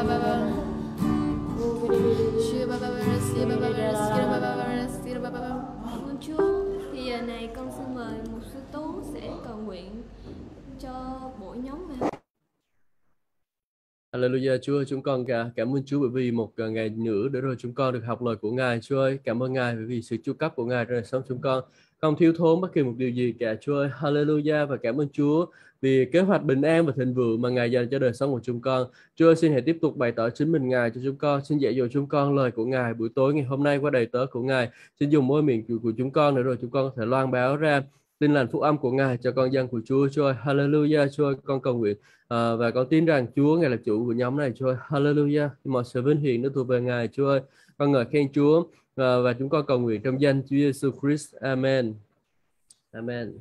Ơn Chúa, thì giờ này con xin mời mục sư Tú sẽ cầu nguyện cho mỗi nhóm này. Hallelujah, Chúa ơi, chúng con cảm ơn Chúa bởi vì một ngày nữa để rồi chúng con được học lời của Ngài. Chúa ơi, cảm ơn Ngài bởi vì sự chu cấp của Ngài trong đời sống chúng con không thiếu thốn bất kỳ một điều gì cả. Chúa ơi, Hallelujah, và cảm ơn Chúa vì kế hoạch bình an và thịnh vượng mà Ngài dành cho đời sống của chúng con. Chúa ơi, xin hãy tiếp tục bày tỏ chính mình Ngài cho chúng con. Xin dạy dỗ chúng con lời của Ngài buổi tối ngày hôm nay qua đầy tớ của Ngài. Xin dùng môi miệng của chúng con để rồi chúng con có thể loan báo ra tin lành phúc âm của Ngài cho con dân của Chúa. Chúa ơi, Hallelujah, Chúa ơi, con cầu nguyện và con tin rằng Chúa Ngài là chủ của nhóm này. Chúa ơi, Hallelujah, mọi sự vinh hiển nó thuộc về Ngài. Chúa ơi, con ngợi khen Chúa và chúng con cầu nguyện trong danh Chúa Giêsu Christ. Amen. Amen.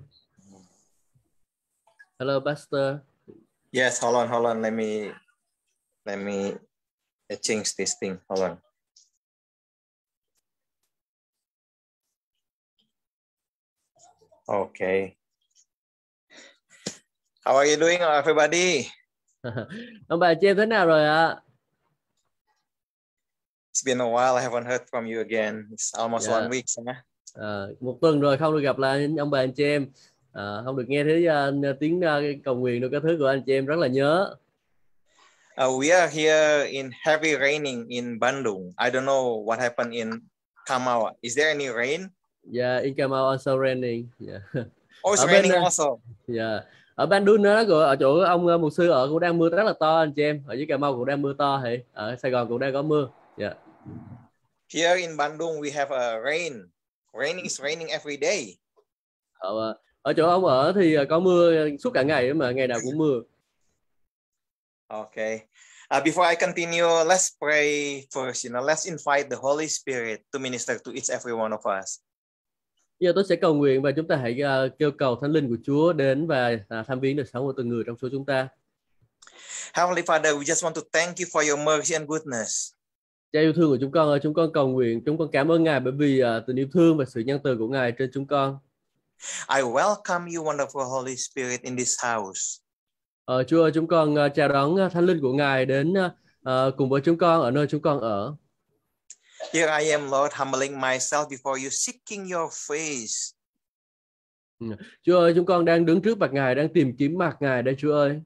Hello, Pastor. Yes, hold on. Let me change this thing. Hold on. Okay. How are you doing, everybody? Ông bà chị em thế nào rồi ạ? It's been a while. I haven't heard from you again. It's almost one week. Một tuần rồi không được gặp lại ông bà anh chị em. Không được nghe thấy tiếng cầu nguyện được các thứ của anh chị em, rất là nhớ. We are here in heavy raining in Bandung. I don't know what happened in Kamau. Is there any rain? Yeah, in Kamau also raining. Yeah. Oh, it's raining also. Yeah. Ở Bandung đó, ở chỗ ông mục sư ở cũng đang mưa rất là to anh chị em. Ở dưới Cà Mau cũng đang mưa to, thì ở Sài Gòn cũng đang có mưa. Yeah. Here in Bandung we have a rain. Raining is raining every day. Ở chỗ ông ở thì có mưa suốt cả ngày mà ngày nào cũng mưa. Okay. Before I continue, let's pray first. Let's invite the Holy Spirit to minister to each every one of us. Giờ tôi sẽ cầu nguyện và chúng ta hãy kêu cầu Thánh Linh của Chúa đến và thăm viếng đời sống của từng người trong số chúng ta. Heavenly Father, we just want to thank you for your mercy and goodness. Cha yêu thương của chúng con ơi, chúng con cầu nguyện, chúng con cảm ơn Ngài bởi vì tình yêu thương và sự nhân từ của Ngài trên chúng con. I welcome you, wonderful Holy Spirit, in this house. Chúa ơi, chúng con chào đón Thánh Linh của Ngài đến cùng với chúng con ở nơi chúng con ở. Here I am, Lord, humbling myself before you, seeking your face. Chúa ơi, chúng con đang đứng trước mặt Ngài, đang tìm kiếm mặt Ngài đây, Chúa ơi.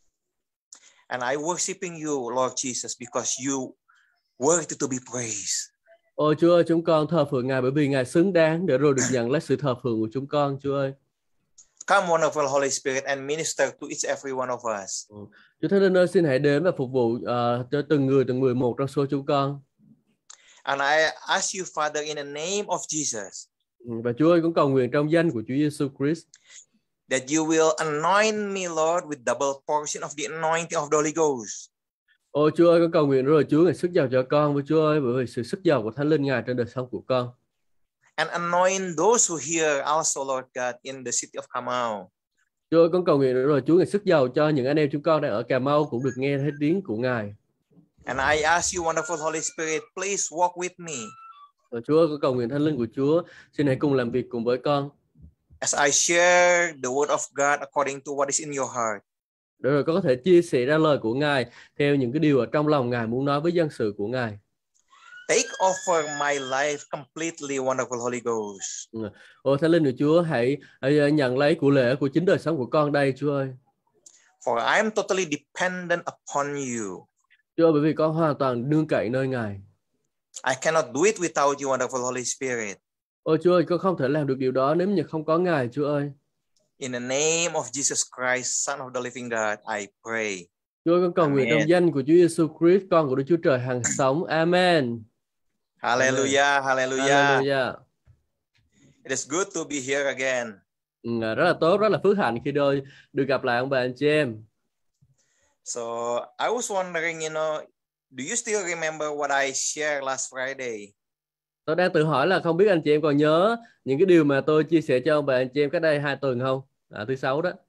And I worshiping you, Lord Jesus, because you worthy to be praised. Ôi Chúa ơi, chúng con thờ phượng Ngài bởi vì Ngài xứng đáng để rồi được nhận lấy sự thờ phượng của chúng con, Chúa ơi. Come, wonderful Holy Spirit, and minister to each every one of us. Chúa Thánh Linh ơi, xin hãy đến và phục vụ cho từng người một trong số chúng con. And I ask you, Father, in the name of Jesus. Và Chúa ơi, cũng cầu nguyện trong danh của Chúa Giêsu Christ. That you will anoint me, Lord, with double portion of the anointing of the Holy Ghost. Ôi Chúa ơi, con cầu nguyện rồi Chúa Ngài sức giàu cho con với Chúa ơi, bởi vì sự sức giàu của Thánh Linh Ngài trên đời sống của con. And anoint those who hear also, Lord God, in the city of Kamau. Chúa ơi, con cầu nguyện rồi Chúa Ngài sức giàu cho những anh em chúng con đang ở Cà Mau cũng được nghe thấy tiếng của Ngài. And I ask you, wonderful Holy Spirit, please walk with me. Và Chúa ơi, con cầu nguyện Thánh Linh của Chúa, xin hãy cùng làm việc cùng với con. As I share the word of God according to what is in your heart. Để rồi con có thể chia sẻ ra lời của Ngài theo những cái điều ở trong lòng Ngài muốn nói với dân sự của Ngài. Take over my life completely, wonderful Holy Ghost. Ôi Thánh Linh của Chúa, hãy nhận lấy của lễ của chính đời sống của con đây, Chúa ơi. For I am totally dependent upon you. Chúa ơi, bởi vì con hoàn toàn nương cậy nơi Ngài. I cannot do it without you, wonderful Holy Spirit. Ôi Chúa ơi, con không thể làm được điều đó nếu như không có Ngài, Chúa ơi. In the name of Jesus Christ, Son of the Living God, I pray. Chúa ơi, con cầu nguyện trong danh của Chúa Giêsu Christ, con của Đức Chúa Trời hằng sống. Amen. Hallelujah, hallelujah. Hallelujah. It is good to be here again. Rất là tốt, rất là phước hạnh khi được gặp lại ông bà anh chị em. So I was wondering, do you still remember what I shared last Friday? Tôi đang tự hỏi là không biết anh chị em còn nhớ những cái điều mà tôi chia sẻ cho ông bà anh chị em cách đây 2 tuần không? Thứ Sáu đó.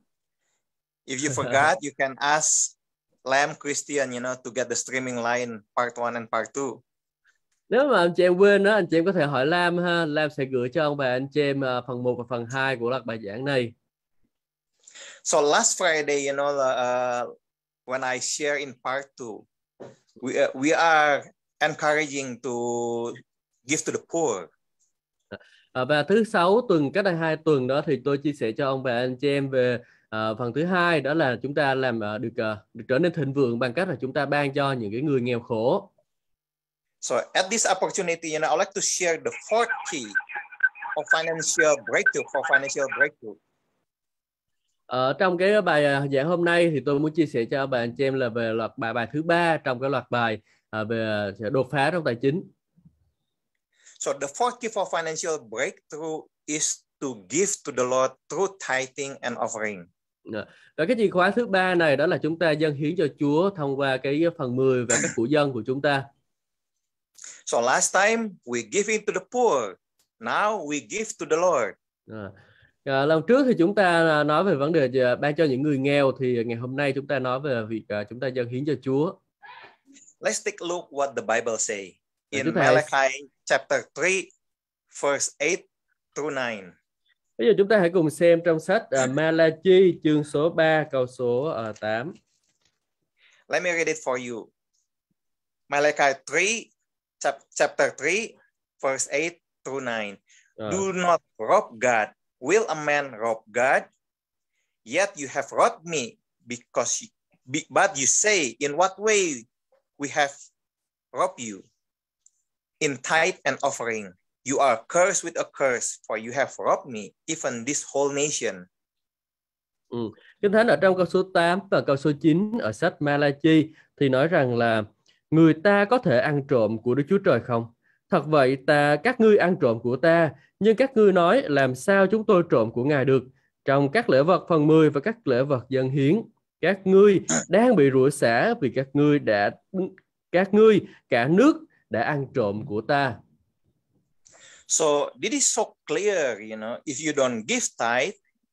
If you forgot, you can ask Lam Christian, to get the streaming line part 1 and part 2. Nếu mà anh chị em quên đó, anh chị em có thể hỏi Lam ha. Lam sẽ gửi cho ông bà anh chị em phần 1 và phần 2 của loạt bài giảng này. So last Friday, when I share in part 2. we are encouraging to give to the poor. Và thứ sáu tuần cách đây 2 tuần đó thì tôi chia sẻ cho ông bà anh chị em về phần thứ hai, đó là chúng ta làm được trở nên thịnh vượng bằng cách là chúng ta ban cho những cái người nghèo khổ. So at this opportunity, I'd like to share the fourth key of financial breakthrough for financial breakthrough. Trong cái bài giảng hôm nay thì tôi muốn chia sẻ cho bạn chị em là về loạt bài thứ 3 trong cái loạt bài về đột phá trong tài chính. So the fourth key for financial breakthrough is to give to the Lord through tithing and offering. Và cái chìa khóa thứ 3 này đó là chúng ta dâng hiến cho Chúa thông qua cái phần 10 và các của dân của chúng ta. So last time we give in to the poor, now we give to the Lord. Lần trước thì chúng ta nói về vấn đề ban cho những người nghèo, thì ngày hôm nay chúng ta nói về việc chúng ta dâng hiến cho Chúa. Let's take a look what the Bible say in Malachi chapter 3 verse 8 through 9. Bây giờ chúng ta hãy cùng xem trong sách Malachi chương số 3 câu số 8. Let me read it for you. Malachi 3 chapter 3 verse 8 through 9. Do not rob God. Will a man rob God? Yet you have robbed me, but you say, in what way we have robbed you? In tithe and offering, you are cursed with a curse, for you have robbed me, even this whole nation. Kinh Thánh ở trong câu số 8 và câu số 9 ở sách Malachi thì nói rằng là người ta có thể ăn trộm của Đức Chúa Trời không? Thật vậy, các ngươi ăn trộm của ta, nhưng các ngươi nói làm sao chúng tôi trộm của Ngài được? Trong các lễ vật phần 10 và các lễ vật dâng hiến, các ngươi đang bị rủa xả vì các ngươi cả nước đã ăn trộm của ta. So this is so clear, if you don't give tithe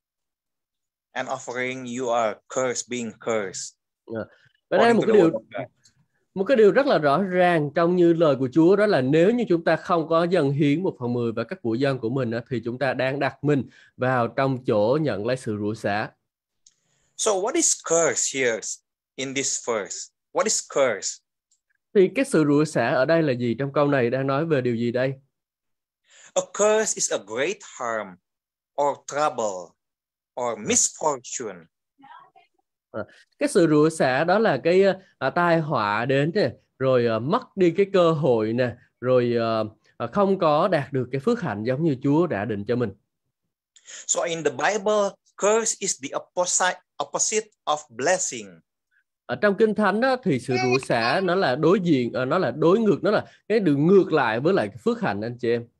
and offering, you are cursed, being cursed. Và đây một cái điều rất là rõ ràng trong như lời của Chúa, đó là nếu như chúng ta không có dâng hiến 1/10 và các của dân của mình thì chúng ta đang đặt mình vào trong chỗ nhận lấy sự rủa xả. So what is curse here in this verse? What is curse? Thì cái sự rủa xả ở đây là gì? Trong câu này đang nói về điều gì đây? A curse is a great harm or trouble or misfortune. Cái sự rủa xả đó là cái tai họa đến nè, rồi mất đi cái cơ hội nè, rồi không có đạt được cái phước hạnh giống như Chúa đã định cho mình. So in the Bible, curse is the opposite of blessing. Ở trong Kinh Thánh đó, thì sự rủa xả nó là đối diện, nó là đối ngược, nó là cái đường ngược lại với lại cái phước hạnh, anh chị em.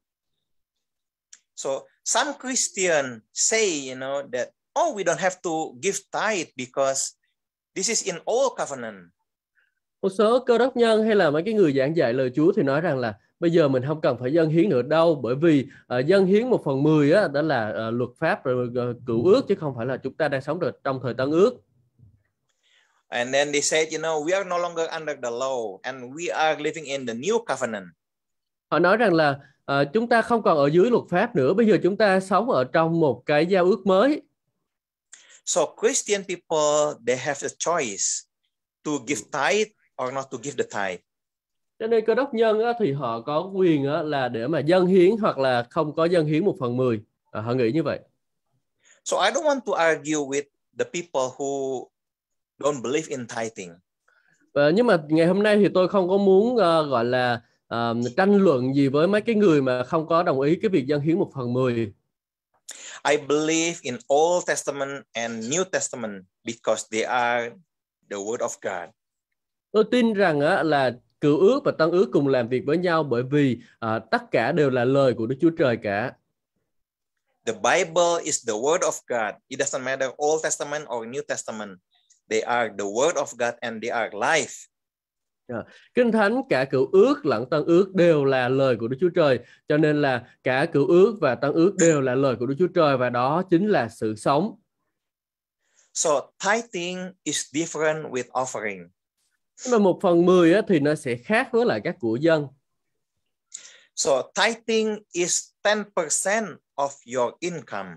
So some Christians say, that we don't have to give tithe because this is in old covenant. Một số cơ đốc nhân hay là mấy cái người giảng dạy lời Chúa thì nói rằng là bây giờ mình không cần phải dâng hiến nữa đâu, bởi vì dâng hiến 1/10 đó là luật pháp rồi cựu ước, chứ không phải là chúng ta đang sống được trong thời Tân ước. And then they said, we are no longer under the law and we are living in the new covenant. Họ nói rằng là chúng ta không còn ở dưới luật pháp nữa, bây giờ chúng ta sống ở trong một cái giao ước mới. So Christian people, they have the choice to give tithe or not to give the tithe. Cho nên cơ đốc nhân thì họ có quyền là để mà dâng hiến hoặc là không có dâng hiến 1/10. Họ nghĩ như vậy. So I don't want to argue with the people who don't believe in tithing. Nhưng mà ngày hôm nay thì tôi không có muốn gọi là tranh luận gì với mấy cái người mà không có đồng ý cái việc dâng hiến 1/10. I believe in Old Testament and New Testament because they are the word of God. Tôi tin rằng là cựu ước và tân ước cùng làm việc với nhau, bởi vì tất cả đều là lời của Đức Chúa Trời cả. The Bible is the word of God. It doesn't matter Old Testament or New Testament. They are the word of God and they are life. Kinh Thánh cả cựu ước lẫn tân ước đều là lời của Đức Chúa Trời, cho nên là cả cựu ước và tân ước đều là lời của Đức Chúa Trời, và đó chính là sự sống. So tithing is different with offering. Nhưng mà 1/10 thì nó sẽ khác với lại các của dân. So tithing is 10% of your income.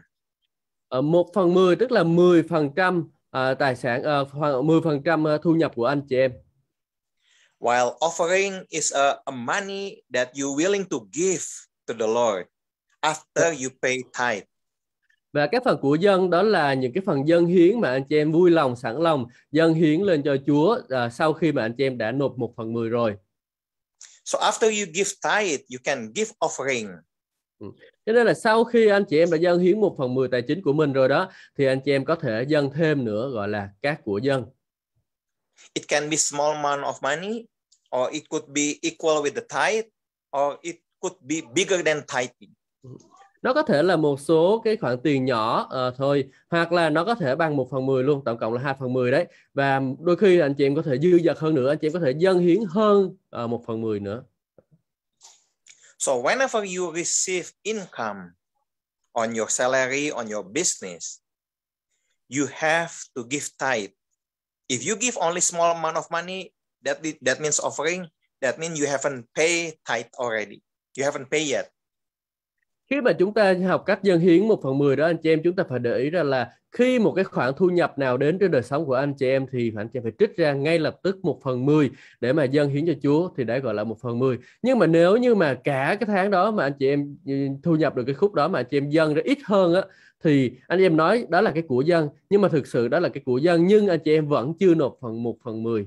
1/10 tức là 10% tài sản, 10% thu nhập của anh chị em. while offering is a money that you're willing to give to the Lord after you pay tithe. Và cái phần của dâng đó là những cái phần dâng hiến mà anh chị em vui lòng, sẵn lòng dâng hiến lên cho Chúa sau khi mà anh chị em đã nộp 1/10 rồi. So after you give tithe, you can give offering. Cho nên là sau khi anh chị em đã dâng hiến 1/10 tài chính của mình rồi đó, thì anh chị em có thể dâng thêm nữa, gọi là các của dâng. It can be small amount of money, or it could be equal with the tithe, or it could be bigger than tithing. Nó có thể là một số cái khoản tiền nhỏ thôi, hoặc là nó có thể bằng 1/10 luôn, tổng cộng là 2/10 đấy. Và đôi khi anh chị em có thể dư dật hơn nữa, anh chị em có thể dâng hiến hơn 1/10 nữa. So whenever you receive income on your salary, on your business, you have to give tithe. If you give only small amount of money, that means offering, that means you haven't paid tithe already. You haven't paid yet. Khi mà chúng ta học cách dâng hiến 1/10 đó anh chị em, chúng ta phải để ý ra là khi một cái khoản thu nhập nào đến trên đời sống của anh chị em thì anh chị em phải trích ra ngay lập tức 1/10 để mà dâng hiến cho Chúa, thì đấy gọi là 1/10. Nhưng mà nếu như mà cả cái tháng đó mà anh chị em thu nhập được cái khúc đó mà anh chị em dâng ra ít hơn á, thì anh em nói đó là cái của dâng, nhưng mà thực sự đó là cái của dâng, nhưng anh chị em vẫn chưa nộp 1/10.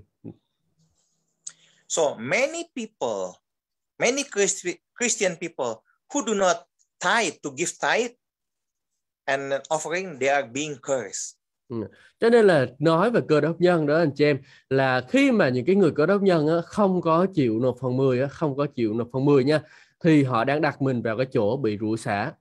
So many people, many Christian people who do not tithe to give tithe and offering, they are being cursed. Cho nên là nói về Cơ Đốc nhân đó anh chị em, là khi mà những cái người Cơ Đốc nhân á, không có chịu nộp 1/10 á, không có chịu nộp 1/10 nha, thì họ đang đặt mình vào cái chỗ bị rủa xả.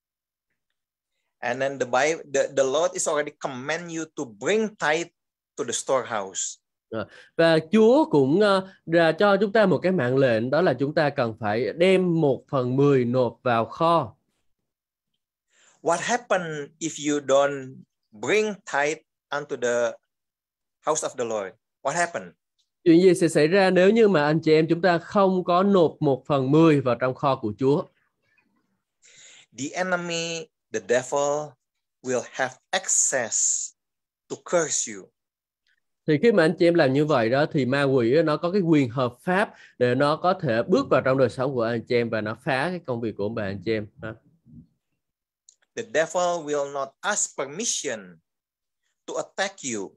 And then the Lord is already command you to bring tithe to the storehouse. Và Chúa cũng ra cho chúng ta một cái mạng lệnh, đó là chúng ta cần phải đem 1/10 nộp vào kho. What happens if you don't bring tithe unto the house of the Lord? What happens? Chuyện gì sẽ xảy ra nếu như mà anh chị em chúng ta không có nộp 1/10 vào trong kho của Chúa? The enemy, the devil will have access to curse you. Thì khi mà anh chị em làm như vậy đó, thì ma quỷ nó có cái quyền hợp pháp để nó có thể bước vào trong đời sống của anh chị em và nó phá cái công việc của bạn anh chị em. The devil will not ask permission to attack you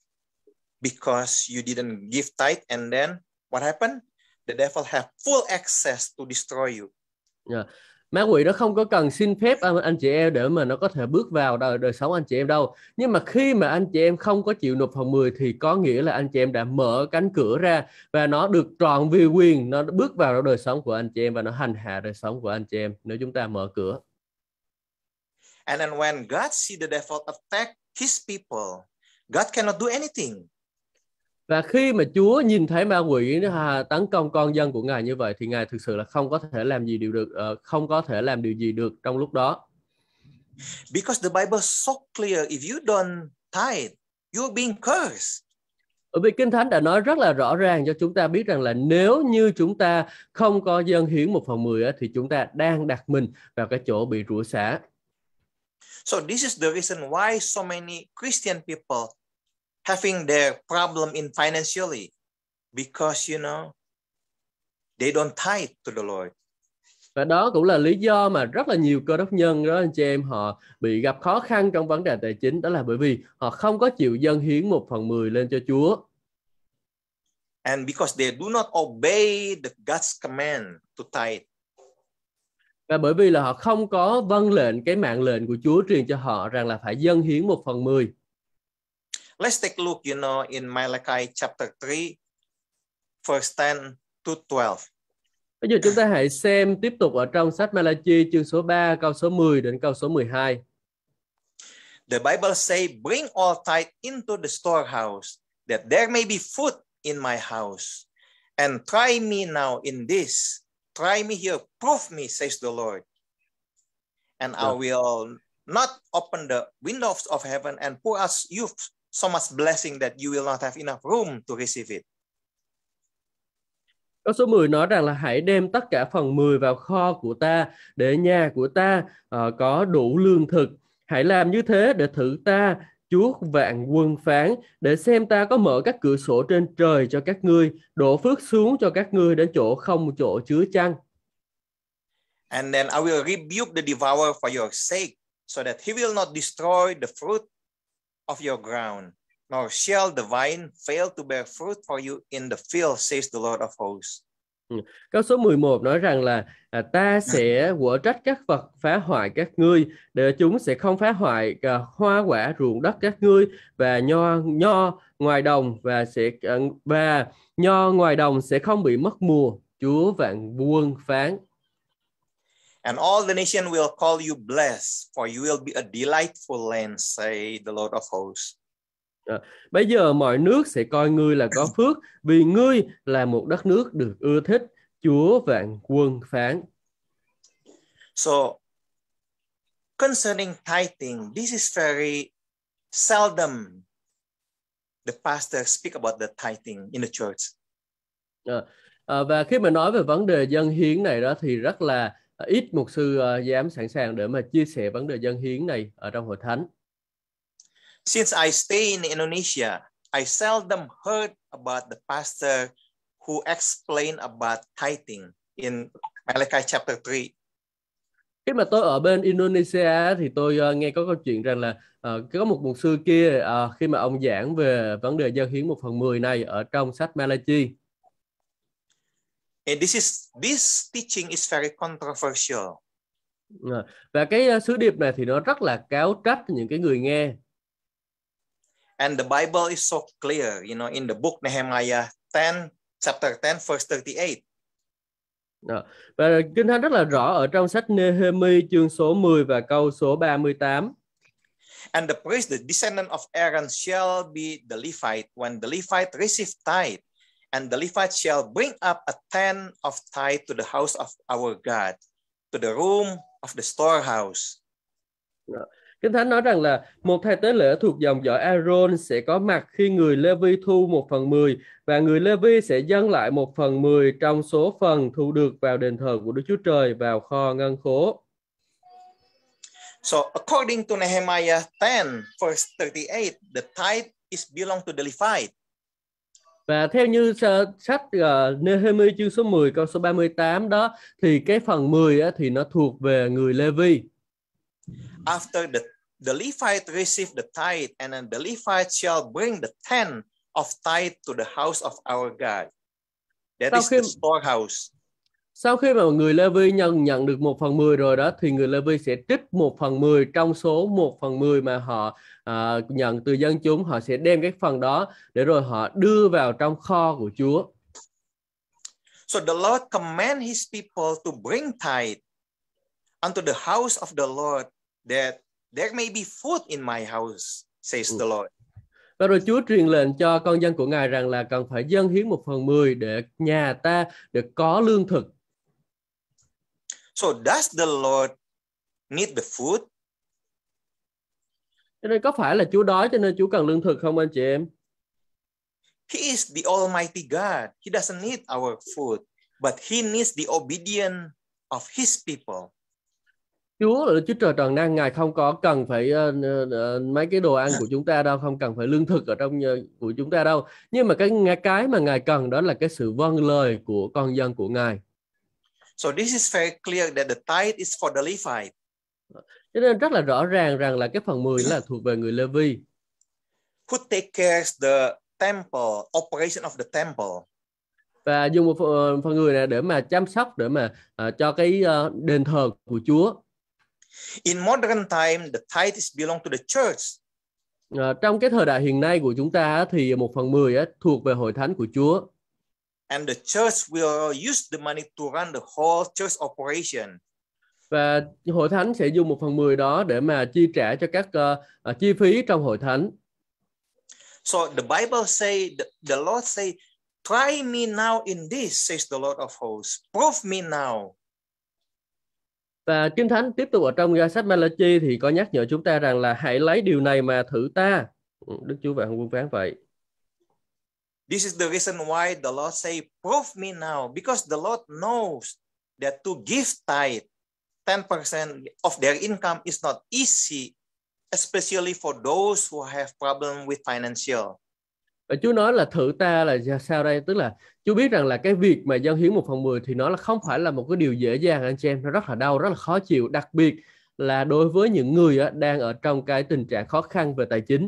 because you didn't give tithe, and then what happened? The devil have full access to destroy you. Ma quỷ nó không có cần xin phép anh chị em để mà nó có thể bước vào đời sống anh chị em đâu. Nhưng mà khi mà anh chị em không có chịu nộp 1/10 thì có nghĩa là anh chị em đã mở cánh cửa ra và nó được trọn vì quyền, nó bước vào đời sống của anh chị em và nó hành hạ đời sống của anh chị em nếu chúng ta mở cửa. And then when God see the devil attack his people, God cannot do anything. Và khi mà Chúa nhìn thấy ma quỷ nó tấn công con dân của Ngài như vậy thì Ngài thực sự là không có thể làm gì không có thể làm điều gì được trong lúc đó. Because the Bible is so clear, if you don't tithe, you're being cursed. Bởi vì Kinh Thánh đã nói rất là rõ ràng cho chúng ta biết rằng là nếu như chúng ta không có dâng hiến 1/10 thì chúng ta đang đặt mình vào cái chỗ bị rủa xả. So this is the reason why so many Christian people having their problem in financially, because they don't tithe to the Lord. Và đó cũng là lý do mà rất là nhiều Cơ Đốc nhân đó anh chị em, họ bị gặp khó khăn trong vấn đề tài chính, đó là bởi vì họ không có chịu dâng hiến 1/10 lên cho Chúa. And because they do not obey the God's command to tithe. Và bởi vì là họ không có vâng lệnh cái mạng lệnh của Chúa truyền cho họ rằng là phải dâng hiến 1/10. Let's take a look, in Malachi chapter 3, verse 10 to 12. Bây giờ chúng ta hãy xem tiếp tục ở trong sách Malachi chương số 3, câu số 10 đến câu số 12. The Bible say, bring all tithe into the storehouse, that there may be food in my house. And try me now in this. Try me here, prove me, says the Lord. And I will not open the windows of heaven and pour out you so much blessing that you will not have enough room to receive it. Câu số 10 nói rằng là hãy đem tất cả phần 10 vào kho của ta để nhà của ta có đủ lương thực. Hãy làm như thế để thử ta, Chúa vạn quân phán, để xem ta có mở các cửa sổ trên trời cho các ngươi, đổ phước xuống cho các ngươi đến chỗ không chỗ chứa chăng. And then I will rebuke the devourer for your sake, so that he will not destroy the fruit of your ground, nor shall the vine fail to bear fruit for you in the field, says the Lord of hosts. Câu số 11 nói rằng là ta sẽ quở trách các vật phá hoại các ngươi, để chúng sẽ không phá hoại hoa quả ruộng đất các ngươi, và nho ngoài đồng và nho ngoài đồng sẽ không bị mất mùa. Chúa vạn quân phán. And all the nation will call you blessed, for you will be a delightful land, say the Lord of hosts. Bây giờ mọi nước sẽ coi ngươi là có phước, vì ngươi là một đất nước được ưa thích. Chúa vạn quân phán. So, concerning tithing, this is very seldom the pastor speak about the tithing in the church. Và khi mà nói về vấn đề dâng hiến này đó thì rất là ít mục sư dám sẵn sàng để mà chia sẻ vấn đề dâng hiến này ở trong hội thánh. Since I stay in Indonesia, I seldom heard about the pastor who explained about tithing in Malachi chapter 3. Khi mà tôi ở bên Indonesia thì tôi nghe có câu chuyện rằng là có một mục sư kia khi mà ông giảng về vấn đề dâng hiến 1/10 này ở trong sách Malachi. And this teaching is very controversial. Và cái sứ điệp này thì nó rất là cáo trách những cái người nghe. And the Bible is so clear, in the book Nehemiah chapter 10, verse 38. Và Kinh Thánh rất là rõ ở trong sách Nehemi chương số 10 và câu số 38. And the priest, the descendant of Aaron, shall be the Levite when the Levite receive tithe, and the Levite shall bring up a tenth of tithe to the house of our God, to the room of the storehouse. Kinh Thánh nói rằng là một thầy tế lễ thuộc dòng dõi Aaron sẽ có mặt khi người Lê-vi thu 1/10, và người Lê-vi sẽ dâng lại 1/10 trong số phần thu được vào đền thờ của Đức Chúa Trời, vào kho ngân khố. So according to Nehemiah 10 verse 38, the tithe is belong to the Levite. Và theo như sách Nehemi chương số 10 câu số 38 đó, thì cái phần 10 thì nó thuộc về người Lê-vi. After the Levite receive the tithe, and then the Levite shall bring the tenth of tithe to the house of our God. That is the storehouse. Sau khi mà người Lê-vi nhận được 1/10 rồi đó, thì người Lê-vi sẽ trích 1/10 trong số 1/10 mà họ nhận từ dân chúng. Họ sẽ đem cái phần đó để rồi họ đưa vào trong kho của Chúa. So the Lord command his people to bring tithe unto the house of the Lord, that there may be food in my house, says the Lord. Và rồi Chúa truyền lệnh cho con dân của Ngài rằng là cần phải dâng hiến 1/10 để nhà ta được có lương thực. So does the Lord need the food? Cho nên có phải là Chúa đói cho nên Chúa cần lương thực không anh chị em? He is the Almighty God. He doesn't need our food, but he needs the obedience of his people. Chúa là Đức Chúa Trời toàn năng, Ngài không có cần phải mấy cái đồ ăn của chúng ta đâu, không cần phải lương thực ở trong của chúng ta đâu. Nhưng mà cái mà Ngài cần đó là cái sự vâng lời của con dân của Ngài. So this is very clear that the tithe is for the Levite. Cho nên rất là rõ ràng rằng là cái phần 10 là thuộc về người Lê-vi. Who take care the temple, operation of the temple. Và dùng một phần người này để mà chăm sóc, để mà cho cái đền thờ của Chúa. In modern time, the tithe is belong to the church. Trong cái thời đại hiện nay của chúng ta thì 1/10 thuộc về hội thánh của Chúa. And the church will use the money to run the whole church operation. Và hội thánh sẽ dùng 1/10 đó để mà chi trả cho các chi phí trong hội thánh. So the Bible say, the Lord say, try me now in this, says the Lord of hosts. Prove me now. Và Kinh Thánh tiếp tục ở trong sách Malachi thì có nhắc nhở chúng ta rằng là hãy lấy điều này mà thử ta. Đức Chúa vạn quân phán vậy. This is the reason why the Lord say, prove me now, because the Lord knows that to give tithe 10% of their income is not easy especially for those who have problem with financial. Và Chúa nói là thử ta là sao đây? Tức là Chúa biết rằng là cái việc mà dâng hiến 1/10 thì nó là không phải là một cái điều dễ dàng anh chị em, nó rất là đau, rất là khó chịu, đặc biệt là đối với những người đang ở trong cái tình trạng khó khăn về tài chính.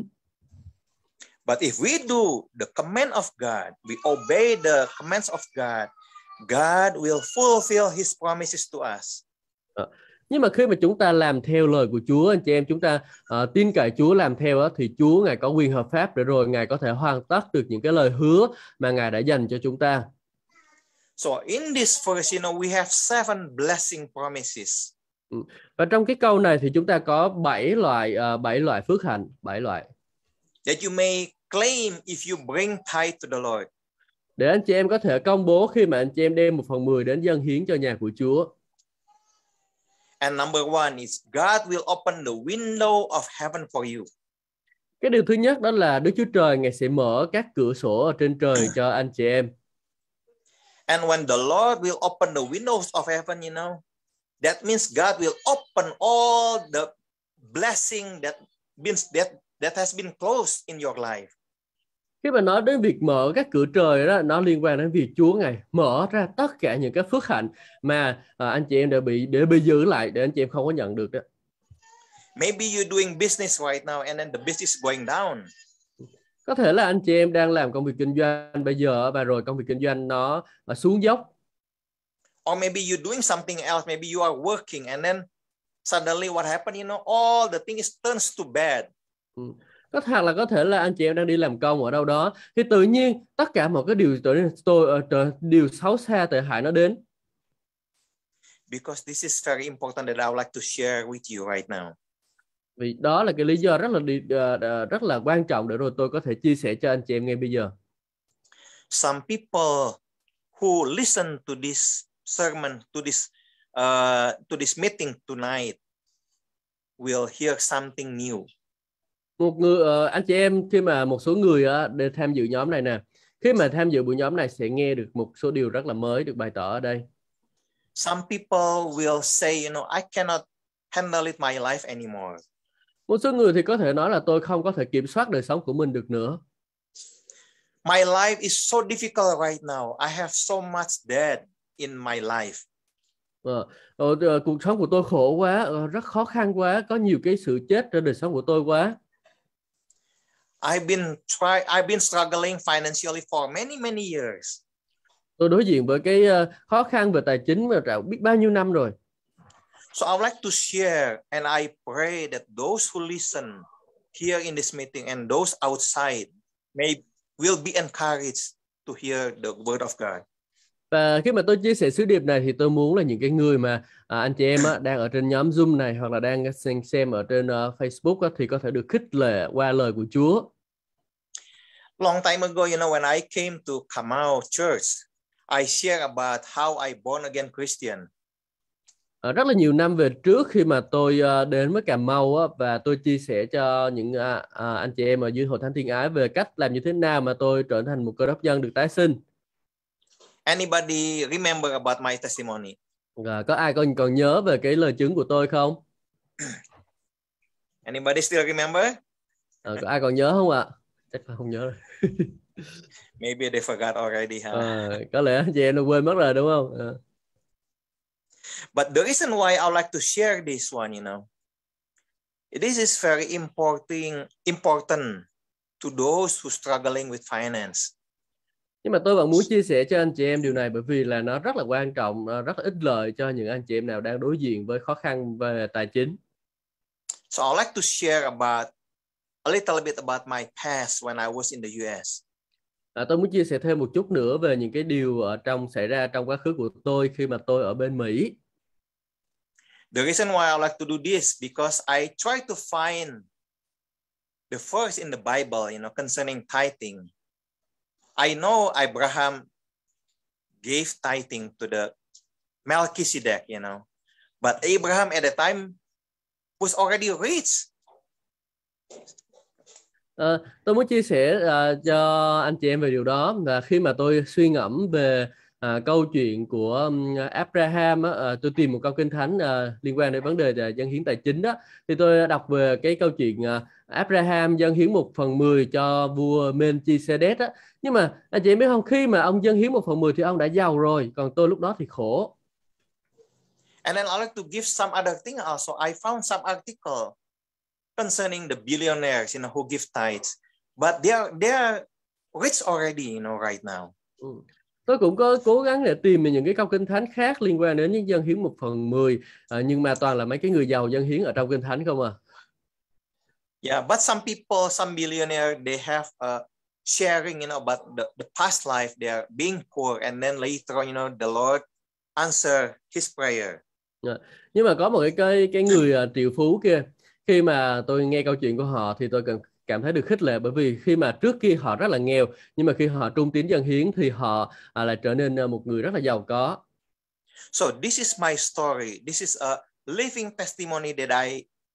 But if we do the command of God, we obey the commands of God, God will fulfill His promises to us. Nhưng mà khi mà chúng ta làm theo lời của Chúa, anh chị em, chúng ta tin cậy Chúa làm theo thì Chúa Ngài có quyền hợp pháp để rồi Ngài có thể hoàn tất được những cái lời hứa mà Ngài đã dành cho chúng ta. So in this verse, we have 7 blessing promises. Và trong cái câu này thì chúng ta có 7 loại phước hạnh, 7 loại. That you may claim if you bring tithe to the Lord. Để anh chị em có thể công bố khi mà anh chị em đem 1/10 đến dâng hiến cho nhà của Chúa. And number 1 is God will open the window of heaven for you. Cái điều thứ nhất đó là Đức Chúa Trời Ngài sẽ mở các cửa sổ ở trên trời cho anh chị em. And when the Lord will open the windows of heaven, that means God will open all the blessing that has been closed in your life. Khi mà nói đến việc mở các cửa trời đó, nó liên quan đến việc Chúa Ngài mở ra tất cả những cái phước hạnh mà anh chị em đã bị giữ lại để anh chị em không có nhận được đó. Maybe you're doing business right now and then the business is going down. Có thể là anh chị em đang làm công việc kinh doanh bây giờ và rồi công việc kinh doanh nó xuống dốc. Or maybe you're doing something else, maybe you are working and then suddenly what happened, all the things turns to bad. Có thể là anh chị em đang đi làm công ở đâu đó thì tự nhiên tất cả mọi cái điều xấu xa tệ hại nó đến. Because this is very important that I would like to share with you right now. Vì đó là cái lý do rất là quan trọng để rồi tôi có thể chia sẻ cho anh chị em ngay bây giờ. Some people who listen to this sermon, to this meeting tonight will hear something new. Anh chị em, khi mà một số người để tham dự nhóm này nè, khi mà tham dự buổi nhóm này sẽ nghe được một số điều rất là mới được bày tỏ ở đây. Some people will say, I cannot handle it my life anymore. Một số người thì có thể nói là tôi không có thể kiểm soát đời sống của mình được nữa. My life is so difficult right now. I have so much debt in my life. Cuộc sống của tôi khổ quá, rất khó khăn quá, có nhiều cái sự chết trên đời sống của tôi quá. I've been struggling financially for many years. Tôi đối diện với cái khó khăn về tài chính mà biết bao nhiêu năm rồi. So I would like to share, and I pray that those who listen here in this meeting and those outside will be encouraged to hear the word of God. Và khi mà tôi chia sẻ sứ điệp này thì tôi muốn là những cái người mà anh chị em đang ở trên nhóm Zoom này hoặc là đang xem ở trên Facebook thì có thể được khích lệ qua lời của Chúa. Long time ago, when I came to Kamau Church, I shared about how I born again Christian. Rất là nhiều năm về trước khi mà tôi đến với Cà Mau và tôi chia sẻ cho những anh chị em ở dưới Hội Thánh Thiên Ái về cách làm như thế nào mà tôi trở thành một Cơ Đốc nhân được tái sinh. Anybody remember about my testimony? Có ai còn nhớ về cái lời chứng của tôi không? Anybody still remember? Có ai còn nhớ không ạ? Chắc là không nhớ rồi. Maybe they forgot already. Có lẽ anh chị em đã quên mất rồi đúng không? But the reason why I would like to share this one, this is very important to those who struggling with finance. Nhưng mà tôi vẫn muốn chia sẻ cho anh chị em điều này bởi vì là nó rất là quan trọng, rất là ích lợi cho những anh chị em nào đang đối diện với khó khăn về tài chính. So I would like to share a little bit about my past when I was in the US. Tôi muốn chia sẻ thêm một chút nữa về những cái điều xảy ra trong quá khứ của tôi khi mà tôi ở bên Mỹ. The reason why I would like to do this because I try to find the verse in the Bible, concerning tithing. I know Abraham gave tithing to the Melchizedek, but Abraham at the time was already rich. Tôi muốn chia sẻ cho anh chị em về điều đó, và khi mà tôi suy ngẫm về câu chuyện của Abraham á, tôi tìm một câu kinh thánh liên quan đến vấn đề dâng hiến tài chính đó, thì tôi đọc về cái câu chuyện Abraham dâng hiến 1/10 cho vua Melchizedek á. Nhưng mà anh chị biết không, khi mà ông dâng hiến 1/10 thì ông đã giàu rồi, còn tôi lúc đó thì khổ. And then I'd like to give some other thing also. I found some article concerning the billionaires, who give tithes, but they are rich already, right now. Tôi cũng có cố gắng để tìm những cái câu kinh thánh khác liên quan đến những dâng hiến 1/10, nhưng mà toàn là mấy cái người giàu dâng hiến ở trong kinh thánh không à. Yeah, but some people, some billionaires, they have sharing, about the past life. They are being poor, and then later on, the Lord answer his prayer. Nhưng mà có một cái người triệu phú kia, khi mà tôi nghe câu chuyện của họ thì tôi cảm thấy được khích lệ, bởi vì khi mà trước kia họ rất là nghèo, nhưng mà khi họ trung tín dâng hiến thì họ lại trở nên một người rất là giàu có. So this is my story. This is a living testimony that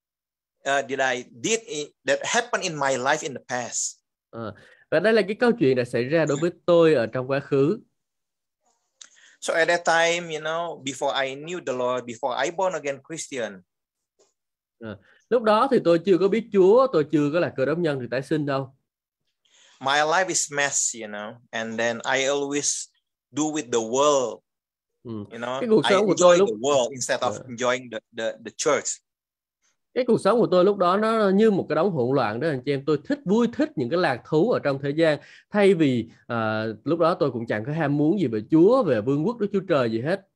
I did that happened in my life in the past. Và đây là cái câu chuyện đã xảy ra đối với tôi ở trong quá khứ. So at that time, before I knew the Lord, before I born again Christian. Lúc đó thì tôi chưa có biết Chúa, tôi chưa có là Cơ Đốc nhân được tái sinh đâu. My life is mess, and then I always do with the world. Cái cuộc sống của tôi lúc the world instead of enjoying the church. Cái cuộc sống của tôi lúc đó nó như một cái đống hỗn loạn đó anh chị em. Tôi vui thích những cái lạc thú ở trong thế gian, thay vì lúc đó tôi cũng chẳng có ham muốn gì về Chúa, về vương quốc Đức Chúa Trời gì hết.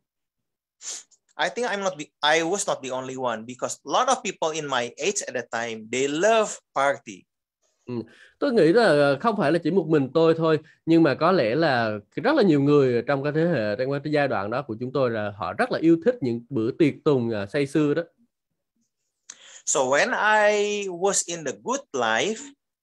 I think I was not the only one, because a lot of people in my age at that time, they love party. Tôi nghĩ là không phải là chỉ một mình tôi thôi, nhưng mà có lẽ là rất là nhiều người trong cái thế hệ, trong cái giai đoạn đó của chúng tôi, là họ rất là yêu thích những bữa tiệc tùng say sưa đó. So when I was in the good life,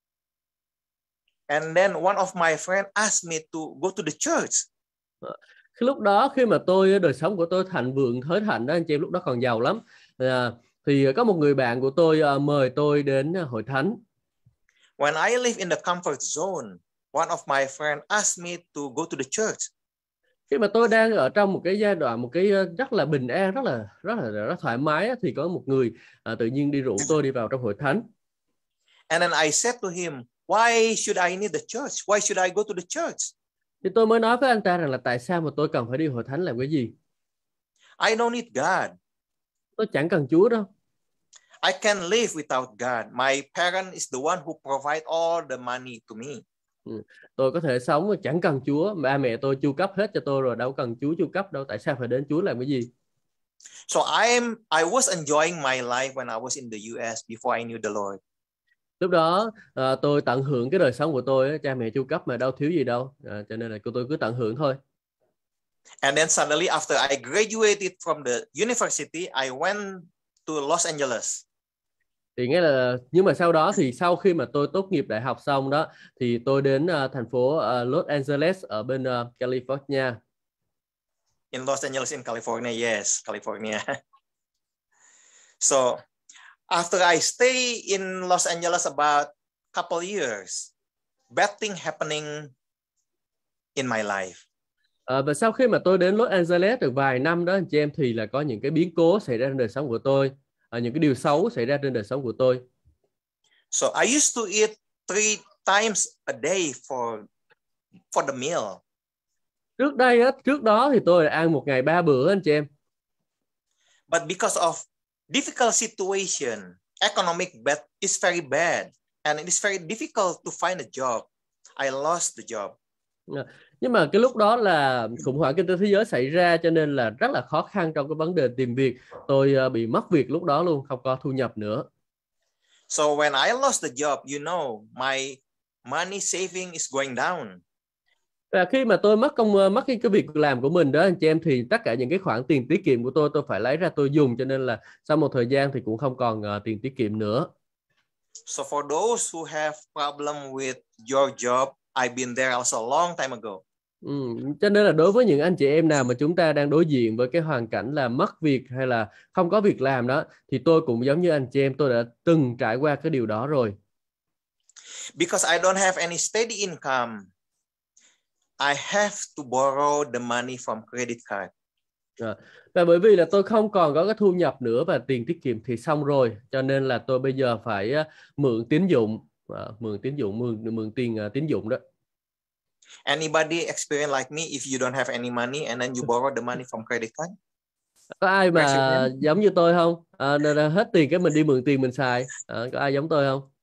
and then one of my friends asked me to go to the church. Cái lúc đó khi mà đời sống của tôi thịnh vượng thới thạnh đó anh chị em, lúc đó còn giàu lắm, thì có một người bạn của tôi mời tôi đến hội thánh. When I live in the comfort zone, one of my friends asked me to go to the church. Khi mà tôi đang ở trong một cái giai đoạn, một cái rất là bình an, rất thoải mái, thì có một người tự nhiên đi rủ tôi đi vào trong hội thánh. And then I said to him, why should I need the church? Why should I go to the church? Thì tôi mới nói với anh ta rằng là tại sao mà tôi cần phải đi hội thánh làm cái gì? I don't need God. Tôi chẳng cần Chúa đâu. I can live without God. My parent is the one who provide all the money to me. Tôi có thể sống mà chẳng cần Chúa, ba mẹ tôi chu cấp hết cho tôi rồi, đâu cần Chúa chu cấp đâu, tại sao phải đến Chúa làm cái gì? So I was enjoying my life when I was in the US before I knew the Lord. Lúc đó tôi tận hưởng cái đời sống của tôi, cha mẹ chu cấp mà đâu thiếu gì đâu, cho nên là tôi cứ tận hưởng thôi. And then suddenly after I graduated from the university, I went to Los Angeles. Thì nghĩa là, nhưng mà sau đó thì sau khi mà tôi tốt nghiệp đại học xong đó, thì tôi đến thành phố Los Angeles ở bên California. In Los Angeles in California, yes, California. So after I stay in Los Angeles about couple years, bad thing happening in my life. Và sau khi mà tôi đến Los Angeles được vài năm đó anh chị em, thì là có những cái biến cố xảy ra trên đời sống của tôi, những cái điều xấu xảy ra trên đời sống của tôi. So I used to eat 3 times a day for the meal. Trước đó thì tôi ăn một ngày 3 bữa anh chị em. But because of difficult situation, economic is very bad, and it is very difficult to find a job. I lost the job. Nhưng mà cái lúc đó là khủng hoảng kinh tế thế giới xảy ra, cho nên là rất là khó khăn trong cái vấn đề tìm việc. Tôi bị mất việc lúc đó luôn, không có thu nhập nữa. So when I lost the job, my money saving is going down. Và khi mà tôi mất cái việc làm của mình đó anh chị em, thì tất cả những cái khoản tiền tiết kiệm của tôi phải lấy ra tôi dùng, cho nên là sau một thời gian thì cũng không còn tiền tiết kiệm nữa. So for those who have problem with your job, I've been there also a long time ago. Cho nên là đối với những anh chị em nào mà chúng ta đang đối diện với cái hoàn cảnh là mất việc hay là không có việc làm đó, thì tôi cũng giống như anh chị em, tôi đã từng trải qua cái điều đó rồi. Because I don't have any steady income, I have to borrow the money from credit card. Và bởi vì là tôi không còn có cái thu nhập nữa và tiền tiết kiệm thì xong rồi, cho nên là tôi bây giờ phải mượn tín dụng, mượn tiền tín dụng đó. Anybody experience like me, if you don't have any money and then you borrow the money from credit card? Có ai mà giống như tôi không? Hết tiền cái mình đi mượn tiền mình xài. Có ai giống tôi không?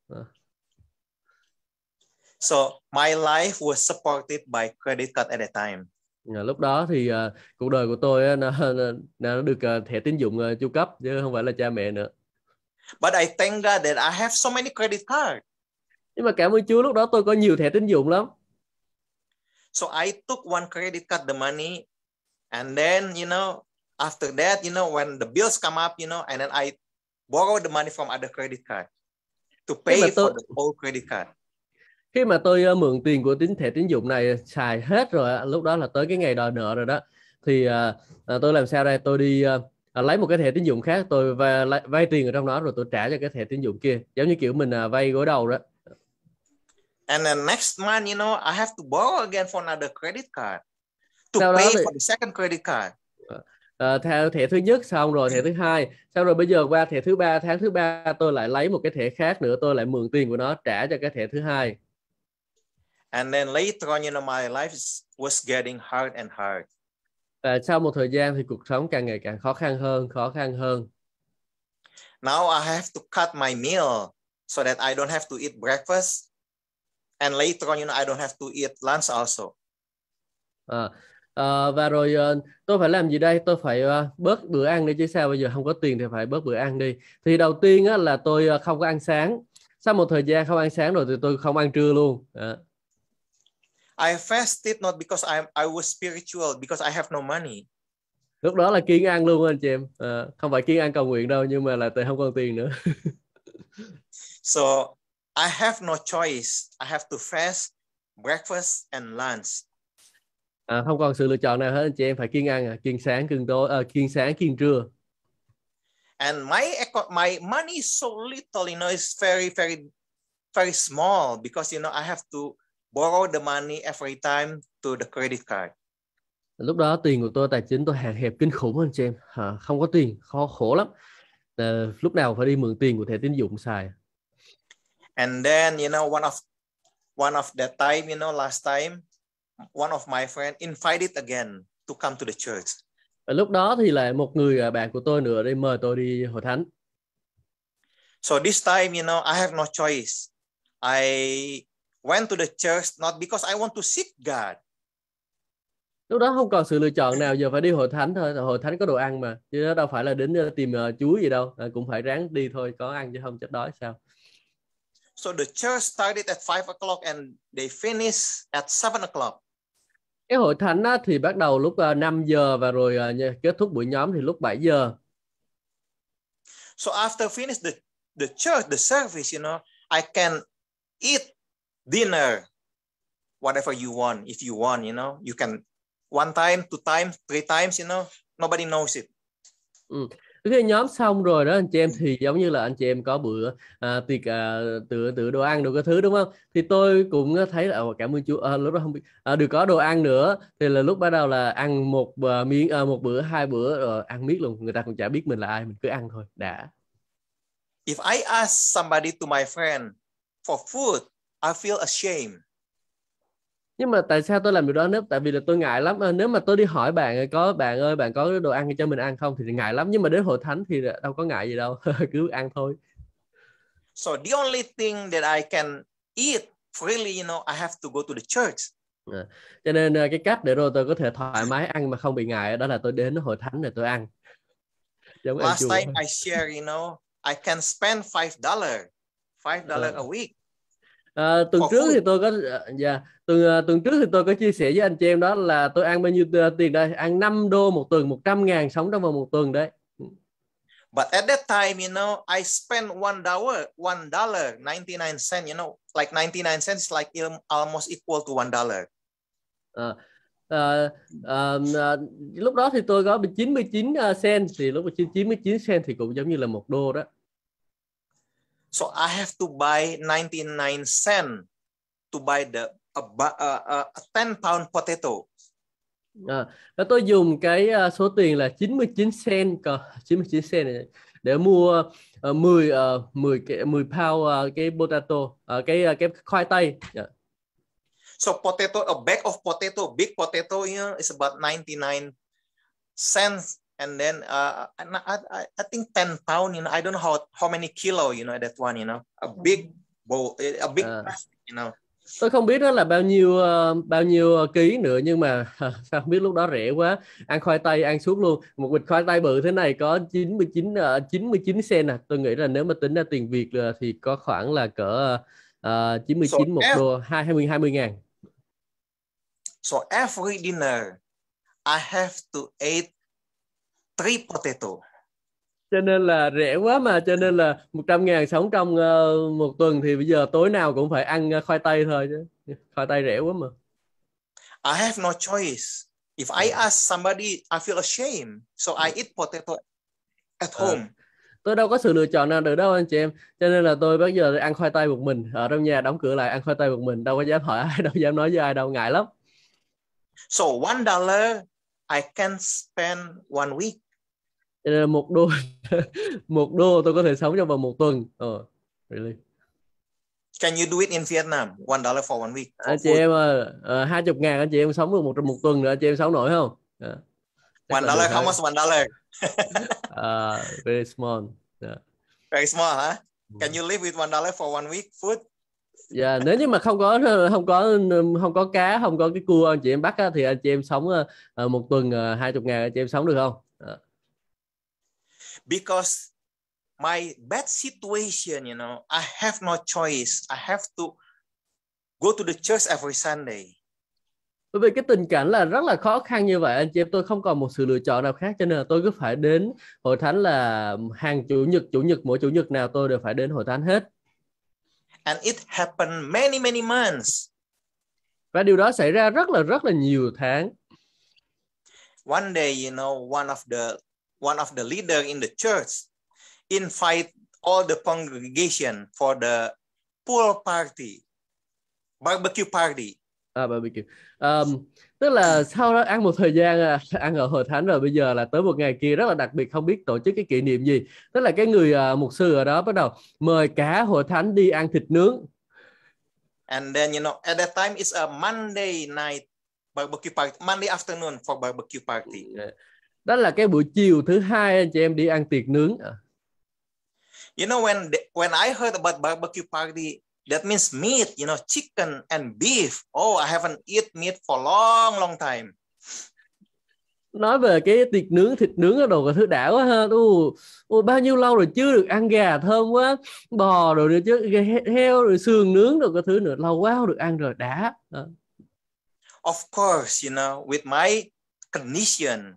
So my life was supported by credit card at that time. Lúc đó thì cuộc đời của tôi nó được thẻ tín dụng chu cấp chứ không phải là cha mẹ nữa. But I thank God that I have so many credit cards. Nhưng mà cảm ơn Chúa lúc đó tôi có nhiều thẻ tín dụng lắm. So I took one credit card the money, and then after that, when the bills come up, and then I borrow the money from other credit card to pay for the whole credit card. Khi mà tôi mượn tiền của thẻ tín dụng này xài hết rồi, lúc đó là tới cái ngày đòi nợ rồi đó, thì tôi làm sao đây? Tôi đi lấy một cái thẻ tín dụng khác, tôi vay tiền ở trong đó rồi tôi trả cho cái thẻ tín dụng kia, giống như kiểu mình vay gối đầu đó. And then next month, I have to borrow again for another credit card to pay for the second credit card. Theo thẻ thứ nhất xong rồi thẻ thứ hai, xong rồi bây giờ qua thẻ thứ ba, tháng thứ ba tôi lại lấy một cái thẻ khác nữa, tôi lại mượn tiền của nó trả cho cái thẻ thứ hai. And then later on, my life was getting hard and hard. Và sau một thời gian thì cuộc sống càng ngày càng khó khăn hơn. Now I have to cut my meal so that I don't have to eat breakfast, and later on, I don't have to eat lunch also. Và rồi tôi phải làm gì đây? Tôi phải bớt bữa ăn đi chứ sao, bây giờ không có tiền thì phải bớt bữa ăn đi. Thì đầu tiên là tôi không có ăn sáng. Sau một thời gian không ăn sáng rồi thì tôi không ăn trưa luôn. I fasted not because I was spiritual, because I have no money. Lúc đó là kiêng ăn luôn anh chị em. Không phải kiêng ăn cầu nguyện đâu, nhưng mà là tôi không còn tiền nữa. So I have no choice. I have to fast breakfast and lunch. Không còn sự lựa chọn nào hết anh chị em, phải kiêng ăn, kiêng sáng, kiêng trưa. And my money is so little, it's very, very, very small, because I have to borrow the money every time to the credit card. Lúc đó tiền của tôi, tài chính tôi hạn hẹp kinh khủng anh chị em, không có tiền, khổ lắm. Lúc nào phải đi mượn tiền của thẻ tín dụng xài. And then one of that time, last time, one of my friends invited again to come to the church. Và lúc đó thì là một người bạn của tôi nữa đi mời tôi đi hội thánh. So this time, I have no choice. I went to the church not because I want to seek God. Lúc đó không còn sự lựa chọn nào, giờ phải đi hội thánh thôi. Hội thánh có đồ ăn mà, chứ đó đâu phải là đến tìm Chúa gì đâu, cũng phải ráng đi thôi, có ăn chứ không chết đói sao. So the church started at 5 o'clock and they finished at 7 o'clock. Cái hội thánh thì bắt đầu lúc 5 giờ và rồi kết thúc buổi nhóm thì lúc 7 giờ. So after finish the church, the service, I can eat dinner, whatever you want. If you want, you can one time, two times, three times, nobody knows it. Khi nhóm xong rồi đó anh chị em, thì giống như là anh chị em có bữa tiệc tự đồ ăn đồ cái thứ đúng không? Thì tôi cũng thấy là cảm ơn Chúa, lúc đó không biết được có đồ ăn nữa, thì là lúc bắt đầu là ăn một miếng, một bữa, hai bữa, rồi ăn miết luôn, người ta cũng chả biết mình là ai, mình cứ ăn thôi đã. If I ask somebody to my friend for food, I feel ashamed. Nhưng mà tại sao tôi làm điều đó? Tại vì là tôi ngại lắm. Nếu mà tôi đi hỏi bạn ơi bạn có đồ ăn cho mình ăn không thì ngại lắm. Nhưng mà đến hội thánh thì đâu có ngại gì đâu. Cứ ăn thôi. So the only thing that I can eat freely, I have to go to the church. Cho nên cái cách để rồi tôi có thể thoải mái ăn mà không bị ngại đó là tôi đến hội thánh để tôi ăn. Last time I share, I can spend $5 a week. Tuần trước thì tôi có tuần trước thì tôi có chia sẻ với anh chị em đó là tôi ăn bao nhiêu tiền đây, ăn $5 một tuần, 100.000 sống trong vòng một tuần đấy. But at that time, I spent $1.99, like 99 cents is like almost equal to $1. Lúc đó thì tôi có 99 cent, thì lúc 99 cent thì cũng giống như là $1 đó. So I have to buy 99 cents to buy the a 10-pound potato. Và tôi dùng cái số tiền là 99 cent, 99 cent này để mua 10 pound cái potato, cái khoai tây. So potato, a bag of potato, big potato, you know, is about 99 cents, and then I think 10 pound, you know, I don't know how many kilo, you know, that one, you know, a big bowl, a big plastic, you know. Tôi không biết đó là bao nhiêu ký nữa, nhưng mà sao không biết, lúc đó rẻ quá, ăn khoai tây ăn suốt luôn. Một bịch khoai tây bự thế này có 99 cent à. Tôi nghĩ là nếu mà tính ra tiền Việt thì có khoảng là cỡ 99 một đô, 20 ngàn. So every dinner I have to eat 3 potato. Cho nên là rẻ quá mà, cho nên là 100.000 sống trong một tuần thì bây giờ tối nào cũng phải ăn khoai tây thôi chứ. Khoai tây rẻ quá mà. I have no choice. If I ask somebody, I feel ashamed. So I eat potato at home. Tôi đâu có sự lựa chọn nào được đâu anh chị em. Cho nên là tôi bây giờ ăn khoai tây một mình. Ở trong nhà đóng cửa lại ăn khoai tây một mình. Đâu có dám hỏi ai, đâu dám nói với ai đâu, ngại lắm. So $1 I can spend 1 week. Cho nên là một đô tôi có thể sống trong vòng một tuần. Really? Can you do it in Vietnam? $1 for 1 week. Anh chị em 20.000 anh chị em sống được một tuần nữa, anh chị em sống nổi không? $1, how much $1? Very small. Very small, huh? Can you live with $1 for 1 week food? Dạ, nếu như mà không có cá, không có cái cua anh chị em bắt á, thì anh chị em sống một tuần 20.000 anh chị em sống được không? Because my bad situation, you know, I have no choice. I have to go to the church every Sunday. Bởi vì cái tình cảnh là rất là khó khăn như vậy anh chị em, tôi không còn một sự lựa chọn nào khác, cho nên là tôi cứ phải đến hội thánh là hàng chủ nhật mỗi chủ nhật nào tôi đều phải đến hội thánh hết. And it happened many months. Và điều đó xảy ra rất là nhiều tháng. One day, you know, one of the leader in the church invite all the congregation for the pool party, barbecue party. Barbecue. Tức là sau đó ăn một thời gian ăn ở hội thánh rồi, bây giờ là tới một ngày kia rất là đặc biệt, không biết tổ chức cái kỷ niệm gì. Tức là cái người mục sư ở đó bắt đầu mời cả hội thánh đi ăn thịt nướng. And then, you know, at that time it's a Monday night barbecue party, Monday afternoon for barbecue party. Đó là cái buổi chiều thứ hai anh chị em đi ăn tiệc nướng. You know, when I heard about barbecue party, that means meat, you know, chicken and beef. Oh, I haven't eat meat for long time. Nói về cái tiệc nướng, thịt nướng, đồ cái thứ đã quá ha. Bao nhiêu lâu rồi chưa được ăn gà thơm quá, bò rồi nữa chứ, heo rồi sườn nướng rồi cái thứ nữa, lâu quá không được ăn rồi, đã. Of course, you know, with my condition,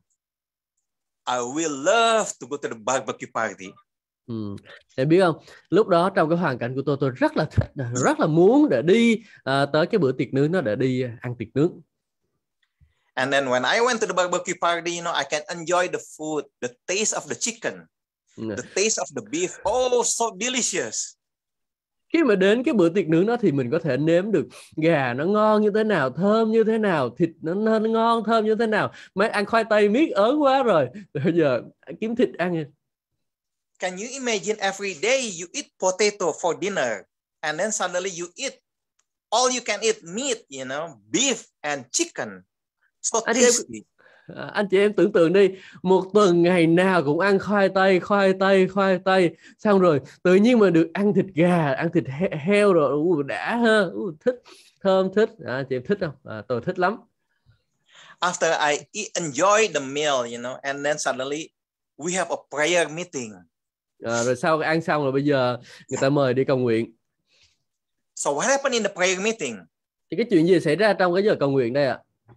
I will love to go to the barbecue party. Em biết không, lúc đó trong cái hoàn cảnh của tôi rất là thích, rất là muốn để đi tới cái bữa tiệc nướng đó, để đi ăn tiệc nướng. And then when I went to the barbecue party, you know, I can enjoy the food, the taste of the chicken, the taste of the beef. Oh, so delicious. Khi mà đến cái bữa tiệc nướng đó thì mình có thể nếm được gà nó ngon như thế nào, thơm như thế nào, thịt nó ngon thơm như thế nào. Mấy ăn khoai tây miết ớn quá rồi, bây giờ kiếm thịt ăn. Can you imagine every day you eat potato for dinner, and then suddenly you eat all you can eat meat, you know, beef and chicken. So tasty. Anh chị em tưởng tượng đi, một tuần ngày nào cũng ăn khoai tây, xong rồi tự nhiên mà được ăn thịt gà, ăn thịt heo rồi, đã ha, thích, thơm, thích. Anh chị em thích không? Tôi thích lắm. After I enjoy the meal, you know, and then suddenly we have a prayer meeting. Rồi sau ăn xong rồi bây giờ người ta mời đi cầu nguyện. So what happened in the prayer meeting? Thì cái chuyện gì xảy ra trong cái giờ cầu nguyện đây ạ?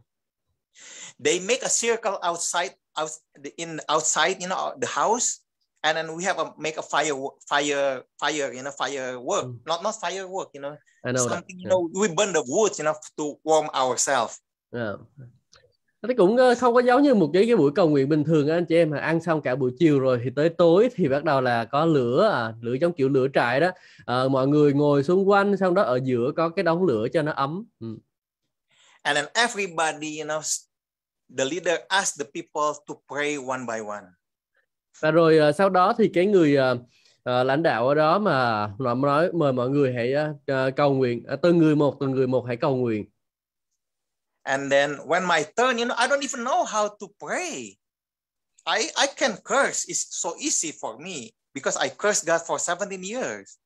They make a circle outside, you know, the house, and then we have make a fire, you know, firework, not firework, you know, something, you know, we burn the wood, you know, to warm ourselves. Nó cũng không có giống như một cái buổi cầu nguyện bình thường anh chị em, mà ăn xong cả buổi chiều rồi thì tới tối thì bắt đầu là có lửa, lửa giống kiểu lửa trại đó. Mọi người ngồi xung quanh, xong đó ở giữa có cái đống lửa cho nó ấm. And then everybody, the leader asked the people to pray one by one. Và rồi sau đó thì cái người lãnh đạo ở đó mà nói mời mọi người hãy cầu nguyện, từng người một hãy cầu nguyện. And then when my turn, I don't even know how to pray. I can curse. It's so easy for me because I cursed God for 17 years.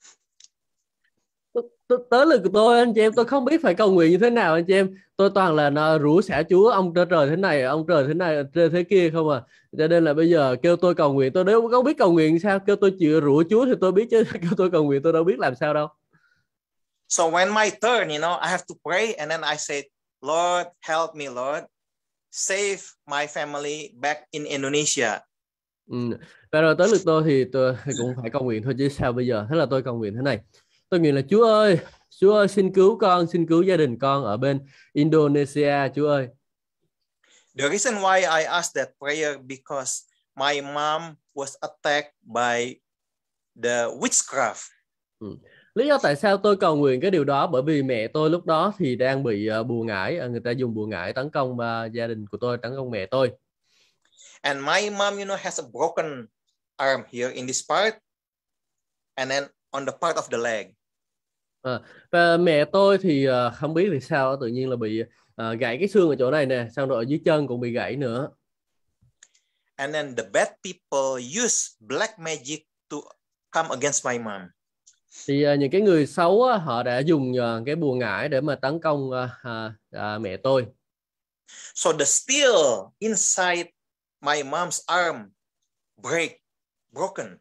Tới lượt của tôi anh chị em, tôi không biết phải cầu nguyện như thế nào anh chị em. Tôi toàn là nó rủa xả Chúa, ông trời thế này, ông trời thế này, thế kia không à. Cho nên là bây giờ kêu tôi cầu nguyện, tôi đâu có biết cầu nguyện sao. Kêu tôi chịu rủa Chúa thì tôi biết, chứ kêu tôi cầu nguyện tôi đâu biết làm sao đâu. So when my turn, I have to pray, and then I said, Lord, help me, Lord. Save my family back in Indonesia. Và rồi tới lượt tôi thì tôi cũng phải cầu nguyện thôi chứ sao bây giờ. Thế là tôi cầu nguyện thế này. Tôi nghĩ là Chúa ơi xin cứu con, xin cứu gia đình con ở bên Indonesia, Chúa ơi. The reason why I asked that prayer because my mom was attacked by the witchcraft. Lý do tại sao tôi cầu nguyện cái điều đó bởi vì mẹ tôi lúc đó thì đang bị bùa ngải, người ta dùng bùa ngải tấn công gia đình của tôi, tấn công mẹ tôi. And my mom, has a broken arm here in this part, and then on the part of the leg. Và mẹ tôi thì không biết vì sao tự nhiên là bị gãy cái xương ở chỗ này nè, xong rồi ở dưới chân cũng bị gãy nữa. And then the bad people use black magic to come against my mom. Thì những cái người xấu họ đã dùng cái bùa ngải để mà tấn công mẹ tôi. So the steel inside my mom's arm broken.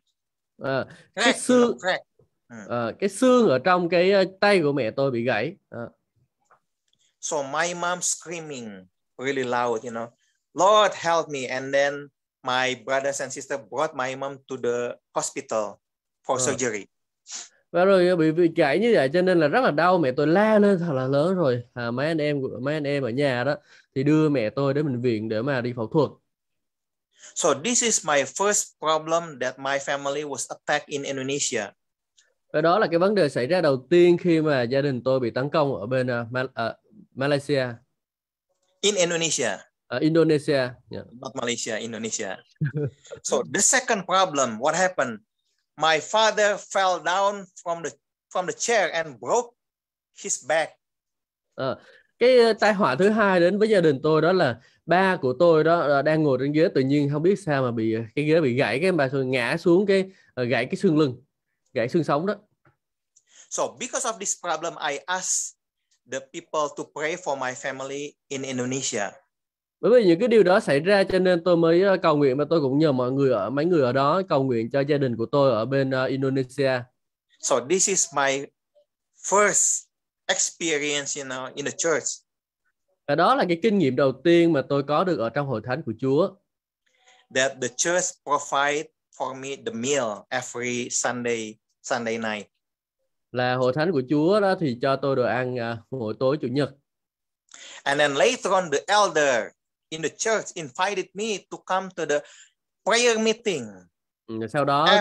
Cái xương ở trong cái tay của mẹ tôi bị gãy. So my mom screaming really loud, Lord help me. And then my brothers and sisters brought my mom to the hospital for surgery. Và rồi bị gãy như vậy cho nên là rất là đau, mẹ tôi la lên thật là lớn rồi. Mấy anh em ở nhà đó thì đưa mẹ tôi đến bệnh viện để mà đi phẫu thuật. So this is my first problem that my family was attacked in Indonesia. Và đó là cái vấn đề xảy ra đầu tiên khi mà gia đình tôi bị tấn công ở bên Malaysia. In Indonesia. Indonesia. Yeah. Not Malaysia, Indonesia. So the second problem, what happened? My father fell down from the chair and broke his back. Cái tai họa thứ hai đến với gia đình tôi đó là ba của tôi đó đang ngồi trên ghế, tự nhiên không biết sao mà bị cái ghế bị gãy, cái bà tôi ngã xuống cái gãy cái xương lưng, gãy xương sống đó. So because of this problem, I asked the people to pray for my family in Indonesia. Bởi vì những cái điều đó xảy ra cho nên tôi mới cầu nguyện, và tôi cũng nhờ mấy người ở đó cầu nguyện cho gia đình của tôi ở bên Indonesia. So this is my first experience, in the church. Và đó là cái kinh nghiệm đầu tiên mà tôi có được ở trong hội thánh của Chúa. That the church provide for me the meal every Sunday night. Là hội thánh của Chúa đó thì cho tôi đồ ăn mỗi tối chủ nhật. And then later on, the elder in the church invited me to come to the prayer meeting. Sau đó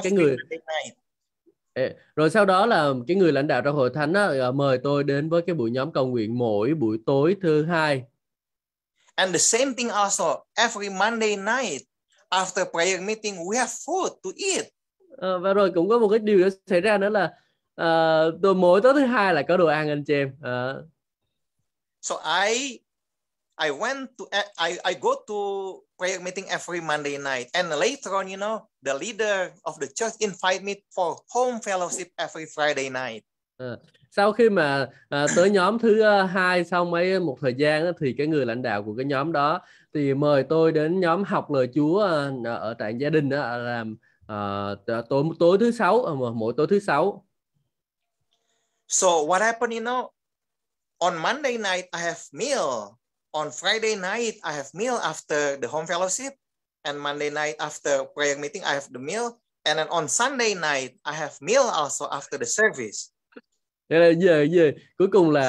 sau đó là cái người lãnh đạo trong hội thánh mời tôi đến với cái buổi nhóm cầu nguyện mỗi buổi tối thứ hai. And the same thing also, every Monday night after prayer meeting we have food to eat. Và rồi cũng có một cái điều đó xảy ra nữa là mỗi tối thứ hai là có đồ ăn anh chị em. So I go to prayer meeting every Monday night, and later on, the leader of the church invite me for home fellowship every Friday night. Sau khi mà tới nhóm thứ hai xong một thời gian đó, thì cái người lãnh đạo của cái nhóm đó thì mời tôi đến nhóm học lời Chúa ở tại gia đình đó, làm tối thứ sáu, mỗi tối thứ sáu. So what happened, on Monday night I have meal. On Friday night, I have meal after the home fellowship, and Monday night after prayer meeting, I have the meal, and then on Sunday night, I have meal also after the service. Về cuối cùng là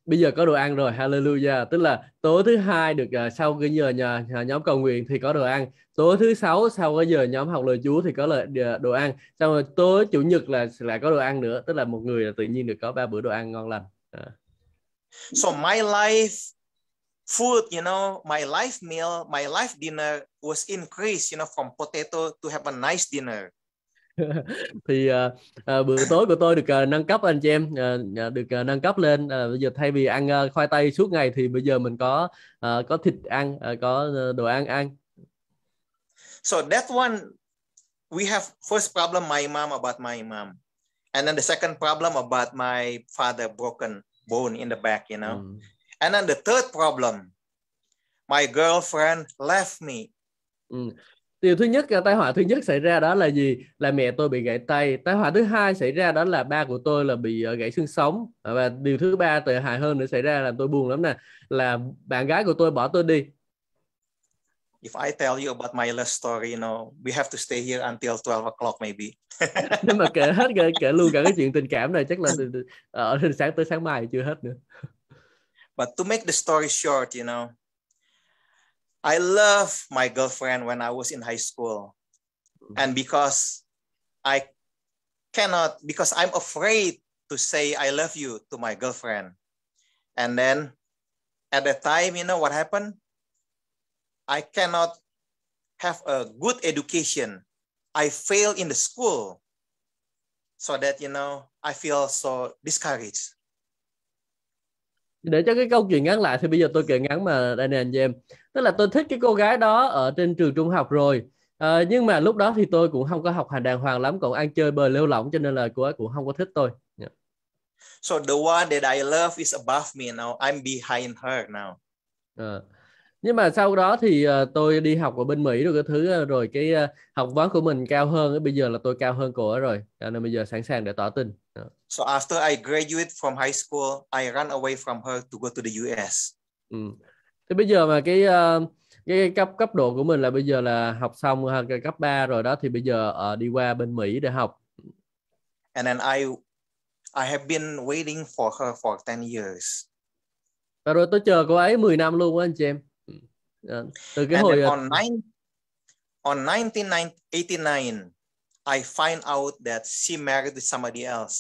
bây giờ có đồ ăn rồi, hallelujah. Tức là tối thứ hai được sau cái giờ nhóm cầu nguyện thì có đồ ăn. Tối thứ sáu sau cái giờ nhóm học lời Chúa thì có đồ ăn. Xong rồi tối chủ nhật là lại có đồ ăn nữa. Tức là một người là tự nhiên được có 3 bữa đồ ăn ngon lành. So my life food, you know, my life meal, my life dinner was increased, you know, from potato to have a nice dinner. Thì bữa tối của tôi được nâng cấp anh chị em, được nâng cấp lên. Bây giờ thay vì ăn khoai tây suốt ngày thì bây giờ mình có thịt ăn, có đồ ăn ăn. So that one, we have first problem my mom about my mom, and then the second problem about my father broken bone in the back, you know, and then the third problem, my girlfriend left me. Điều thứ nhất, tai họa thứ nhất xảy ra đó là gì? Là mẹ tôi bị gãy tay. Tai họa thứ hai xảy ra đó là ba của tôi là bị gãy xương sống. Và điều thứ ba tệ hại hơn nữa xảy ra làm tôi buồn lắm nè, là bạn gái của tôi bỏ tôi đi. If I tell you about my love story, you know, we have to stay here until 12 o'clock maybe. Nếu mà kể hết, kể luôn cả cái chuyện tình cảm này chắc là ở sáng tới sáng mai chưa hết nữa. But to make the story short, you know, I love my girlfriend when I was in high school. And because I'm afraid to say I love you to my girlfriend. And then at that time, you know what happened? I cannot have a good education. I failed in the school. So that, you know, I feel so discouraged. Để cho cái câu chuyện ngắn lại thì bây giờ tôi kể ngắn mà đây nè anh em. Tức là tôi thích cái cô gái đó ở trên trường trung học rồi. Nhưng mà lúc đó thì tôi cũng không có học hành đàng hoàng lắm, còn ăn chơi bời lêu lỏng, cho nên là cô ấy cũng không có thích tôi. Yeah. So the one that I love is above me now. I'm behind her now. Nhưng mà sau đó thì tôi đi học ở bên Mỹ rồi cái thứ, rồi cái học vấn của mình cao hơn. Bây giờ là tôi cao hơn cô ấy rồi, cho nên bây giờ sẵn sàng để tỏ tình. So after I graduate from high school, I run away from her to go to the US. Thế bây giờ mà cái cấp độ của mình là bây giờ là học xong cấp 3 rồi đó, thì bây giờ đi qua bên Mỹ để học. And then I have been waiting for her for 10 years. Và rồi tôi chờ cô ấy 10 năm luôn á anh chị em. Từ cái hồi on 1989, I find out that she married with somebody else.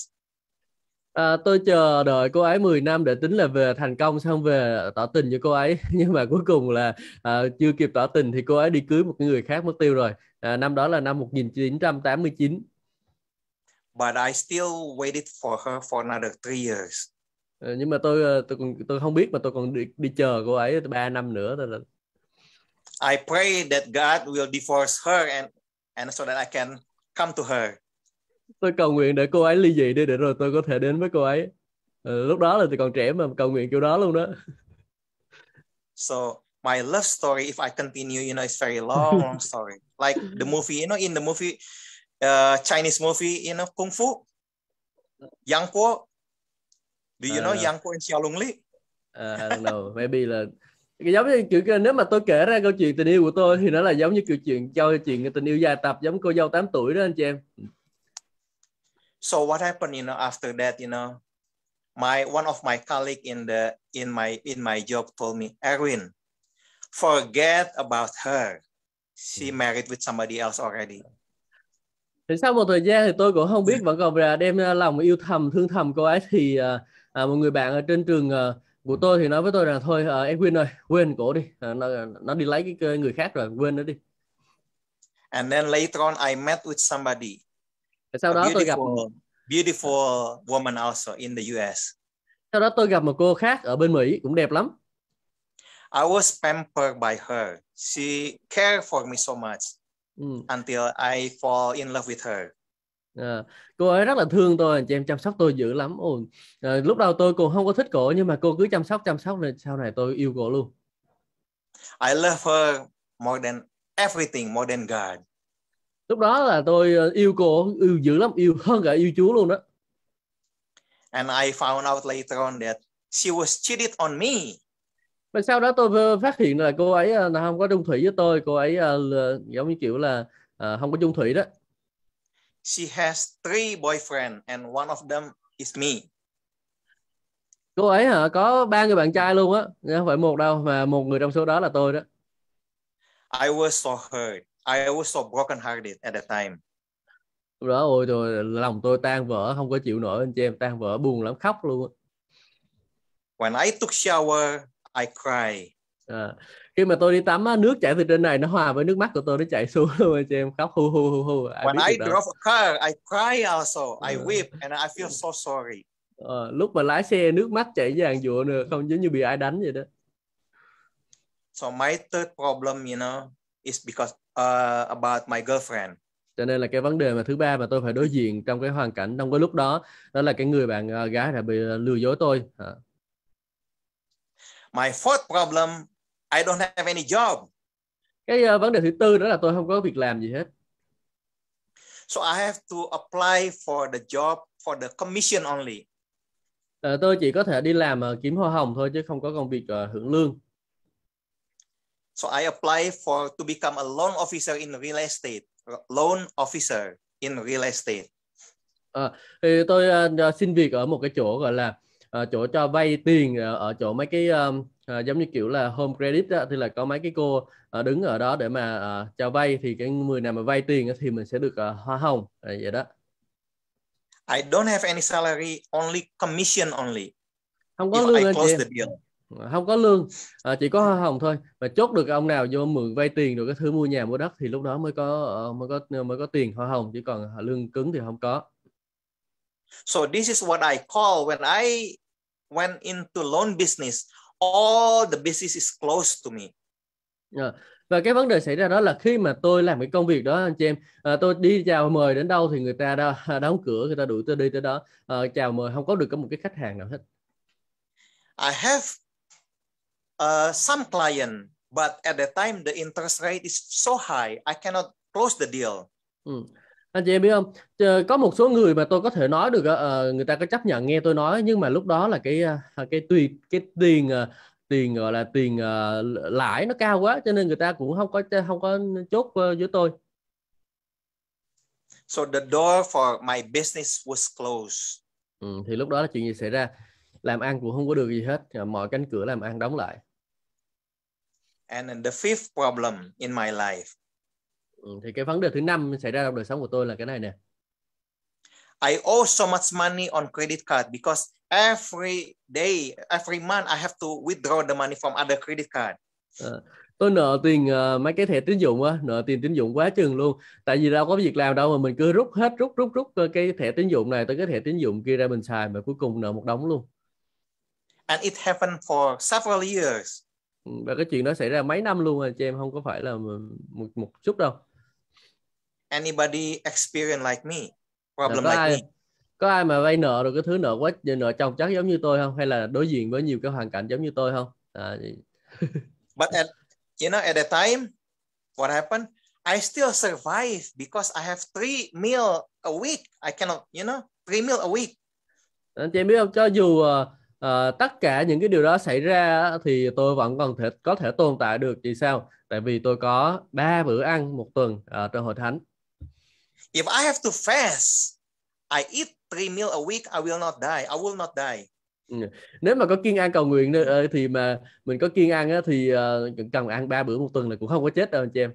Tôi chờ đợi cô ấy 10 năm để tính là về thành công, xong về tỏ tình với cô ấy. Nhưng mà cuối cùng là chưa kịp tỏ tình thì cô ấy đi cưới một người khác mất tiêu rồi. Năm đó là năm 1989. But I still waited for her for another 3 years. Nhưng mà tôi không biết, mà tôi còn đi chờ cô ấy 3 năm nữa. I pray that God will divorce her and so that I can come to her. Tôi cầu nguyện để cô ấy ly dị đi, để rồi tôi có thể đến với cô ấy. Lúc đó là tôi còn trẻ mà cầu nguyện kiểu đó luôn đó. So my love story, if I continue, you know, it's very long story. Like the movie, you know, in the movie, Chinese movie, you know, Kung Fu, Yang Kuo. Do you know Yang Kuo and Xiao Long Li? I don't know, maybe là giống như kiểu, nếu mà tôi kể ra câu chuyện tình yêu của tôi thì nó là giống như chuyện tình yêu dài tập, giống Cô dâu 8 tuổi đó anh chị em. So what happened, you know, after that, you know, one of my colleague in my job told me, Erwin, forget about her. She married with somebody else already. Thì sau một thời gian thì tôi cũng không biết, vẫn còn đem lòng yêu thầm, thương thầm cô ấy, thì một người bạn ở trên trường của tôi thì nói với tôi rằng thôi Erwin ơi, quên cổ đi, nó đi lấy cái người khác rồi, quên nó đi. And then later on I met with somebody. Sau đó tôi gặp beautiful woman also in the US. Sau đó tôi gặp một cô khác ở bên Mỹ cũng đẹp lắm. I was pampered by her. She cared for me so much until I fall in love with her. Cô ấy rất là thương tôi, anh chị em, chăm sóc tôi dữ lắm. Lúc đầu tôi cũng không có thích cổ, nhưng mà cô cứ chăm sóc rồi sau này tôi yêu cổ luôn. I love her more than everything, more than God. Lúc đó là tôi yêu cô, yêu dữ lắm, yêu hơn cả yêu Chúa luôn đó. And I found out later on that she was cheated on me. Và sau đó tôi phát hiện là cô ấy không có chung thủy với tôi, cô ấy giống như kiểu là không có chung thủy đó. She has 3 boyfriends and one of them is me. Cô ấy hả? Có 3 người bạn trai luôn á, không phải một đâu, mà một người trong số đó là tôi đó. I was so hurt. I was so broken-hearted at that time. Lúc đó ôi rồi lòng tôi tan vỡ, không có chịu nổi anh chị em, tan vỡ, buồn lắm, khóc luôn á. When I took shower, I cried. Khi mà tôi đi tắm á, nước chảy từ trên này nó hòa với nước mắt của tôi, nó chảy xuống luôn anh chị em, khóc hu hu hu hu, ai When biết I được đâu. drove a car, I cried also. I weep and I feel so sorry. Lúc mà lái xe nước mắt chảy dàn dụa nữa, không giống như bị ai đánh vậy đó. So my third problem, is because about my girlfriend. Cho nên là cái vấn đề mà thứ ba mà tôi phải đối diện trong cái hoàn cảnh trong cái lúc đó, đó là cái người bạn gái đã bị lừa dối tôi. My fourth problem, I don't have any job. Cái vấn đề thứ tư đó là tôi không có việc làm gì hết. So I have to apply for the job for the commission only. Tôi chỉ có thể đi làm kiếm hoa hồng thôi chứ không có công việc hưởng lương. So I apply to become a loan officer in real estate. Loan officer in real estate. Thì tôi xin việc ở một cái chỗ gọi là chỗ cho vay tiền, ở chỗ mấy cái giống như kiểu là home credit đó, thì là có mấy cái cô đứng ở đó để mà cho vay, thì cái người nào mà vay tiền thì mình sẽ được hoa hồng vậy đó. I don't have any salary, only commission only. Không có If lương I anh close chị. the deal. Không có lương, chỉ có hoa hồng thôi. Mà chốt được ông nào vô mượn vay tiền rồi cái thứ mua nhà mua đất thì lúc đó mới có tiền hoa hồng, chứ còn lương cứng thì không có. So this is what I call when I went into loan business, all the business is close to me. Và cái vấn đề xảy ra đó là khi mà tôi làm cái công việc đó anh chị em, tôi đi chào mời đến đâu thì người ta đóng cửa, người ta đuổi tôi đi tới đó, chào mời không có được có một cái khách hàng nào hết. I have some client, but at that time the interest rate is so high, I cannot close the deal. Anh chị em biết không, có một số người mà tôi có thể nói được, người ta có chấp nhận nghe tôi nói, nhưng mà lúc đó là cái tiền gọi là tiền lãi nó cao quá, cho nên người ta cũng không có chốt với tôi. So the door for my business was closed. Thì lúc đó là chuyện gì xảy ra? Làm ăn cũng không có được gì hết, mọi cánh cửa làm ăn đóng lại. And then the fifth problem in my life. Thì cái vấn đề thứ 5 xảy ra trong đời sống của tôi là cái này nè. I owe so much money on credit card because every day, every month I have to withdraw the money from other credit card. Tôi nợ tiền mấy cái thẻ tín dụng á, nợ tiền tín dụng quá chừng luôn. Tại vì đâu có việc làm đâu mà mình cứ rút cái thẻ tín dụng này tới cái thẻ tín dụng kia ra mình xài, mà cuối cùng nợ một đống luôn. And it happened for several years. Và cái chuyện đó xảy ra mấy năm luôn anh chị em, không có phải là một chút đâu. Anybody experience like me? Problem like me? Có ai mà vay nợ rồi cái thứ nợ quá, nợ chồng chất giống như tôi không? Hay là đối diện với nhiều cái hoàn cảnh giống như tôi không? But at that time, what happened? I still survive because I have 3 meals a week. I cannot, 3 meals a week. Anh chị em biết không? Cho dù tất cả những cái điều đó xảy ra thì tôi vẫn còn có thể tồn tại được. Vì sao? Tại vì tôi có 3 bữa ăn một tuần trong hội thánh. If I have to fast, I eat 3 meals a week, I will not die. I will not die. Nếu mà có kiêng ăn cầu nguyện thì mà mình có kiêng ăn thì cần ăn 3 bữa một tuần là cũng không có chết đâu anh chị em.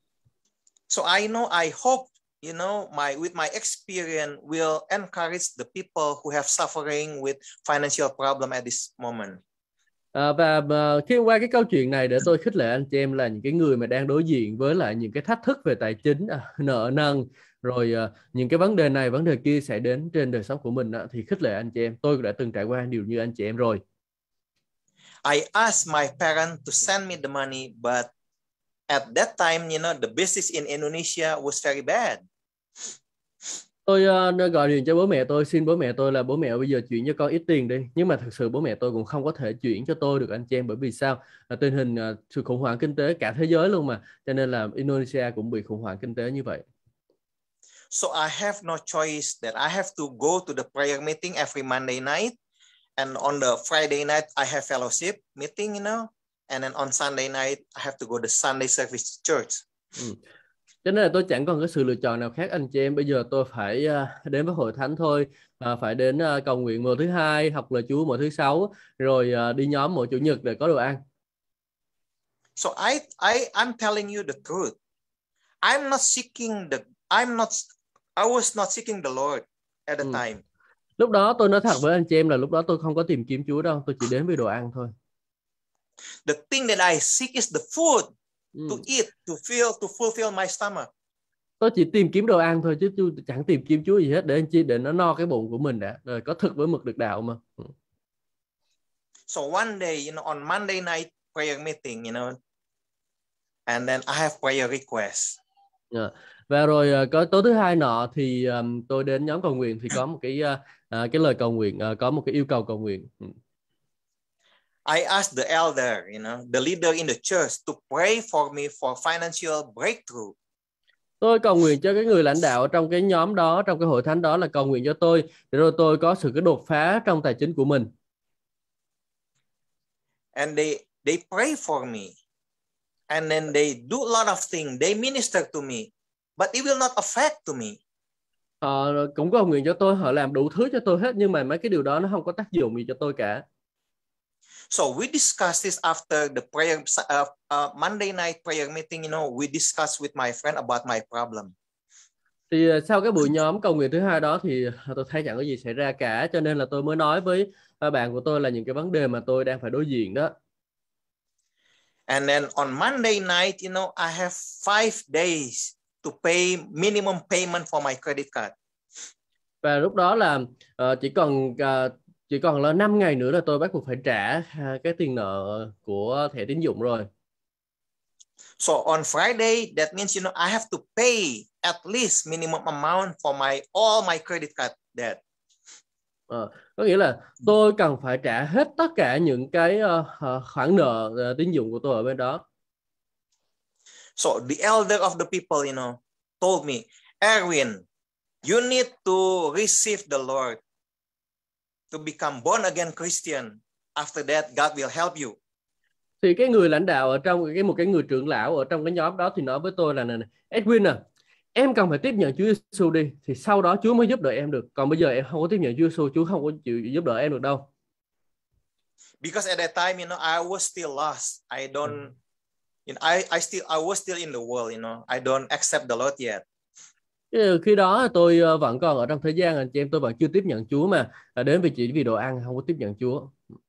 So I hope, with my experience will encourage the people who have suffering with financial problem at this moment. Và khi qua cái câu chuyện này để tôi khích lệ anh chị em là những cái người mà đang đối diện với lại những cái thách thức về tài chính, nợ nần, rồi những cái vấn đề này vấn đề kia sẽ đến trên đời sống của mình, thì khích lệ anh chị em, tôi đã từng trải qua điều như anh chị em rồi. I asked my parents to send me the money, but at that time, the business in Indonesia was very bad. Tôi gọi điện cho bố mẹ tôi, xin bố mẹ tôi là bố mẹ bây giờ chuyển cho con ít tiền đi. Nhưng mà thực sự bố mẹ tôi cũng không có thể chuyển cho tôi được anh chị em, bởi vì sao? Tình hình sự khủng hoảng kinh tế cả thế giới luôn mà, cho nên là Indonesia cũng bị khủng hoảng kinh tế như vậy. So I have no choice that I have to go to the prayer meeting every Monday night, and on the Friday night I have fellowship meeting, and then on Sunday night I have to go to Sunday service church. Cho nên là tôi chẳng còn cái sự lựa chọn nào khác anh chị em. Bây giờ tôi phải đến với hội thánh thôi, phải đến cầu nguyện mỗi thứ Hai, học lời Chúa mỗi thứ Sáu, rồi đi nhóm mỗi Chủ nhật để có đồ ăn. So I'm telling you the truth. I was not seeking the Lord at the time. Lúc đó tôi nói thật với anh chị em là lúc đó tôi không có tìm kiếm Chúa đâu, tôi chỉ đến vì đồ ăn thôi. The thing that I seek is the food to eat, to fulfill my stomach. Tôi chỉ tìm kiếm đồ ăn thôi chứ tôi chẳng tìm kiếm Chúa gì hết, để anh chị để nó no cái bụng của mình đã, rồi có thực với mực được đạo mà. So one day, on Monday night prayer meeting, and then I have prayer request. Và rồi có tối thứ Hai nọ thì tôi đến nhóm cầu nguyện thì có một cái lời cầu nguyện, có một cái yêu cầu cầu nguyện. I asked the elder, the leader in the church to pray for me for financial breakthrough. Tôi cầu nguyện cho cái người lãnh đạo trong cái nhóm đó, trong cái hội thánh đó, là cầu nguyện cho tôi để rồi tôi có sự cái đột phá trong tài chính của mình. And they pray for me. And then they do a lot of things. They minister to me. But it will not affect to me. Họ cũng cầu nguyện cho tôi, họ làm đủ thứ cho tôi hết, nhưng mà mấy cái điều đó nó không có tác dụng gì cho tôi cả. So we discussed this after the prayer Monday night prayer meeting. We discussed with my friend about my problem. Thì sau cái buổi nhóm cầu nguyện thứ Hai đó thì tôi thấy chẳng có gì xảy ra cả, cho nên là tôi mới nói với bạn của tôi là những cái vấn đề mà tôi đang phải đối diện đó. And then on Monday night, I have 5 days to pay minimum payment for my credit card. Và lúc đó là chỉ còn là 5 ngày nữa là tôi bắt buộc phải trả cái tiền nợ của thẻ tín dụng rồi. So on Friday, that means I have to pay at least minimum amount for all my credit card debt. Có nghĩa là tôi cần phải trả hết tất cả những cái khoản nợ tín dụng của tôi ở bên đó. So the elder of the people, told me, Erwin, you need to receive the Lord to become born again Christian. After that, God will help you. Thì cái người lãnh đạo ở trong một cái người trưởng lão ở trong cái nhóm đó thì nói với tôi là này, Edwin em cần phải tiếp nhận Chúa Giêsu đi, thì sau đó Chúa mới giúp đỡ em được. Còn bây giờ em không có tiếp nhận Chúa Giêsu, Chúa không có chịu giúp đỡ em được đâu. Because at that time, I was still lost. I was still in the world, I don't accept the Lord yet. Khi đó tôi vẫn còn ở trong thế gian, anh chị em, tôi vẫn chưa tiếp nhận Chúa mà đến chỉ vì đồ ăn, không có tiếp nhận Chúa.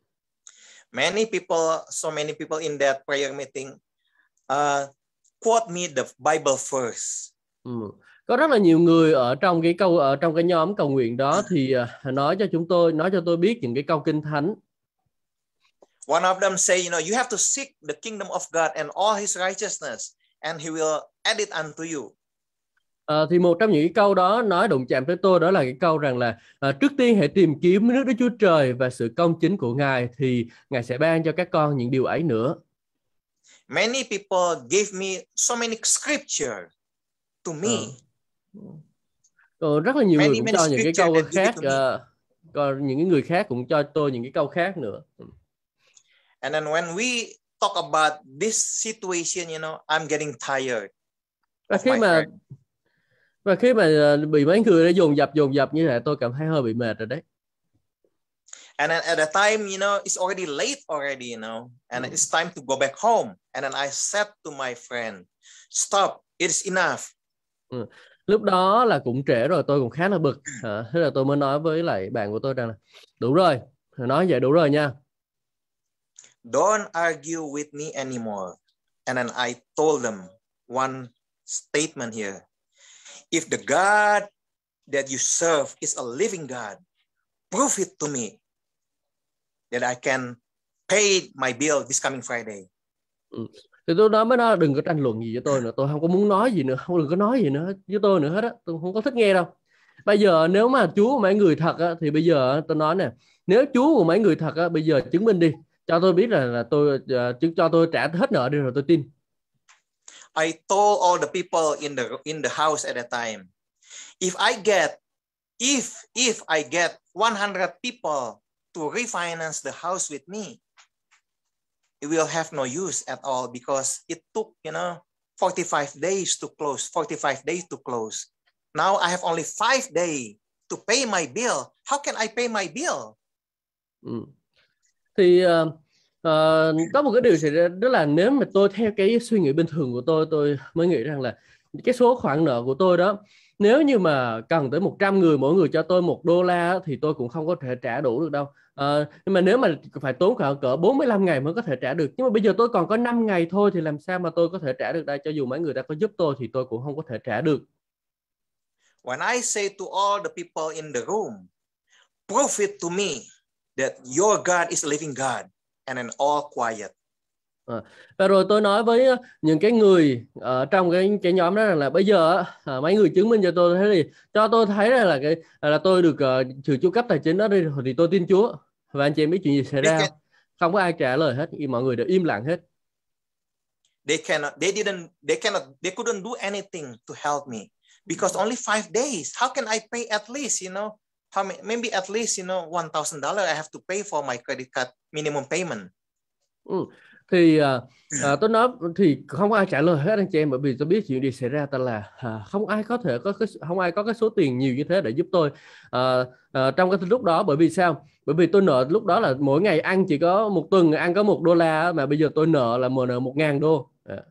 So many people in that prayer meeting quote me the Bible verse. Có rất là nhiều người ở trong cái nhóm cầu nguyện đó thì nói cho tôi biết những cái câu kinh thánh. One of them say, you have to seek the kingdom of God and all his righteousness, and he will add it unto you. Thì một trong những cái câu đó nói đụng chạm tới tôi, đó là cái câu rằng là trước tiên hãy tìm kiếm nước Đức Chúa Trời và sự công chính của Ngài, thì Ngài sẽ ban cho các con những điều ấy nữa. Many people gave me so many scripture to me. Còn rất là nhiều người cũng cho những cái câu khác, còn những người khác cũng cho tôi những cái câu khác nữa. And then when we talk about this situation, I'm getting tired. Và khi mà bị mấy người đã dồn dập như thế, tôi cảm thấy hơi bị mệt rồi đấy. And then at the time, it's already late already, and it's time to go back home. And then I said to my friend, stop, it's enough. Lúc đó là cũng trễ rồi, tôi cũng khá là bực. Thế là tôi mới nói với lại bạn của tôi rằng là đủ rồi, nói vậy đủ rồi nha. Don't argue with me anymore. And then I told them one statement here. If the God that you serve is a living God, prove it to me that I can pay my bill this coming Friday. Thì tôi nói với nó đừng có tranh luận gì với tôi nữa, tôi không có muốn nói gì nữa, đừng có nói gì nữa với tôi nữa hết á, tôi không có thích nghe đâu. Bây giờ nếu mà Chúa của mấy người thật á, thì bây giờ tôi nói nè, nếu Chúa của mấy người thật á, bây giờ chứng minh đi, cho tôi biết là tôi cho tôi trả hết nợ đi rồi tôi tin. I told all the people in the house at that time, if I get 100 people to refinance the house with me, it will have no use at all, because it took 45 days to close, 45 days to close. Now I have only 5 days to pay my bill. How can I pay my bill? Thì có một cái điều xảy ra, đó là nếu mà tôi theo cái suy nghĩ bình thường của tôi mới nghĩ rằng là cái số khoản nợ của tôi đó, nếu như mà cần tới 100 người, mỗi người cho tôi $1 thì tôi cũng không có thể trả đủ được đâu. Nhưng mà nếu mà phải tốn khoảng cỡ 45 ngày mới có thể trả được. Nhưng mà bây giờ tôi còn có 5 ngày thôi thì làm sao mà tôi có thể trả được đây? Cho dù mấy người đã có giúp tôi thì tôi cũng không có thể trả được. When I say to all the people in the room, prove it to me that your God is a living God, and then all quiet. Và rồi tôi nói với những cái người ở trong cái nhóm đó rằng là bây giờ mấy người chứng minh cho tôi thấy gì, cho tôi thấy là tôi được sự chu cấp tài chính đó đi, thì tôi tin Chúa. Và anh chị em biết chuyện gì xảy ra? Không có ai trả lời hết, mọi người đều im lặng hết. They couldn't do anything to help me because only 5 days. How can I pay at least, maybe at least, $1,000 I have to pay for my credit card minimum payment. Thì tôi nói thì không ai trả lời hết anh chị em, bởi vì tôi biết chuyện gì xảy ra, tức là không ai có cái số tiền nhiều như thế để giúp tôi trong cái lúc đó. Bởi vì sao? Bởi vì tôi nợ lúc đó là mỗi ngày ăn chỉ có một tuần ăn có $1, mà bây giờ tôi nợ là $1,000.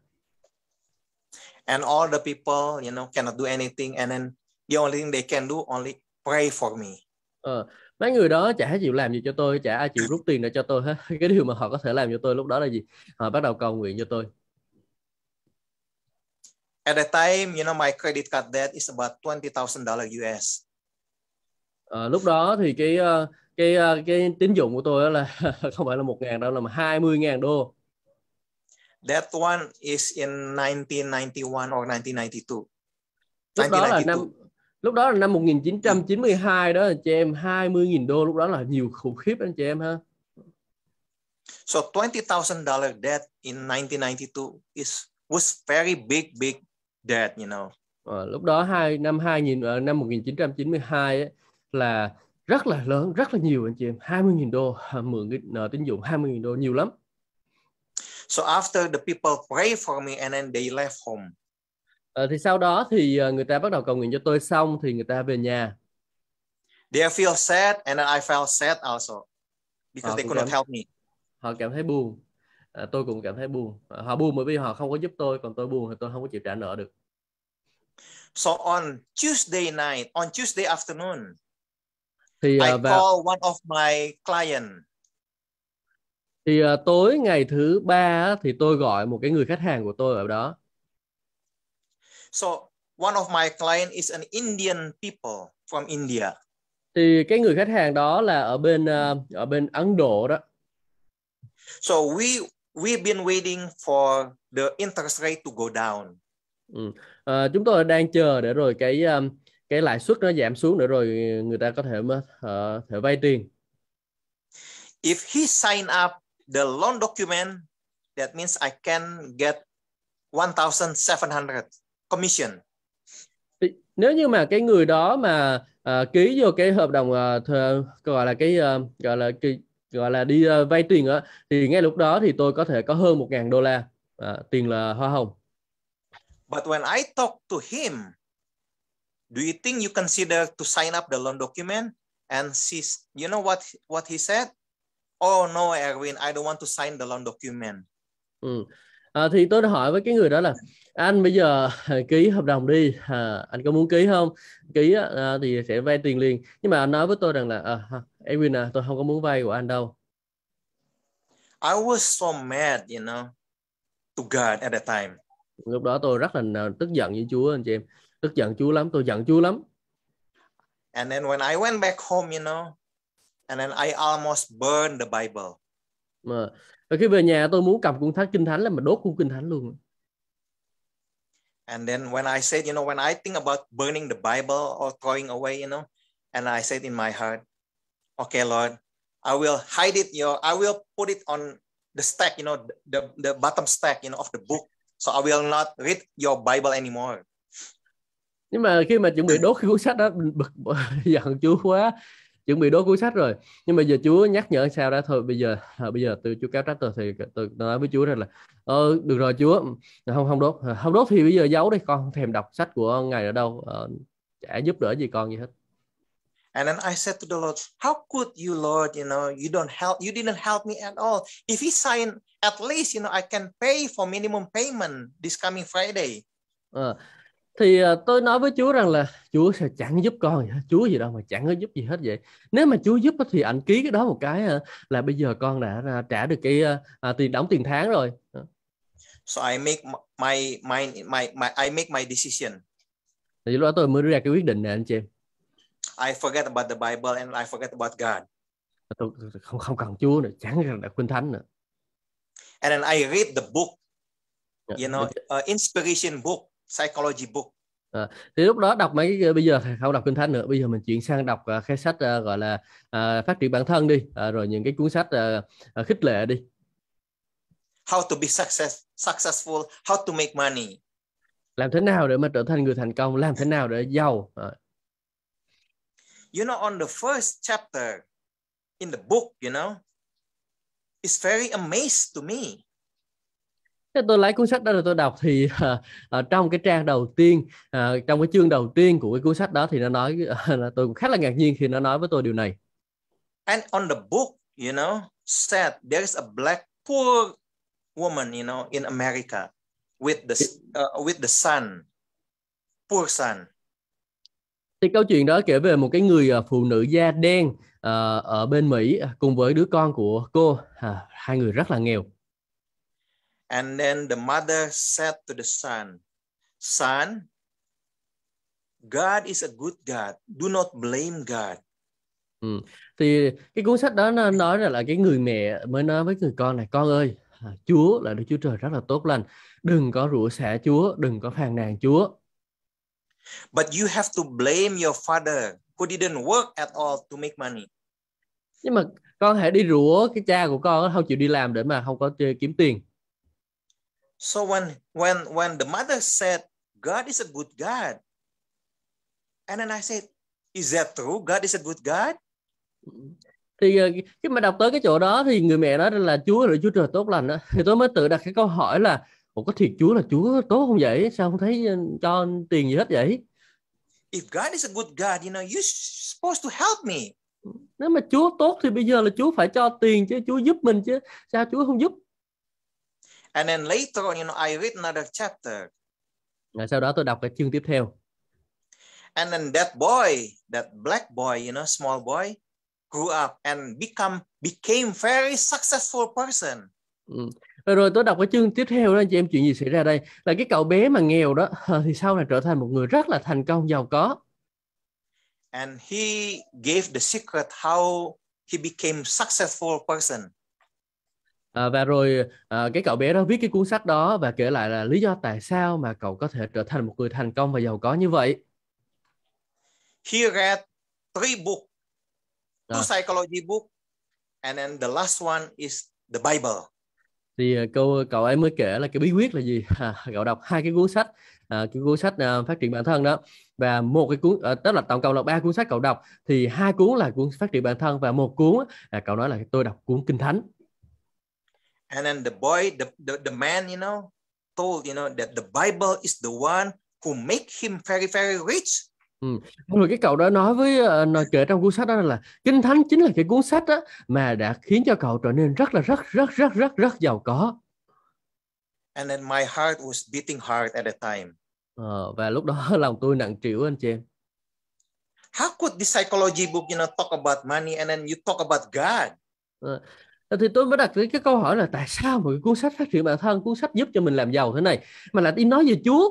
And all the people, cannot do anything, and then the only thing they can do only pray for me. Mấy người đó chả chịu làm gì cho tôi, chả ai chịu rút tiền để cho tôi hết. Cái điều mà họ có thể làm cho tôi lúc đó là gì? Họ bắt đầu cầu nguyện cho tôi. At that time, my credit card debt is about $20,000 US. Lúc đó thì cái tín dụng của tôi là không phải là $1,000 đâu, mà $20,000. That one is in 1991 or 1992. Lúc đó là năm 1992 đó anh chị em. $20,000 lúc đó là nhiều khủng khiếp anh chị em ha. So $20,000 debt in 1992 was very big debt, Lúc đó năm 1992 ấy, là rất là lớn, rất là nhiều anh chị em. $20,000 mượn cái nợ tín dụng, $20,000 nhiều lắm. So after the people pray for me and then they left home. Thì sau đó thì người ta bắt đầu cầu nguyện cho tôi xong thì người ta về nhà. They feel sad and I felt sad also because they could not help me. Họ cảm thấy buồn. Tôi cũng cảm thấy buồn. Họ buồn bởi vì họ không có giúp tôi, còn tôi buồn thì tôi không có chịu trả nợ được. So on Tuesday afternoon, I call one of my client. Thì tối ngày thứ 3 thì tôi gọi một cái người khách hàng của tôi ở đó. So one of my client is an Indian people from India. Thì cái người khách hàng đó là ở bên Ấn Độ đó. So we've been waiting for the interest rate to go down. Chúng tôi đang chờ để rồi cái lãi suất nó giảm xuống để rồi người ta có thể vay tiền. If he sign up the loan document, that means I can get 1,700 commission. Nếu như mà cái người đó mà ký vô cái hợp đồng gọi là đi vay tiền á, thì ngay lúc đó thì tôi có thể có hơn $1,000 tiền là hoa hồng. But when I talk to him, do you think you consider to sign up the loan document? And you know what he said? Oh no, Erwin, I don't want to sign the loan document. Thì tôi đã hỏi với cái người đó là anh bây giờ ký hợp đồng đi, anh có muốn ký không? Ký thì sẽ vay tiền liền. Nhưng mà anh nói với tôi rằng là Erwin tôi không có muốn vay của anh đâu. I was so mad, to God at that time. Lúc đó tôi rất là tức giận với Chúa anh chị em. Tức giận Chúa lắm, tôi giận Chúa lắm. And then when I went back home, and then I almost burned the Bible. Và khi về nhà tôi muốn cầm cuốn Kinh Thánh là mà đốt cuốn Kinh Thánh luôn. And then when I said, when I think about burning the Bible or throwing away, and I said in my heart, okay, Lord, I will hide it, I will put it on the stack, the bottom stack, of the book. So I will not read your Bible anymore. Nhưng mà khi mà chuẩn bị đốt cái cuốn sách đó, giận Chúa quá, chuẩn bị đốt cuốn sách rồi. Nhưng bây giờ Chúa nhắc nhở sao đó thôi, bây giờ Chúa cáo trách tôi thì tôi nói với Chúa rằng là được rồi Chúa, không đốt thì bây giờ giấu đi, con không thèm đọc sách của Ngài ở đâu, chả giúp đỡ gì con gì hết. And then I said to the Lord, how could you, Lord, you didn't help me at all. If he signed, at least, I can pay for minimum payment this coming Friday. Thì tôi nói với Chúa rằng là Chúa sẽ chẳng giúp con gì hết, Chúa gì đâu mà chẳng có giúp gì hết vậy. Nếu mà Chúa giúp thì anh ký cái đó một cái là bây giờ con đã trả được cái đóng tiền tháng rồi. So I make I make my decision. Thì lúc đó tôi mới đưa ra cái quyết định này anh chị em. I forget about the Bible and I forget about God. Tôi không cần Chúa nữa, chẳng cần đọc Kinh Thánh nữa. And then I read the book, inspiration book, psychology book. Thì lúc đó đọc mấy cái, bây giờ không đọc Kinh Thánh nữa, bây giờ mình chuyển sang đọc cái sách gọi là phát triển bản thân đi, rồi những cái cuốn sách khích lệ đi. How to be successful, how to make money. Làm thế nào để mà trở thành người thành công, làm thế nào để giàu. On the first chapter in the book, it's very amazed to me. Thế tôi lấy cuốn sách đó rồi tôi đọc thì trong cái trang đầu tiên, trong cái chương đầu tiên của cái cuốn sách đó thì nó nói tôi cũng khá là ngạc nhiên khi nó nói với tôi điều này. And on the book, said there is a black poor woman, in America with the son, poor son. Thì câu chuyện đó kể về một cái người phụ nữ da đen ở bên Mỹ cùng với đứa con của cô, hai người rất là nghèo. And then the mother said to the son, God is a good God. Do not blame God. Thì cái cuốn sách đó nó nói là cái người mẹ mới nói với người con này, con ơi, Chúa là Đức Chúa Trời rất là tốt lành, đừng có rủa xả Chúa, đừng có phàn nàn Chúa. But you have to blame your father who didn't work at all to make money. Nhưng mà con hãy đi rủa cái cha của con không chịu đi làm để mà không có kiếm tiền. So when the mother said God is a good God, and then I said, is that true? God is a good God? Thì khi mà đọc tới cái chỗ đó thì người mẹ nói là Chúa là Chúa Trời tốt lành đó. Thì tôi mới tự đặt cái câu hỏi là có thiệt Chúa là Chúa tốt không vậy? Sao không thấy cho tiền gì hết vậy? If God is a good God, you're supposed to help me. Nếu mà Chúa tốt thì bây giờ là Chúa phải cho tiền chứ, Chúa giúp mình chứ, sao Chúa không giúp? And then later on, I read another chapter. Sau đó tôi đọc cái chương tiếp theo. And then that black boy, small boy, grew up and became very successful person. Rồi tôi đọc cái chương tiếp theo đó anh chị em, chuyện gì xảy ra đây? Là cái cậu bé mà nghèo đó thì sau này trở thành một người rất là thành công, giàu có. And he gave the secret how he became successful person. Và rồi cái cậu bé đó viết cái cuốn sách đó và kể lại là lý do tại sao mà cậu có thể trở thành một người thành công và giàu có như vậy. He read 3 books, 2 psychology book, and then the last one is the Bible. Thì cậu ấy mới kể là cái bí quyết là gì? Cậu đọc 2 cái cuốn sách, cái cuốn sách phát triển bản thân đó, và một cái cuốn, tức là tổng cộng là 3 cuốn sách cậu đọc, thì 2 cuốn là cuốn phát triển bản thân và một cuốn cậu nói là tôi đọc cuốn Kinh Thánh. And then the boy, the man, told that the Bible is the one who make him very very rich. Rồi cái cậu đó nói với kể trong cuốn sách đó là Kinh Thánh chính là cái cuốn sách đó mà đã khiến cho cậu trở nên rất giàu có. And then my heart was beating hard at the time. Và lúc đó lòng tôi nặng trĩu anh chị em. How could the psychology book, talk about money and then you talk about God? Thì tôi mới đặt cái câu hỏi là tại sao một cái cuốn sách phát triển bản thân, cuốn sách giúp cho mình làm giàu thế này mà lại đi nói về Chúa?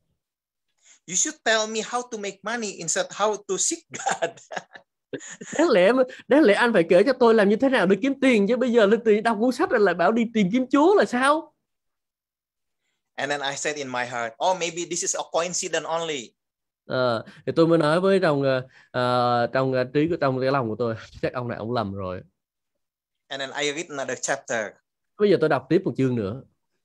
You should tell me how to make money instead how to seek God. Đáng lẽ anh phải kể cho tôi làm như thế nào để kiếm tiền chứ, bây giờ lên đọc cuốn sách rồi lại bảo đi tìm kiếm Chúa là sao? And then I said in my heart, maybe this is a coincidence only. Thì tôi mới nói với trong cái lòng của tôi, chắc ông này ông lầm rồi. And then I read another chapter. Bây giờ tôi đọc tiếp một chương nữa.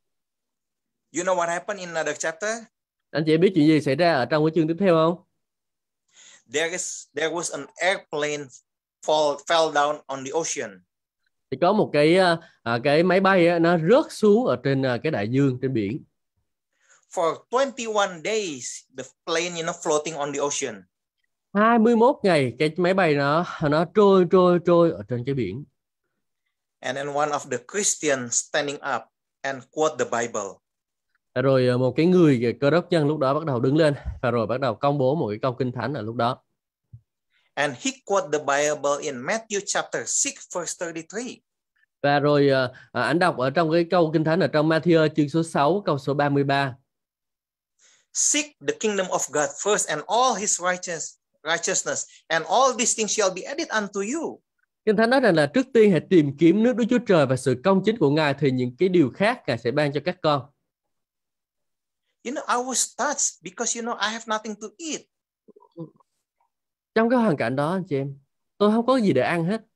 You know what happened in another chapter? Anh chị biết chuyện gì xảy ra ở trong cái chương tiếp theo không? There was an airplane fell down on the ocean. Thì có một cái máy bay á, nó rớt xuống ở trên cái đại dương, trên biển. For 21 days, the plane, floating on the ocean. 21 ngày cái máy bay nó trôi ở trên cái biển. And then one of the Christians standing up and quote the Bible. Rồi một cái người Cơ đốc nhân lúc đó bắt đầu đứng lên và rồi bắt đầu công bố một cái câu kinh thánh ở lúc đó. And he quote the Bible in Matthew chapter 6 verse 33. Và rồi ảnh đọc ở trong cái câu kinh thánh ở trong Matthew chương số 6 câu số 33. Seek the kingdom of God first and all his righteousness and all these things shall be added unto you. Kinh thánh nói rằng là trước tiên hãy tìm kiếm nước Đức Chúa Trời và sự công chính của Ngài thì những cái điều khác Ngài sẽ ban cho các con. I was touched because I have nothing to eat. Trong cái hoàn cảnh đó anh chị em, tôi không có gì để ăn hết.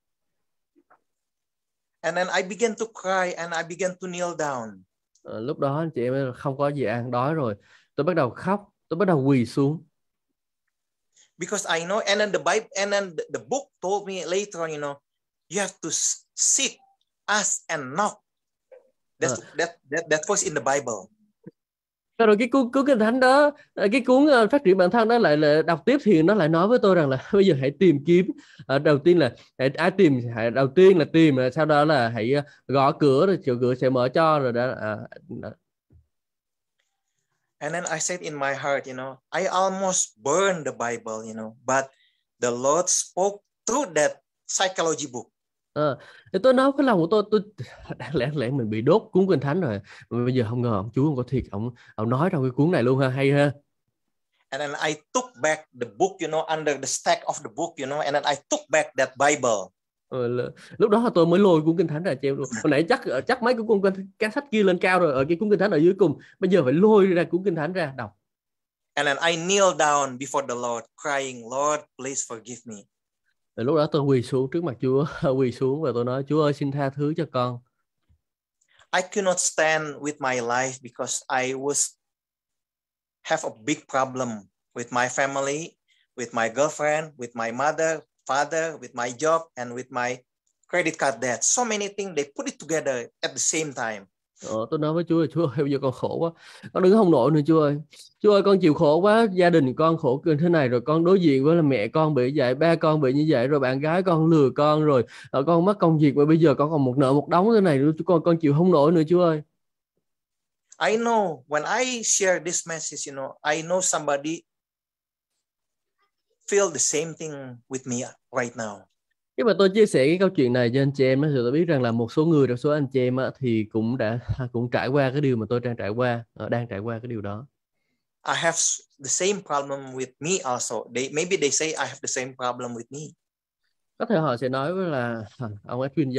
And then I began to cry and I began to kneel down. Lúc đó anh chị em không có gì ăn, đói rồi. Tôi bắt đầu khóc, tôi bắt đầu quỳ xuống. Because I know, and then the Bible, and then the book told me later on, you have to seek, ask, and knock. That was in the Bible. Rồi cái cuốn kinh thánh đó, cái cuốn phát triển bản thân đó lại là đọc tiếp thì nó lại nói với tôi rằng là bây giờ hãy tìm kiếm. Đầu tiên là đầu tiên là tìm, sau đó là hãy gõ cửa rồi cửa sẽ mở cho rồi đó. And then I said in my heart, I almost burned the Bible, but the Lord spoke through that psychology book. Thì tôi nói cái lòng của tôi đáng lẽ mình bị đốt cuốn kinh thánh rồi, mà bây giờ không ngờ ông Chúa không có thiệt, ông nói trong cái cuốn này luôn ha, hay ha. And then I took back the book, under the stack of the book, and then I took back that Bible. Lúc đó tôi mới lôi cuốn kinh thánh ra treo luôn. Hồi nãy chắc mấy cái sách kia lên cao rồi, ở cái cuốn kinh thánh ở dưới cùng, bây giờ phải lôi ra cuốn kinh thánh ra đọc. And then I kneel down before the Lord, crying, Lord, please forgive me. Rồi lúc đó tôi quỳ xuống trước mặt Chúa, quỳ xuống và tôi nói, Chúa ơi xin tha thứ cho con. I could not stand with my life because I have a big problem with my family, with my girlfriend, with my mother, father, with my job, and with my credit card debt. So many things, they put it together at the same time. Tôi nói với Chúa ơi, bây giờ con khổ quá, con đứng không nổi nữa Chúa ơi. Chúa ơi, con chịu khổ quá, gia đình con khổ như thế này, rồi con đối diện với là mẹ con bị vậy, ba con bị như vậy, rồi bạn gái con lừa con, rồi con mất công việc, và bây giờ con còn một nợ một đống thế này nữa, con chịu không nổi nữa Chúa ơi. I know when I share this message, I know somebody feel the same thing with me right now. Khi mà tôi chia sẻ cái câu chuyện này cho anh chị em thì tôi biết rằng là một số người, trong số anh chị em thì cũng trải qua cái điều mà tôi đang trải qua cái điều đó. I have the same problem with me also. Maybe they say I have the same problem with me. Có thể họ sẽ nói với là ông Edwin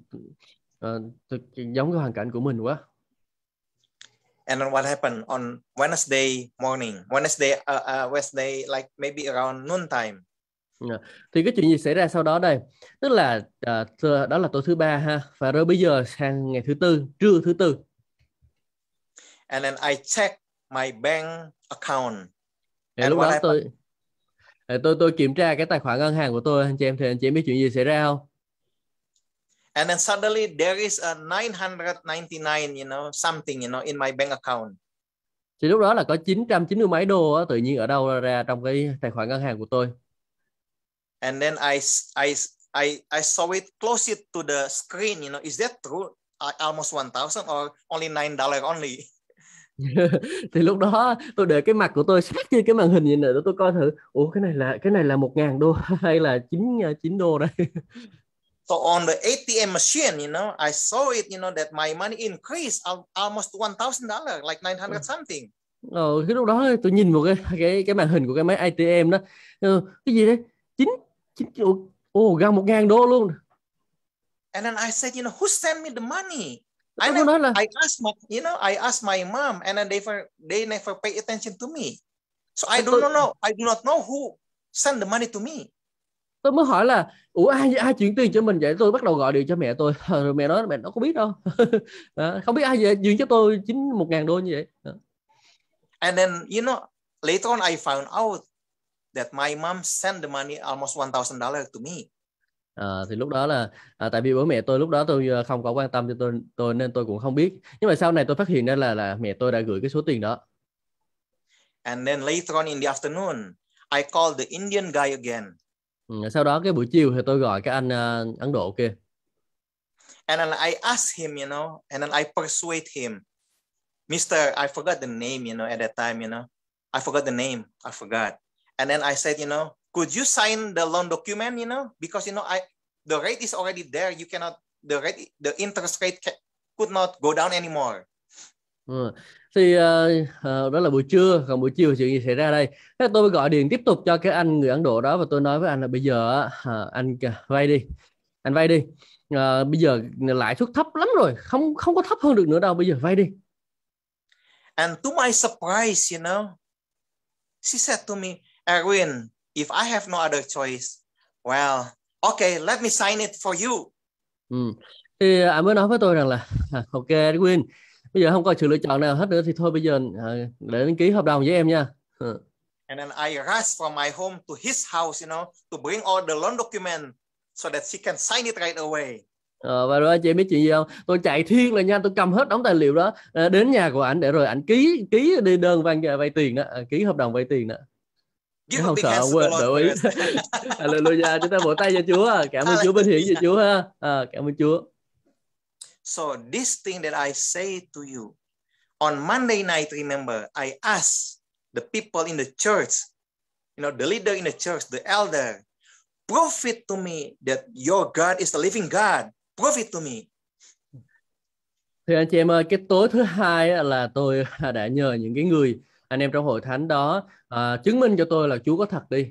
giống cái hoàn cảnh của mình quá. And then what happened on Wednesday morning? Wednesday like maybe around noon time. Thì cái chuyện gì xảy ra sau đó đây? Tức là đó là tối thứ ba ha, và rồi bây giờ sang ngày thứ tư, trưa thứ tư. And then I check my bank account. And lúc đó tôi kiểm tra cái tài khoản ngân hàng của tôi, anh chị em biết chuyện gì xảy ra không? And then suddenly there is a 999, something, in my bank account. Thì lúc đó là có 990 mấy đô á, tự nhiên ở đâu ra trong cái tài khoản ngân hàng của tôi. And then I saw it, close it to the screen, is that true? Almost 1,000 or only $9 only? Thì lúc đó tôi để cái mặt của tôi sát trên cái màn hình như này để tôi coi thử, ủa cái này là 1.000 đô hay là 9 đô đây? So on the ATM machine, I saw it, that my money increased almost $1,000, like 900 something. Cái lúc đó tôi nhìn một cái màn hình của cái máy ATM đó, cái gì đấy, gần 1.000 đô luôn. And then I said, who sent me the money? I asked my mom, and then they never pay attention to me. So I do not know who sent the money to me. Tôi mới hỏi là ủa ai chuyển tiền cho mình vậy? Tôi bắt đầu gọi điện cho mẹ tôi, rồi mẹ nói mẹ nó có biết đâu. Không biết ai chuyển cho tôi 1.000 đô như vậy. And then later on I found out that my mom sent the money almost $1,000 to me. Thì lúc đó là tại vì bố mẹ tôi lúc đó tôi không có quan tâm cho tôi nên tôi cũng không biết. Nhưng mà sau này tôi phát hiện ra là mẹ tôi đã gửi cái số tiền đó. And then later on in the afternoon, I called the Indian guy again. Sau đó cái buổi chiều thì tôi gọi cái anh Ấn Độ kia. And then I asked him, and then I persuade him. Mister, I forgot the name, at that time, I forgot the name. I forgot. And then I said, could you sign the loan document, because, the rate is already there. You cannot, the interest rate could not go down anymore. Thì đó là buổi trưa, còn buổi chiều chuyện gì xảy ra đây? Thế tôi gọi điện tiếp tục cho cái anh người Ấn Độ đó và tôi nói với anh là bây giờ anh vay đi, anh vay đi. Bây giờ lãi suất thấp lắm rồi, không có thấp hơn được nữa đâu, bây giờ vay đi. And to my surprise, she said to me, Erwin, if I have no other choice, well, okay, let me sign it for you. Thì anh mới nói với tôi rằng là ok, Erwin, bây giờ không có sự lựa chọn nào hết nữa thì thôi bây giờ để anh ký hợp đồng với em nha. And then I rushed from my home to his house, to bring all the loan document so that she can sign it right away. Và rồi chị biết chuyện gì không? Tôi chạy thiên là nha, tôi cầm hết đống tài liệu đó đến nhà của ảnh để rồi ảnh ký đi đơn vay tiền đó, ký hợp đồng vay tiền đó. Không sợ đổi ý. Hallelujah, chúng ta vỗ tay cho Chúa. Cảm ơn Chúa bên hiển cho Chúa ha. Cảm ơn Chúa. So this thing that I say to you, on Monday night, remember, I asked the people in the church, the leader in the church, the elder, prove it to me that your God is the living God. Prove it to me. Thì anh chị em ơi, cái tối thứ hai là tôi đã nhờ những cái người anh em trong hội thánh đó chứng minh cho tôi là Chúa có thật đi.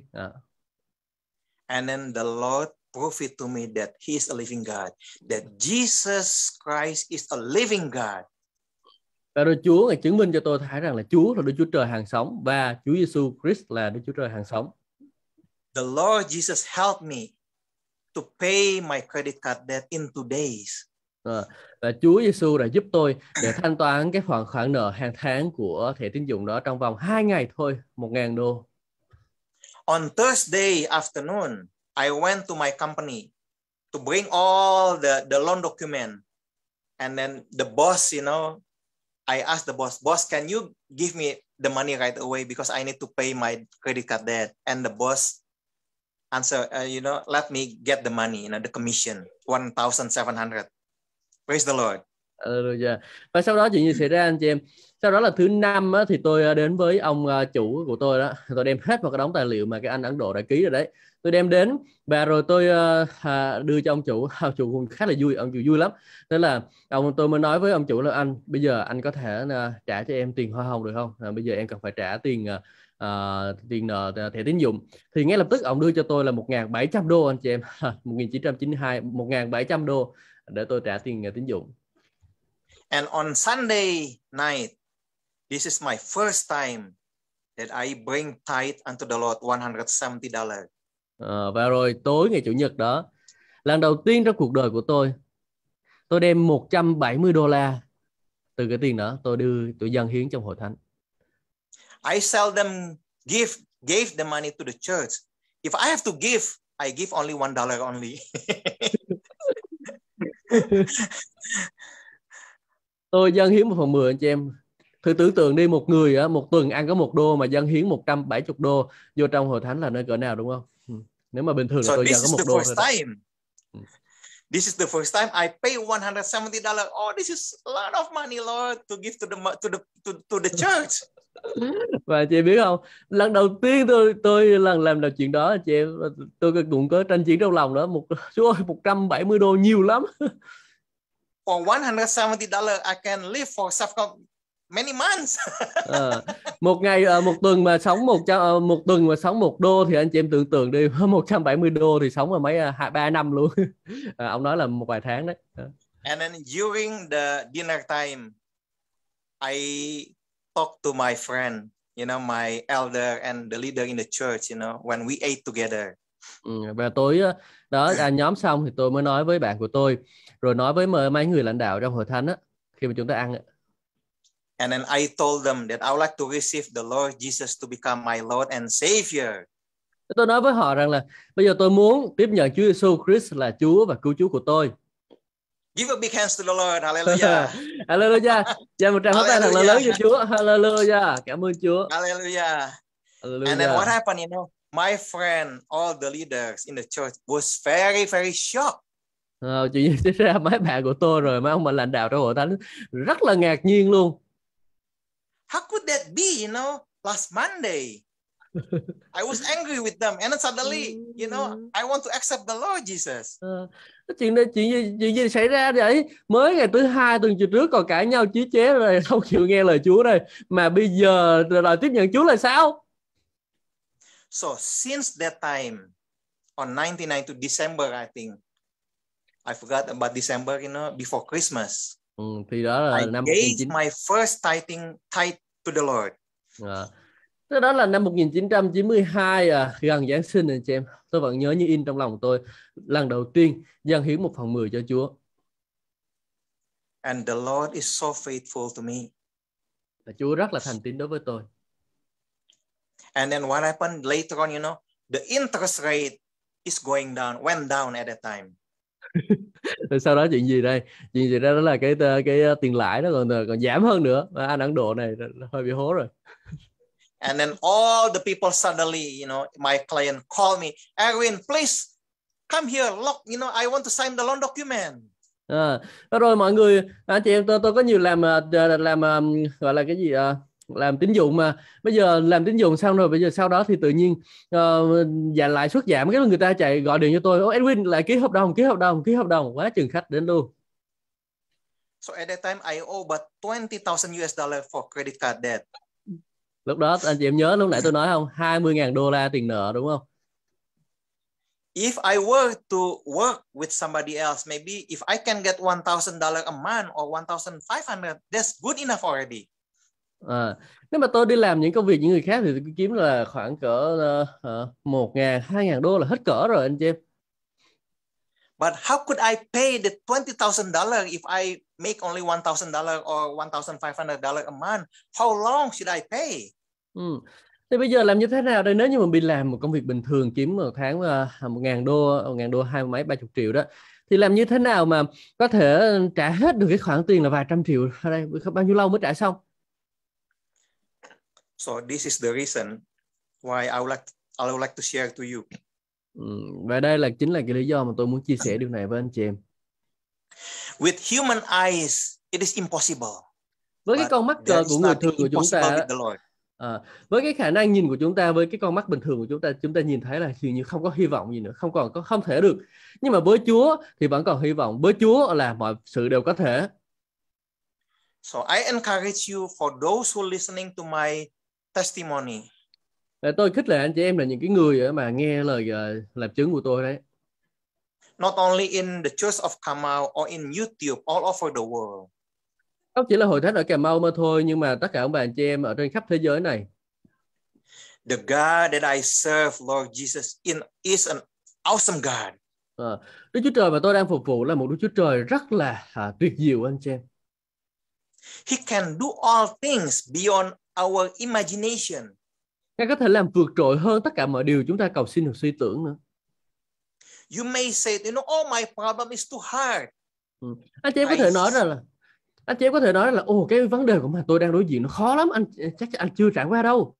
And then the Lord proved it to me that He is a living God, that Jesus Christ is a living God. Và rồi Chúa Ngài chứng minh cho tôi thấy rằng là Chúa là Đức Chúa Trời hàng sống và Chúa Giêsu Christ là Đức Chúa Trời hàng sống. The Lord Jesus helped me to pay my credit card debt in 2 days. Và Chúa Giêsu đã giúp tôi để thanh toán cái khoản nợ hàng tháng của thẻ tín dụng đó trong vòng 2 ngày thôi, 1.000 đô. On Thursday afternoon, I went to my company to bring all the loan document. And then the boss, I asked the boss, can you give me the money right away because I need to pay my credit card debt? And the boss answered, let me get the money, the commission, 1,700. Praise the Lord. Và sau đó chuyện gì xảy ra anh chị em? Sau đó là thứ năm thì tôi đến với ông chủ của tôi đó. Tôi đem hết vào cái đống tài liệu mà cái anh Ấn Độ đã ký rồi đấy. Tôi đem đến và rồi tôi đưa cho ông chủ. Ông chủ cũng khá là vui, ông chủ vui lắm. Thế là tôi mới nói với ông chủ là anh, bây giờ anh có thể trả cho em tiền hoa hồng được không? Bây giờ em cần phải trả tiền nợ thẻ tín dụng. Thì ngay lập tức ông đưa cho tôi là 1.700 đô anh chị em. 1992, 1.700 đô để tôi trả tiền tín dụng. And on Sunday night, this is my first time that I bring tithe unto the Lord, $170. Và rồi tối ngày Chủ nhật đó, lần đầu tiên trong cuộc đời của tôi đem $170 từ cái tiền đó tôi dâng hiến trong hội thánh. I seldom gave the money to the church. If I have to give, I give only $1 only. Tôi dâng hiến 1/10 anh chị em. Thử tưởng tượng đi, một người một tuần ăn có $1 mà dâng hiến 170 đô vô trong hội thánh là nơi cỡ nào, đúng không? Nếu mà bình thường là tôi dâng có $1 thôi. This is the first time I pay $170. Oh, this is a lot of money, Lord, to give to the church. Và chị biết không, lần đầu tiên tôi làm chuyện đó chị em, tôi cũng có tranh chiến trong lòng đó. Chúa ơi, $170 nhiều lắm. For $170, I can live for many months. Một tuần mà sống $1 thì anh chị em tưởng tượng đi, $170 thì sống ở mấy 2-3 năm luôn. Ông nói là một vài tháng đấy. And then during the dinner time, I talked to my friend, my elder and the leader in the church, when we ate together. Và tối đó nhóm xong thì tôi mới nói với bạn của tôi, rồi nói với mấy người lãnh đạo trong hội thánh á, khi mà chúng ta ăn. And then I told them that I would like to receive the Lord Jesus to become my Lord and Savior. Tôi nói với họ rằng là bây giờ tôi muốn tiếp nhận Chúa Giêsu Christ là Chúa và cứu Chúa của tôi. Give a big hands to the Lord. Hallelujah. Hallelujah. Và một tràng pháo tay thật là lớn cho Chúa. Hallelujah. Cảm ơn Chúa. Hallelujah. Hallelujah. And then what happened, you know? My friend, all the leaders in the church was very, very shocked. Chuyện gì xảy ra, mấy bạn của tôi rồi mấy ông mà lãnh đạo trong hội thánh rất là ngạc nhiên luôn. How could that be, you know? Last Monday, I was angry with them, and then suddenly, you know, I want to accept the Lord Jesus. Chuyện gì xảy ra vậy? Mới ngày thứ hai tuần trước còn cãi nhau chí chế rồi không chịu nghe lời Chúa đây, mà bây giờ đòi tiếp nhận Chúa là sao? So since that time, on 99 to December, I think, I forgot about December, you know, before Christmas. Thì đó là I năm gave 1900. my first tithe to the Lord. Thế đó là năm 1992, gần Giáng sinh anh chị em. Tôi vẫn nhớ như in trong lòng tôi. Lần đầu tiên dâng hiến 1/10 cho Chúa. And the Lord is so faithful to me. Và Chúa rất là thành tín đối với tôi. And then what happened later on, you know, the interest rate is going down, went down at that time. Rồi sau đó chuyện gì đây? Chuyện gì đó là cái tiền lãi nó còn giảm hơn nữa. Và anh Ấn Độ này hơi bị hố rồi. And then all the people suddenly, you know, my client called me, Erwin, please come here. Look, you know, I want to sign the loan document. Rồi mọi người, anh chị em, tôi có nhiều làm gọi là cái gì, làm tín dụng mà bây giờ làm tín dụng xong rồi, bây giờ sau đó thì tự nhiên lãi suất giảm, cái người ta chạy gọi điện cho tôi, Edwin lại ký hợp đồng, quá chừng khách đến luôn. So at that time I owe about $20,000 for credit card debt. Lúc đó anh chị em nhớ lúc nãy tôi nói không, $20,000 tiền nợ đúng không? If I were to work with somebody else, maybe if I can get $1,000 a month or $1,500, that's good enough already. Nếu mà tôi đi làm những công việc những người khác thì tôi kiếm là khoảng cỡ $1,000, $2,000 là hết cỡ rồi anh chị em. But how could I pay the $20,000 if I make only $1,000 or $1,500 a month? How long should I pay? Thì bây giờ làm như thế nào đây? Nếu như mình đi làm một công việc bình thường kiếm một tháng $1,000, 20 mấy 30 triệu đó, thì làm như thế nào mà có thể trả hết được cái khoản tiền là vài trăm triệu ở đây? Bao nhiêu lâu mới trả xong? So this is the reason why I would like to share to you. Và đây chính là cái lý do mà tôi muốn chia sẻ điều này với anh chị em. With human eyes, it is impossible. Với cái con mắt của người thường của chúng ta, với cái khả năng nhìn của chúng ta, với cái con mắt bình thường của chúng ta nhìn thấy là dường như không có hy vọng gì nữa, không thể được. Nhưng mà với Chúa thì vẫn còn hy vọng. Với Chúa là mọi sự đều có thể. So I encourage you, for those who listening to my testimony. Tôi khích lệ anh chị em là những cái người mà nghe lời làm chứng của tôi đấy. Not only in the Church of Cà Mau or in YouTube, all over the world. Không chỉ là hội thánh ở Cà Mau mà thôi, nhưng mà tất cả các bạn anh chị em ở trên khắp thế giới này. The God that I serve, Lord Jesus, is an awesome God. Đức Chúa Trời mà tôi đang phục vụ là một Đức Chúa Trời rất là tuyệt diệu anh chị em. He can do all things beyond our imagination. Ngài có thể làm vượt trội hơn tất cả mọi điều chúng ta cầu xin hoặc suy tưởng nữa. You may say, you know, oh, my problem is too hard. Anh chị em có thể nói là cái vấn đề của mà tôi đang đối diện nó khó lắm, chắc anh chưa trải qua đâu.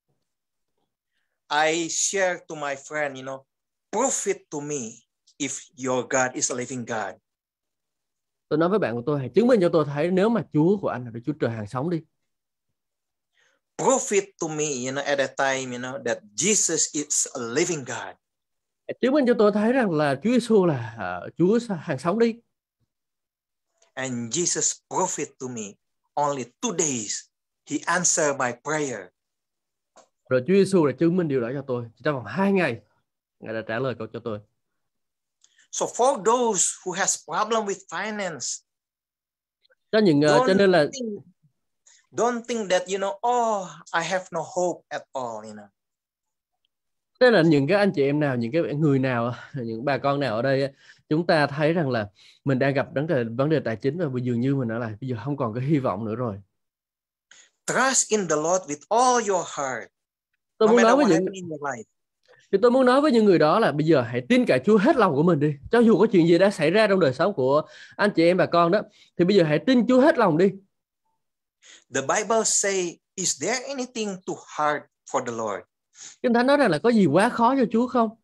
I share to my friend, you know, prove it to me if your God is a living God. Tôi nói với bạn của tôi, hãy chứng minh cho tôi thấy nếu mà Chúa của anh là Đức Chúa Trời hàng sống đi. Prove it to me, you know, at that time, you know, that Jesus is a living God. Chứng minh cho tôi thấy rằng là Chúa Giêsu là Chúa hàng sống đi. And Jesus proved it to me. Only 2 days, he answered my prayer. Rồi Chúa Giêsu đã chứng minh điều đó cho tôi. Chỉ trong vòng 2 ngày, Ngài đã trả lời câu cho tôi. So for those who has problem with finance, cho nên là don't think that, you know, oh, I have no hope at all, you know. Thế là những cái anh chị em nào, những cái người nào, những bà con nào ở đây, chúng ta thấy rằng là mình đang gặp vấn đề tài chính và dường như mình nói là bây giờ không còn cái hy vọng nữa rồi. Trust in the Lord with all your heart. Tôi muốn nói với Thì tôi muốn nói với những người đó là bây giờ hãy tin cậy Chúa hết lòng của mình đi. Cho dù có chuyện gì đã xảy ra trong đời sống của anh chị em bà con đó, thì bây giờ hãy tin Chúa hết lòng đi. The Bible say, is there anything too hard for the Lord? Kinh Thánh nói rằng là có gì quá khó cho Chúa không?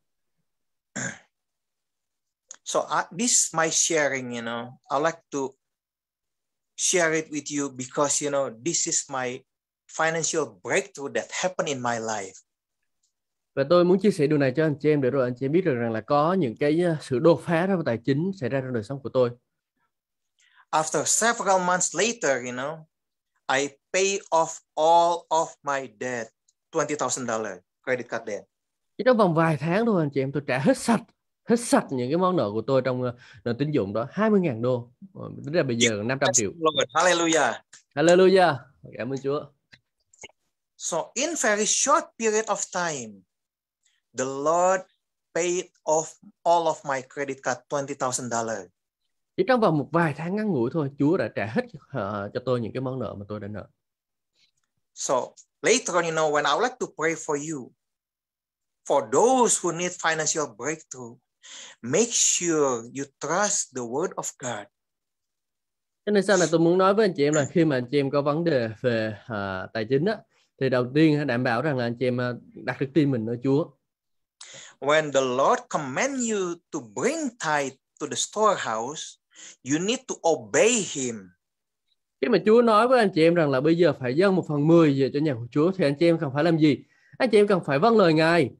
So this is my sharing, I like to share it with you because, this is my financial breakthrough that happened in my life. Và tôi muốn chia sẻ điều này cho anh chị em để rồi anh chị em biết được rằng là có những cái sự đột phá trong tài chính xảy ra trong đời sống của tôi. After several months later, I pay off all of my debt, $20,000 credit card debt. Chỉ trong vòng vài tháng thôi anh chị em, tôi trả hết sạch những cái món nợ của tôi trong nợ tín dụng đó, 20.000 đô. Tính ra bây giờ 500 triệu. Lord, hallelujah. Hallelujah. Cảm ơn Chúa. So in very short period of time, the Lord paid off all of my credit card $20,000. Chỉ trong vòng một vài tháng ngắn ngủi thôi, Chúa đã trả hết cho tôi những cái món nợ mà tôi đã nợ. So later on, when I would like to pray for you, for those who need financial breakthrough, make sure you trust the word of God. Cho nên sau này tôi muốn nói với anh chị em là khi mà anh chị em có vấn đề về tài chính á, thì đầu tiên đảm bảo rằng là anh chị em đặt đức tin mình ở Chúa. When the Lord command you to bring tithe to the storehouse, you need to obey him. Khi mà Chúa nói với anh chị em rằng là bây giờ phải dâng 1/10 về cho nhà của Chúa, thì anh chị em cần phải làm gì? Anh chị em cần phải vâng lời Ngài.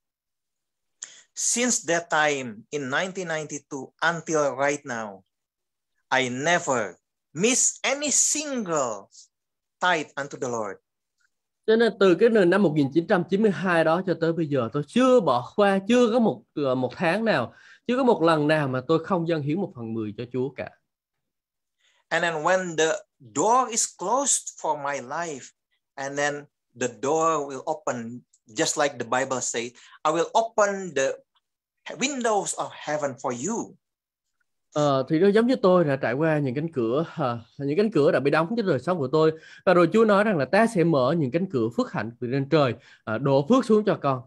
Since that time in 1992 until right now, I never miss any single tithe unto the Lord. Cho nên từ cái năm 1992 đó cho tới bây giờ, tôi chưa bỏ qua, chưa có một tháng nào, chưa có một lần nào mà tôi không dâng hiến 1/10 cho Chúa cả. And then when the door is closed for my life, and then the door will open, just like the Bible says, I will open the windows of heaven for you. Thì nó giống như tôi đã trải qua những cánh cửa đã bị đóng trên đời sống của tôi, và rồi Chúa nói rằng là ta sẽ mở những cánh cửa phước hạnh từ trên trời, đổ phước xuống cho con.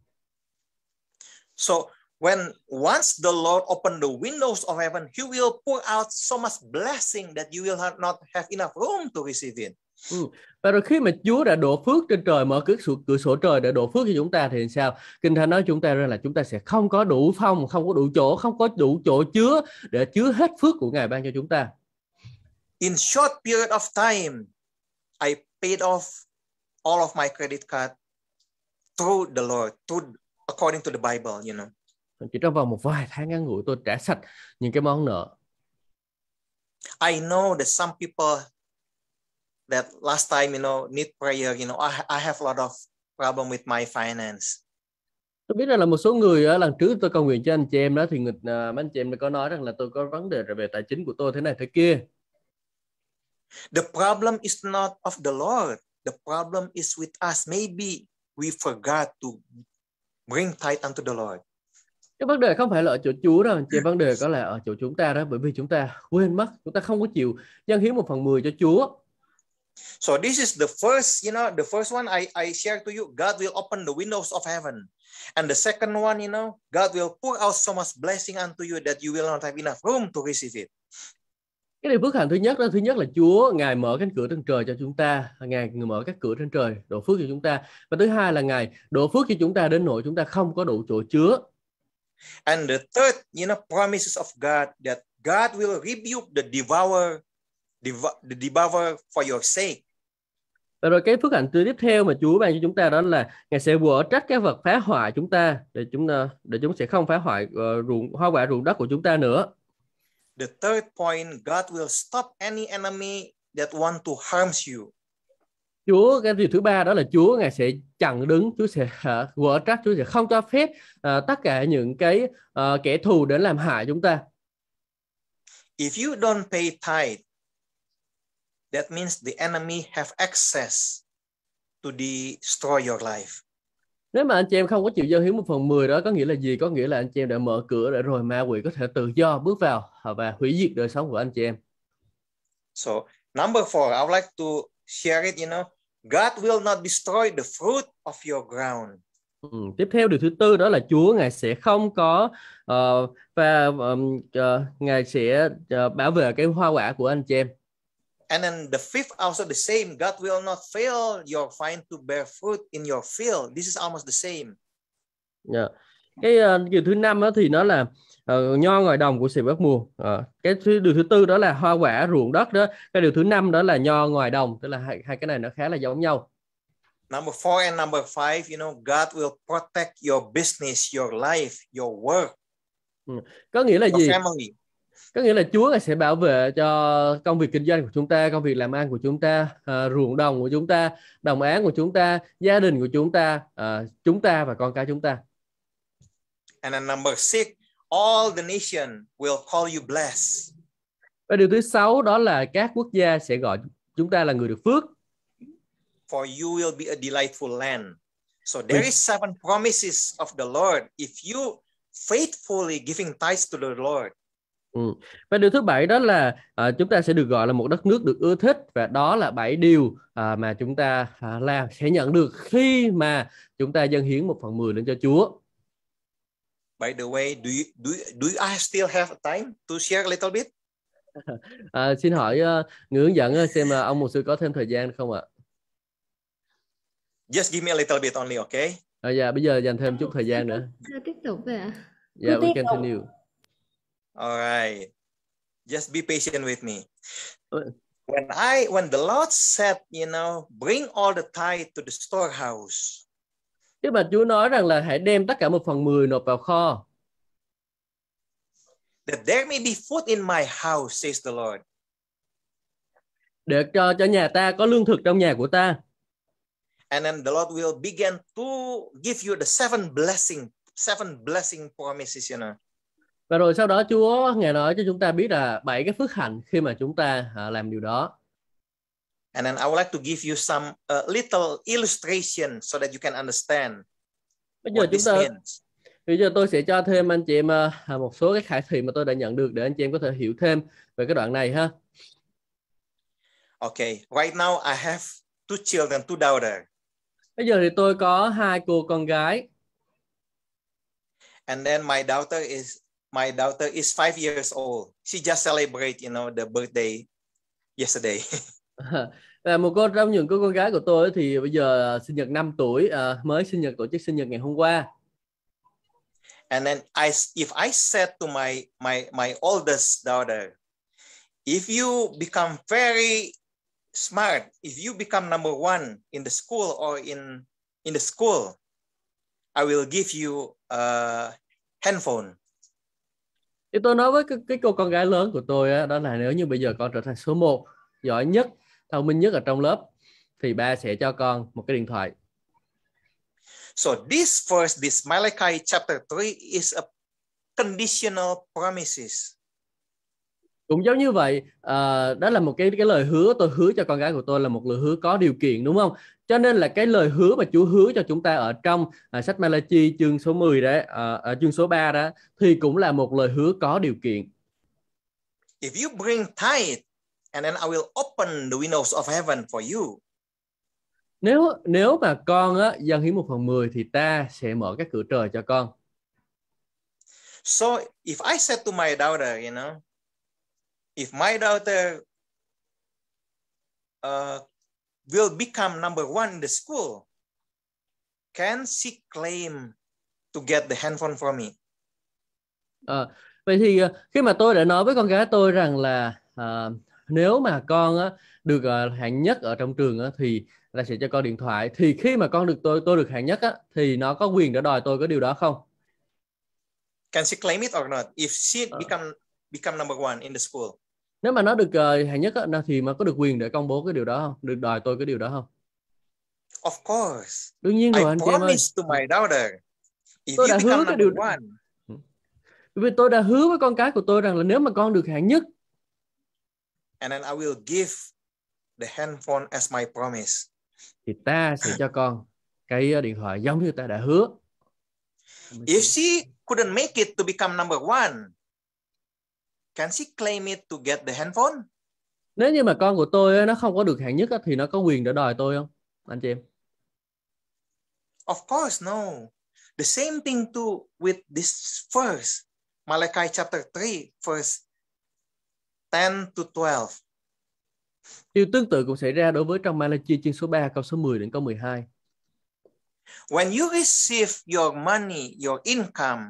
So when once the Lord opened the windows of heaven, He will pour out so much blessing that you will not have enough room to receive it. Và rồi khi mà Chúa đã đổ phước trên trời, mở cửa sổ trời để đổ phước cho chúng ta, thì sao? Kinh Thánh nói chúng ta rằng là chúng ta sẽ không có đủ phòng, không có đủ chỗ, không có đủ chỗ chứa để chứa hết phước của Ngài ban cho chúng ta. In short period of time, I paid off all of my credit card through the Lord, according to the Bible, Chỉ trong vòng một vài tháng ngắn ngủi, tôi trả sạch những cái món nợ. I know that some people that last time, need prayer, I have a lot of problem with my finance. Tôi biết là một số người lần trước tôi cầu nguyện cho anh chị em đó, thì mấy anh chị em đã có nói rằng là tôi có vấn đề về tài chính của tôi thế này thế kia. The problem is not of the Lord. The problem is with us. Maybe we forgot to bring tithe unto the Lord. Cái vấn đề không phải là ở chỗ Chúa đâu, chỉ vấn đề có là ở chỗ chúng ta đó, bởi vì chúng ta quên mất, chúng ta không có chịu dâng hiến 1/10 cho Chúa. So this is the first, the first one I share to you. God will open the windows of heaven. And the second one, God will pour out so much blessing unto you that you will not have enough room to receive it. Cái điều phước hạnh thứ nhất là Chúa Ngài mở cánh cửa trên trời cho chúng ta, Ngài mở các cửa trên trời đổ phước cho chúng ta, và thứ hai là Ngài đổ phước cho chúng ta đến nỗi chúng ta không có đủ chỗ chứa. And the third, promises of God that God will rebuke the devourer for your sake. Và rồi cái phước hạnh tiếp theo mà Chúa ban cho chúng ta đó là Ngài sẽ quở trách các vật phá hoại chúng ta, để chúng sẽ không phá hoại hoa quả ruộng đất của chúng ta nữa. The third point, God will stop any enemy that want to harm you. Cái điều thứ ba đó là Chúa Ngài sẽ chặn đứng, Chúa sẽ quở trách, Chúa sẽ không cho phép tất cả những cái kẻ thù đến làm hại chúng ta. If you don't pay tithe, that means the enemy have access to destroy your life. Nếu mà anh chị em không có chịu dâng hiến 1/10 đó, có nghĩa là gì? Có nghĩa là anh chị em đã mở cửa để rồi ma quỷ có thể tự do bước vào và hủy diệt đời sống của anh chị em. So number 4, I would like to share it, God will not destroy the fruit of your ground. Tiếp theo điều thứ tư đó là Chúa Ngài sẽ không có Ngài sẽ bảo vệ cái hoa quả của anh chị em. And then the fifth also the same. God will not fail your vine to bear fruit in your field. This is almost the same. Cái điều thứ năm đó thì nó là nho ngoài đồng của sự bất mùa. Cái điều thứ tư đó là hoa quả ruộng đất đó. Cái điều thứ năm đó là nho ngoài đồng, tức là hai cái này nó khá là giống nhau. Number 4 and number 5, you know, God will protect your business, your life, your work. Có nghĩa là your gì? Family. Có nghĩa là Chúa sẽ bảo vệ cho công việc kinh doanh của chúng ta, công việc làm ăn của chúng ta, ruộng đồng của chúng ta, đồng áng của chúng ta, gia đình của chúng ta và con cái chúng ta. And then number 6, all the nation will call you blessed. Và điều thứ 6 đó là các quốc gia sẽ gọi chúng ta là người được phước. For you will be a delightful land. So there is 7 promises of the Lord if you faithfully giving tithes to the Lord. Và điều thứ 7 đó là chúng ta sẽ được gọi là một đất nước được ưa thích, và đó là 7 điều mà chúng ta sẽ nhận được khi mà chúng ta dâng hiến 1/10 lên cho Chúa. By the way, do I still have time to share a little bit? Xin hỏi người hướng dẫn xem ông mục sư có thêm thời gian không ạ? Just give me a little bit only, okay? Dạ, bây giờ dành thêm chút thời gian nữa. Tiếp tục về ạ. Yeah, we continue. All right. Just be patient with me. When the Lord said, you know, bring all the tithe to the storehouse. Khi mà Chúa nói rằng là hãy đem tất cả 1/10 nộp vào kho. That there may be food in my house, says the Lord. Để cho nhà ta có lương thực trong nhà của ta. And then the Lord will begin to give you the 7 blessing promises, you know. Và rồi sau đó Chúa Ngài nói cho chúng ta biết là 7 cái phước hạnh khi mà chúng ta làm điều đó. And then I would like to give you some little illustration so that you can understand what this means. Bây giờ tôi sẽ cho thêm anh chị em một số cái khải thị mà tôi đã nhận được để anh chị em có thể hiểu thêm về cái đoạn này ha. Okay, right now I have 2 children, 2 daughters. Bây giờ thì tôi có 2 cô con gái. And then my daughter is 5 years old. She just celebrate, you know, the birthday yesterday. Một cô trong những cô con gái của tôi thì bây giờ sinh nhật 5 tuổi, mới tổ chức sinh nhật ngày hôm qua. And then if I said to my oldest daughter, if you become very smart, if you become number 1 in the school or in the school, I will give you a handphone. Thì tôi nói với cái cô con gái lớn của tôi đó là nếu như bây giờ con trở thành số 1, giỏi nhất, thông minh nhất ở trong lớp, thì ba sẽ cho con một cái điện thoại. So this verse, this Malachi chapter 3 is a conditional promises. Cũng giống như vậy, đó là một cái lời hứa tôi hứa cho con gái của tôi là một lời hứa có điều kiện, đúng không? Cho nên là cái lời hứa mà Chúa hứa cho chúng ta ở trong sách Malachi chương số 10 đấy, chương số 3 đó, thì cũng là một lời hứa có điều kiện. If you bring tithe, and then I will open the windows of heaven for you. Nếu mà con dâng hiến 1/10 thì ta sẽ mở các cửa trời cho con. So if I said to my daughter, you know, if my daughter will become number 1 in the school, can she claim to get the handphone from me? Vậy thì khi mà tôi đã nói với con gái tôi rằng là nếu mà con được hạng nhất ở trong trường thì ta sẽ cho con điện thoại, thì khi mà con được tôi được hạng nhất thì nó có quyền để đòi tôi có điều đó không? Can she claim it or not? If she become number 1 in the school. Nếu mà nó được hạng nhất thì mà có được quyền để công bố cái điều đó không? Được đòi tôi cái điều đó không? Of course. Đương nhiên rồi, anh chị em ơi. I promise to my daughter, if tôi you đã become hứa cái điều number 1. Vì tôi đã hứa với con cái của tôi rằng là nếu mà con được hạng nhất, and then I will give the handphone as my promise, thì ta sẽ cho con cái điện thoại giống như ta đã hứa. If she couldn't make it to become number 1, can she claim it to get the handphone? Nếu như mà con của tôi nó không có được hạng nhất thì nó có quyền để đòi tôi không, anh chị em? Of course, no. The same thing too with this verse, Malachi chapter 3, verse 10 to 12. Điều tương tự cũng xảy ra đối với trong Malachi chương số 3 câu số 10 đến câu 12. When you receive your money, your income,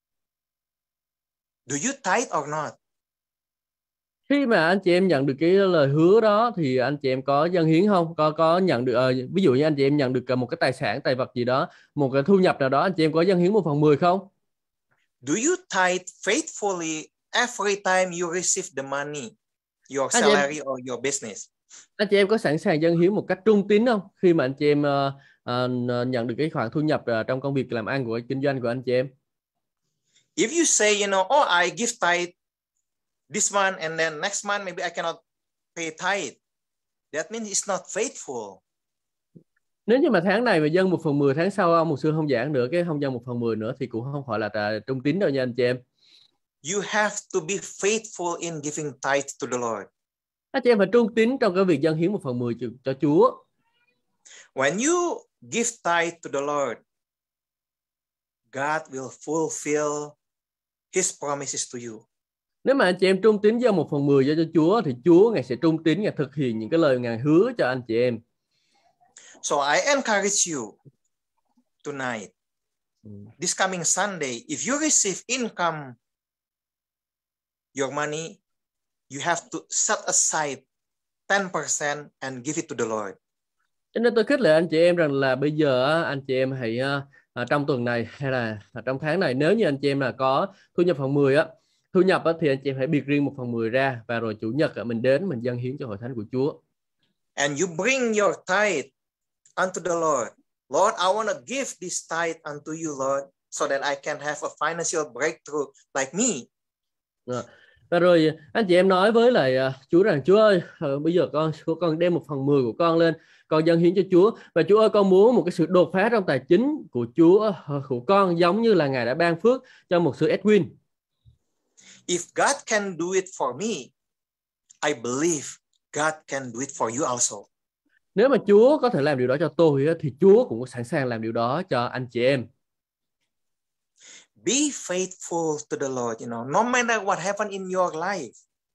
do you tithe or not? Khi mà anh chị em nhận được cái lời hứa đó thì anh chị em có dâng hiến không? Có nhận được ví dụ như anh chị em nhận được một cái tài sản, tài vật gì đó, một cái thu nhập nào đó, anh chị em có dâng hiến 1/10 không? Do you tithe faithfully every time you receive the money, your Anh chị em, salary or your business? anh chị em có sẵn sàng dâng hiến một cách trung tín không? Khi mà anh chị em nhận được cái khoản thu nhập trong công việc làm ăn của kinh doanh của anh chị em. If you say, oh, I give tithe this month and then next month maybe I cannot pay tithe, that means it's not faithful. Nếu như mà tháng này mà dâng 1/10, tháng sau ông mục sư không giảng nữa, cái không dâng 1/10 nữa thì cũng không phải là trung tín đâu nha anh chị em. You have to be faithful in giving tithe to the Lord. Anh chị em phải trung tín trong cái việc dâng hiến 1/10 cho Chúa. When you give tithe to the Lord, God will fulfill His promises to you. Nếu mà anh chị em trung tín dâng 1/10 cho Chúa thì Chúa Ngài sẽ trung tín, Ngài thực hiện những cái lời Ngài hứa cho anh chị em. So I encourage you tonight, this coming Sunday, if you receive income, your money, you have to set aside 10% and give it to the Lord. Cho nên tôi khích lệ anh chị em rằng là bây giờ anh chị em hãy trong tuần này hay là trong tháng này, nếu như anh chị em là có thu nhập 1/10 thu nhập thì anh chị em hãy biệt riêng 1/10 ra, và rồi chủ nhật mình đến mình dâng hiến cho hội thánh của Chúa. And you bring your tithe unto the Lord. Lord, I want to give this tithe unto you, Lord, so that I can have a financial breakthrough like me. Và rồi anh chị em nói với lại Chúa rằng Chúa ơi, bây giờ con đem 1/10 của con lên, con dâng hiến cho Chúa, và Chúa ơi, con muốn một cái sự đột phá trong tài chính của Chúa của con, giống như là Ngài đã ban phước cho một sư Edwin. If God can do it for me, I believe God can do it for you also. Nếu mà Chúa có thể làm điều đó cho tôi thì Chúa cũng sẵn sàng làm điều đó cho anh chị em. Be faithful to the Lord, no matter what happens in your life.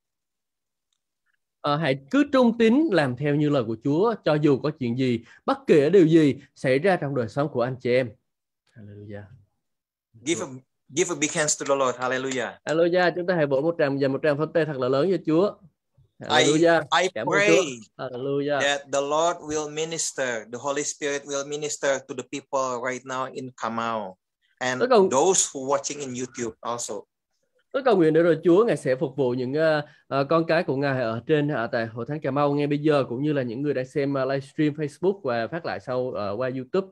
Hãy cứ trung tín làm theo như lời của Chúa, cho dù có chuyện gì, bất kể điều gì xảy ra trong đời sống của anh chị em. Hallelujah. Give a big hands to the Lord. Hallelujah. Hallelujah. Chúng ta hãy vỗ một tràng pháo tay thật là lớn cho Chúa. Hallelujah. I pray Hallelujah. that the Lord will minister, the Holy Spirit will minister to the people right now in Kamau and those who watching in YouTube also. Tôi cầu nguyện để rồi Chúa Ngài sẽ phục vụ những con cái của Ngài ở tại Hội Thánh Cà Mau ngay bây giờ, cũng như là những người đang xem livestream Facebook và phát lại sau qua YouTube.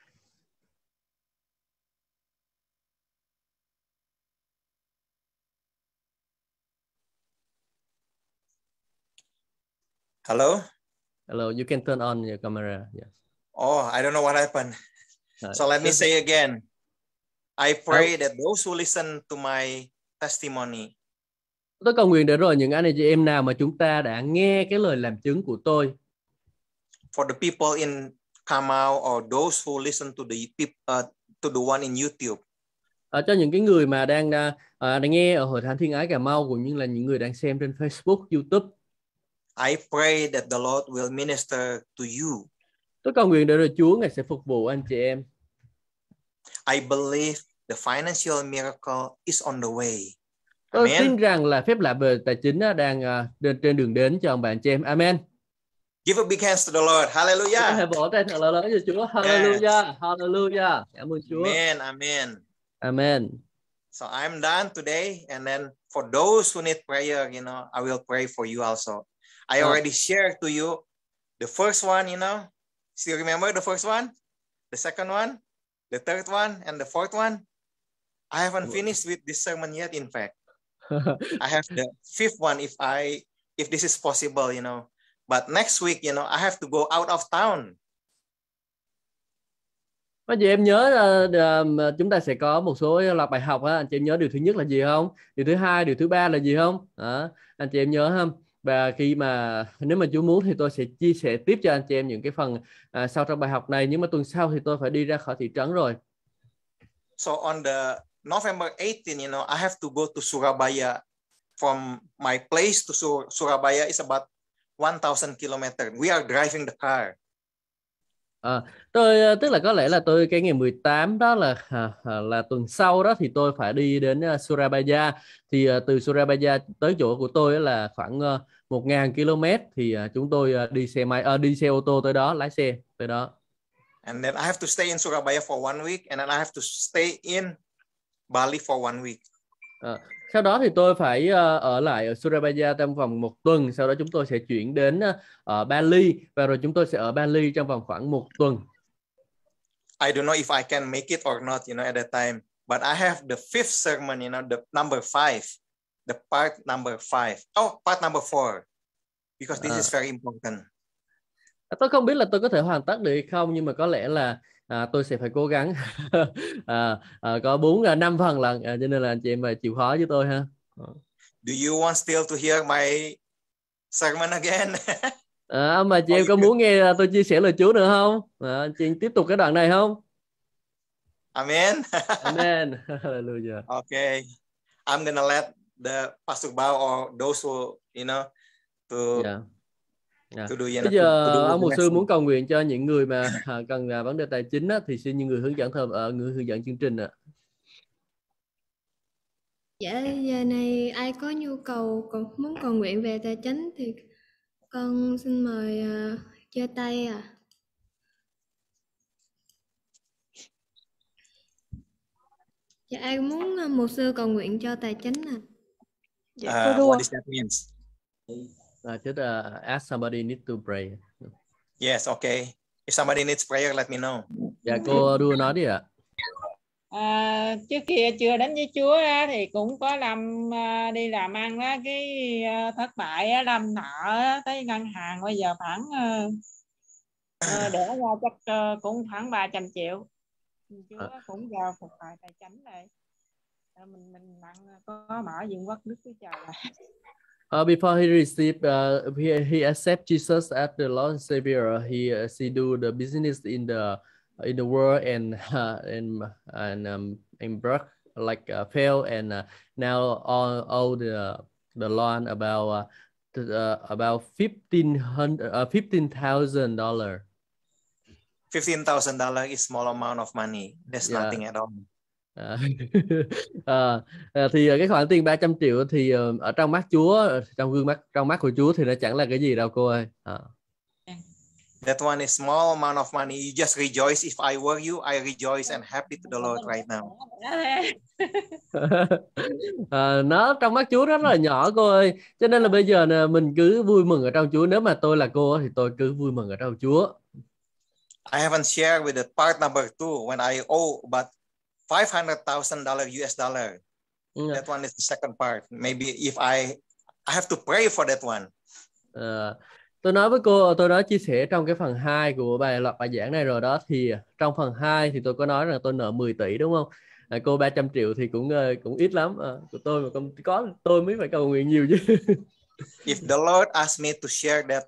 Hello? Hello, you can turn on your camera. Yes. Oh, I don't know what happened. So let me say again. I pray that those who listen to my testimony. Tôi cầu nguyện để rồi những anh chị em nào mà chúng ta đã nghe cái lời làm chứng của tôi. For the people in Kamau or those who listen to the one in YouTube. Cho những cái người mà đang nghe ở Hội Thánh Thiên Ái Cà Mau, cũng như là những người đang xem trên Facebook, YouTube. I pray that the Lord will minister to you. Tôi cầu nguyện để rồi Chúa Ngài sẽ phục vụ anh chị em. I believe the financial miracle is on the way. Tôi tin rằng là phép lạ về tài chính đang trên đường đến cho ông bà anh chị em. Amen. Give a big hands to the Lord. Hallelujah. Hãy vỗ tay thật là lớn cho Chúa. Hallelujah. Yes. Hallelujah. Cảm ơn Chúa. Amen. Amen. Amen. So I'm done today, and then for those who need prayer, I will pray for you also. I already shared to you the first one, Still remember the first one, the second one, the third one, and the fourth one? I haven't finished with this sermon yet, in fact. I have the fifth one if this is possible, But next week, I have to go out of town. Anh chị em nhớ chúng ta sẽ có một số loạt bài học. Anh chị em nhớ điều thứ nhất là gì không? Điều thứ hai, điều thứ ba là gì không? Anh chị em nhớ không? Và khi mà nếu mà Chúa muốn thì tôi sẽ chia sẻ tiếp cho anh chị em những cái phần sau trong bài học này. Nhưng mà tuần sau thì tôi phải đi ra khỏi thị trấn rồi. So on the November 18, you know, I have to go to Surabaya. From my place to Surabaya is about 1,000 kilometers. We are driving the car. Tôi tức là có lẽ là tôi cái ngày 18 đó là tuần sau đó thì tôi phải đi đến Surabaya. Thì từ Surabaya tới chỗ của tôi là khoảng 1.000 km thì chúng tôi đi xe ô tô tới đó, lái xe tới đó. And then I have to stay in Surabaya for 1 week, and then I have to stay in Bali for 1 week. Sau đó thì tôi phải ở lại ở Surabaya trong vòng 1 tuần. Sau đó chúng tôi sẽ chuyển đến Bali và rồi chúng tôi sẽ ở Bali trong vòng khoảng 1 tuần. I don't know if I can make it or not, you know, at that time. But I have the 5th sermon, you know, the number 5, the part number 5. Oh, part number 4, because this is very important. Tôi không biết là tôi có thể hoàn tất được hay không, nhưng mà có lẽ là tôi sẽ phải cố gắng. Có 4-5 phần lần, cho nên là anh chị em phải chịu khó với tôi ha. Do you want still to hear my sermon again? Mà chị em có muốn nghe tôi chia sẻ lời Chúa nữa không? Anh chị em tiếp tục cái đoạn này không? Amen. Amen. Hallelujah. Okay. I'm gonna let the Pastor Bao or those who, you know, Bây giờ ông mục sư muốn cầu nguyện cho những người mà cần vấn đề tài chính á, thì xin những người hướng dẫn người hướng dẫn chương trình ạ. Dạ, giờ này ai có nhu cầu muốn cầu nguyện về tài chính thì con xin mời giơ tay ạ. Dạ, ai muốn mục sư cầu nguyện cho tài chính ạ? What does that mean? Just ask somebody need to pray. Yes, okay. If somebody needs prayer, let me know. Dạ, cô đua nói đi ạ. Trước kia chưa đến với Chúa á, thì cũng có đi làm ăn á, cái thất bại á, lâm nợ á, tới ngân hàng bây giờ khoảng để ra chắc cũng khoảng 300 triệu. Chúa cũng giờ phục hồi tài chính này. Mình có mở diện quốc Đức Chúa Trời là. Before he received, he accept Jesus as the Lord and Savior. He do the business in the world and broke like fail and now all the loan about $15,000. $15,000 is small amount of money. That's nothing at all. Thì cái khoản tiền 300 triệu thì ở trong mắt Chúa, trong mắt của Chúa thì nó chẳng là cái gì đâu cô ơi. That one is small amount of money. You just rejoice. If I were you, I rejoice and happy to the Lord right now. Nó trong mắt Chúa rất là nhỏ cô ơi. Cho nên là bây giờ mình cứ vui mừng ở trong Chúa. Nếu mà tôi là cô thì tôi cứ vui mừng ở trong Chúa. I haven't shared with the part number 2 when I owe about $500,000 US dollar. That one is the second part. Maybe if I have to pray for that one. Tôi nói với cô, tôi đã chia sẻ trong cái phần 2 của bài giảng này rồi đó, thì trong phần 2 thì tôi có nói rằng tôi nợ 10 tỷ đúng không? Cô 300 triệu thì cũng ít lắm. Của tôi mà không có tôi mới phải cầu nguyện nhiều chứ. If the Lord asked me to share that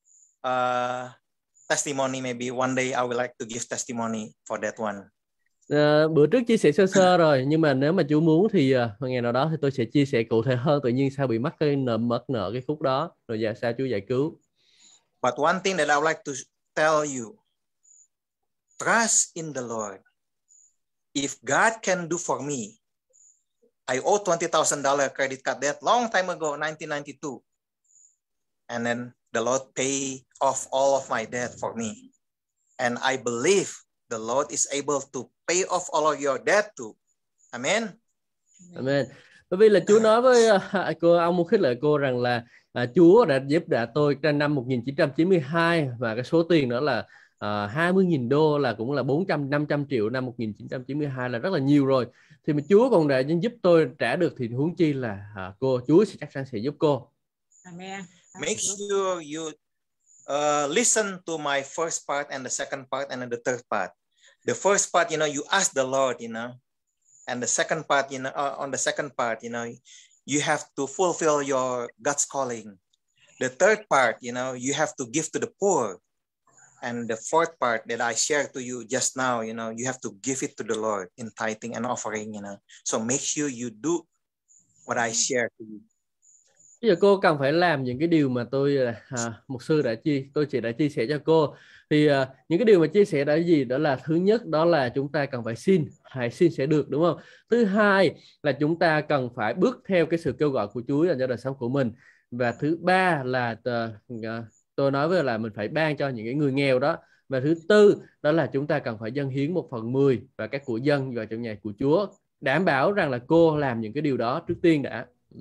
testimony, maybe one day I would like to give testimony for that one. Bữa trước chia sẻ sơ rồi, nhưng mà nếu mà Chúa muốn thì ngày nào đó thì tôi sẽ chia sẻ cụ thể hơn. Tự nhiên sao bị mất nợ cái khúc đó, rồi giờ sao Chúa giải cứu. But one thing that I would like to tell you, trust in the Lord. If God can do for me, I owe $20,000 credit card debt long time ago, 1992. And then the Lord pay off all of my debt for me. And I believe the Lord is able to pay off all of your debt too. Amen. Amen. Bởi vì là Chúa nói với ông muốn khích lệ cô rằng là Chúa đã giúp tôi trong năm 1992 và cái số tiền đó là $20,000 là cũng là 400-500 triệu năm 1992 là rất là nhiều rồi. Thì mà Chúa còn đã giúp tôi trả được thì huống chi là Chúa chắc chắn sẽ giúp cô. Amen. Make sure you listen to my first part and the second part and the third part. The first part, you know, you ask the Lord, you know, and the second part, you know, on the second part, you know, you have to fulfill your God's calling. The third part, you have to give to the poor. And the fourth part that I shared to you just now, you have to give it to the Lord in tithing and offering, So make sure you do what I shared to you. Bây giờ cô cần phải làm những cái điều mà mục sư chị đã chia sẻ cho cô. Thì những cái điều mà chia sẻ đó là gì? Đó là thứ nhất, đó là chúng ta cần phải hãy xin sẽ được, đúng không? Thứ hai là chúng ta cần phải bước theo cái sự kêu gọi của Chúa dành cho đời sống của mình. Và thứ ba là tôi nói với là mình phải ban cho những cái người nghèo đó. Và thứ tư đó là chúng ta cần phải dâng hiến 1/10 và các của dân vào trong nhà của Chúa. Đảm bảo rằng là cô làm những cái điều đó trước tiên đã.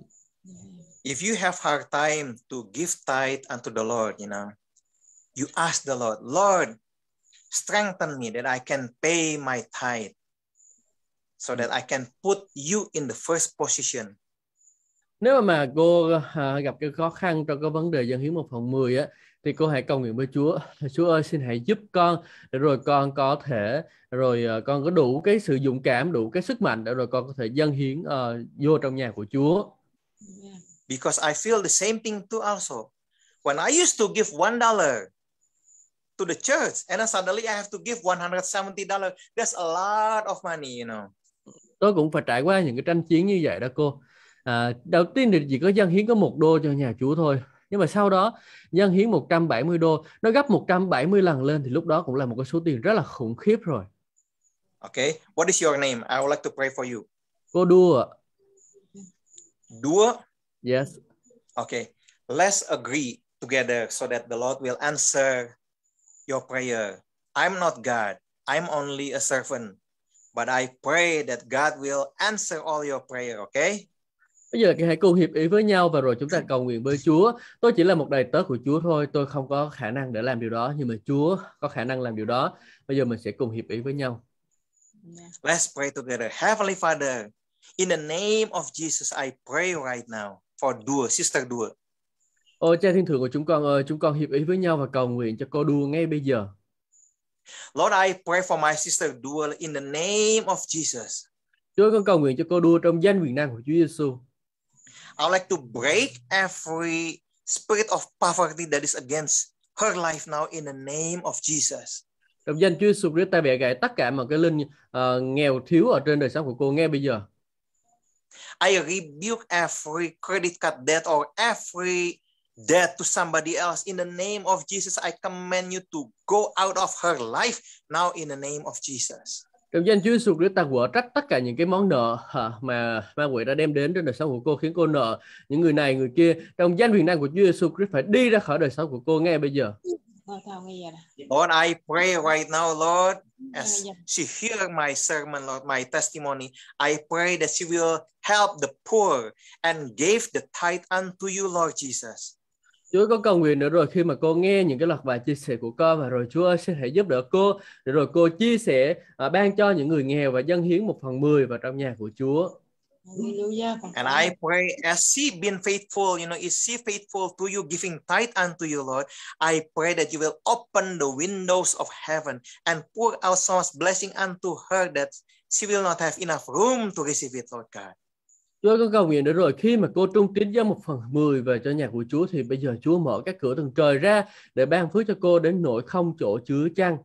If you have hard time to give tithe unto the Lord, you ask the Lord, Lord, strengthen me that I can pay my tithe so that I can put you in the first position. Nếu mà cô gặp cái khó khăn trong cái vấn đề dâng hiến 1/10 á, thì cô hãy cầu nguyện với Chúa. Chúa ơi, xin hãy giúp con để rồi con có thể, con có đủ cái sự dũng cảm, đủ cái sức mạnh để rồi con có thể dâng hiến vô trong nhà của Chúa. Because I feel the same thing too also. When I used to give $1 to the church, and then suddenly I have to give $170. That's a lot of money, Tôi cũng phải trải qua những cái tranh chiến như vậy đó cô. Đầu tiên thì chỉ có dâng hiến có $1 cho nhà Chúa thôi. Nhưng mà sau đó dâng hiến $170, nó gấp 170 lần lên, thì lúc đó cũng là một cái số tiền rất là khủng khiếp rồi. Okay, what is your name? I would like to pray for you. Cô Đua ạ. Đua? Yes. Okay, let's agree together so that the Lord will answer your prayer. I'm not God. I'm only a servant. But I pray that God will answer all your prayer, okay? Bây giờ hãy cùng hiệp ý với nhau và rồi chúng ta cầu nguyện với Chúa. Tôi chỉ là một đầy tớ của Chúa thôi. Tôi không có khả năng để làm điều đó. Nhưng mà Chúa có khả năng làm điều đó. Bây giờ mình sẽ cùng hiệp ý với nhau. Let's pray together. Heavenly Father, in the name of Jesus, I pray right now for Đua, Sister Đua. Ôi Cha Thiên Thượng của chúng con ơi, chúng con hiệp ý với nhau và cầu nguyện cho cô Đua ngay bây giờ. Lord, I pray for my sister Đua in the name of Jesus. Chúa, con cầu nguyện cho cô Đua trong danh quyền năng của Chúa Giêsu. I would like to break every spirit of poverty that is against her life now in the name of Jesus. Trong danh Chúa Giêsu Christ, ta bẻ gãy tất cả mọi cái linh nghèo thiếu ở trên đời sống của cô ngay bây giờ. I rebuke every credit card debt or every debt to somebody else in the name of Jesus. I command you to go out of her life now in the name of Jesus. Trong danh Chúa Giêsu Christ, ta quở trách tất cả những cái món nợ mà ma quỷ đã đem đến trên đời sống của cô, khiến cô nợ những người này người kia. Trong danh quyền năng của Chúa Giêsu Christ, phải đi ra khỏi đời sống của cô ngay bây giờ. Lord, I pray right now, Lord, as she hears my sermon, Lord, my testimony, I pray that she will help the poor and give the tithe unto you, Lord Jesus. Chúa có cầu nguyện nữa rồi khi mà cô nghe những cái loạt bài chia sẻ của con, và rồi Chúa sẽ hãy giúp đỡ cô để rồi cô chia sẻ ban cho những người nghèo và dâng hiến 1/10 vào trong nhà của Chúa. And I pray as she been faithful, is she faithful to you, giving tithe unto you, Lord? I pray that you will open the windows of heaven and pour out so much blessing unto her that she will not have enough room to receive it, Lord God. Chúa có cầu nguyện nữa rồi khi mà cô trung tín dâng 1/10 về cho nhà của Chúa, thì bây giờ Chúa mở các cửa tầng trời ra để ban phước cho cô đến nỗi không chỗ chứa chăng.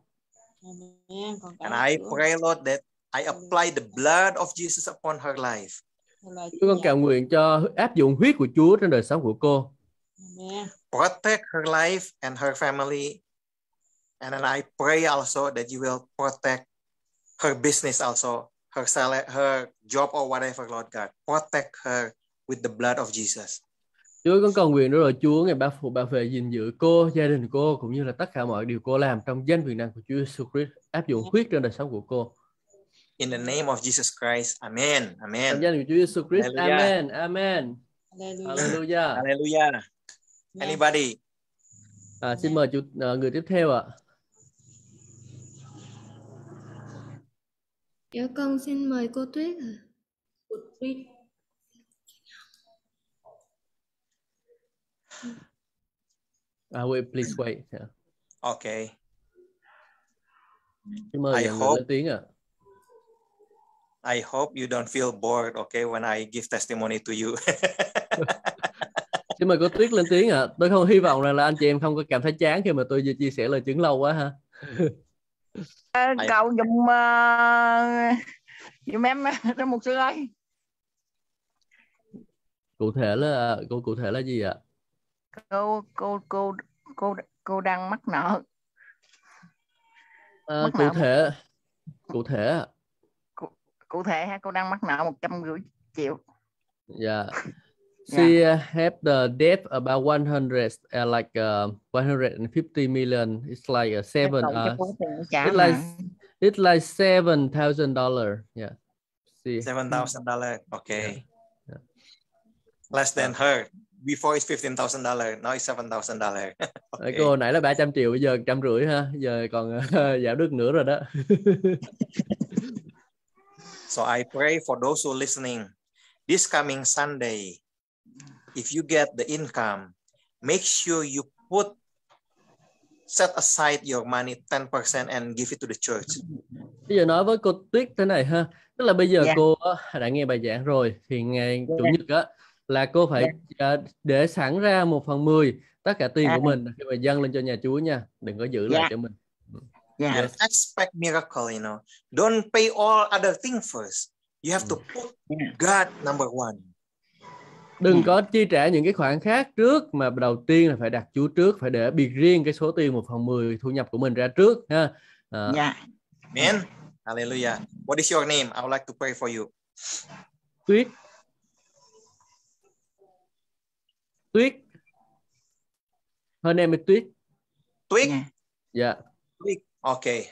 And I pray, Lord, that I apply the blood of Jesus upon her life. Chúa con cầu nguyện cho áp dụng huyết của Chúa trên đời sống của cô. Protect her life and her family. And then I pray also that you will protect her business also, her salary, her job or whatever, Lord God. Protect her with the blood of Jesus. Chúa con cầu nguyện nữa rồi Chúa ngày bảo vệ gìn giữ cô, gia đình cô cũng như là tất cả mọi điều cô làm trong danh quyền năng của Chúa Jesus Christ, áp dụng huyết trên đời sống của cô. In the name of Jesus Christ, amen, amen. Trong danh của Chúa Jesus Christ, Hallelujah. amen, amen. Hallelujah. Hallelujah. Anybody? Xin mời người tiếp theo ạ. Dạ con xin mời cô Tuyết ạ. Cô Tuyết. Wait, please wait. Yeah. Okay. Xin mời người lên tiếng ạ. I hope you don't feel bored, okay, when I give testimony to you. Xin mời cô Tuyết lên tiếng ạ. Tôi không hy vọng rằng là anh chị em không có cảm thấy chán khi mà tôi chia sẻ lời chứng lâu quá ha. Cầu giùm em đó mục sư ơi. Cụ thể là gì ạ? Cô đang mắc nợ. Cụ thể Cụ thể ha, cô đang mắc nợ 150 triệu. Yeah. She have the debt about 150 million. It's like it's like $7,000. Yeah. $7,000. Okay. Yeah. Less than her. Before it's $15,000. Now it's $7,000. Okay. Cô nãy là 300 triệu, bây giờ 150 ha. Giờ còn giảm được nửa rồi đó. So I pray for those who are listening. This coming Sunday, if you get the income, make sure you set aside your money 10% and give it to the church. Bây giờ nói với cô Tuyết thế này ha, tức là bây giờ cô đã nghe bài giảng rồi, thì ngày Chủ nhật á là cô phải để sẵn ra 1/10 tất cả tiền của mình khi mà dâng lên cho nhà Chúa nha, đừng có giữ lại cho mình. And expect miracle, you know. Don't pay all other things first. You have to put God number one. Đừng có chi trả những cái khoản khác trước, mà đầu tiên là phải đặt Chúa trước, phải để biệt riêng cái số tiền 1/10 thu nhập của mình ra trước ha. Amen. Hallelujah. What is your name? I would like to pray for you. Tuyết. Her name is Tuyết. Tuyết? Yeah. Tuyết. Okay.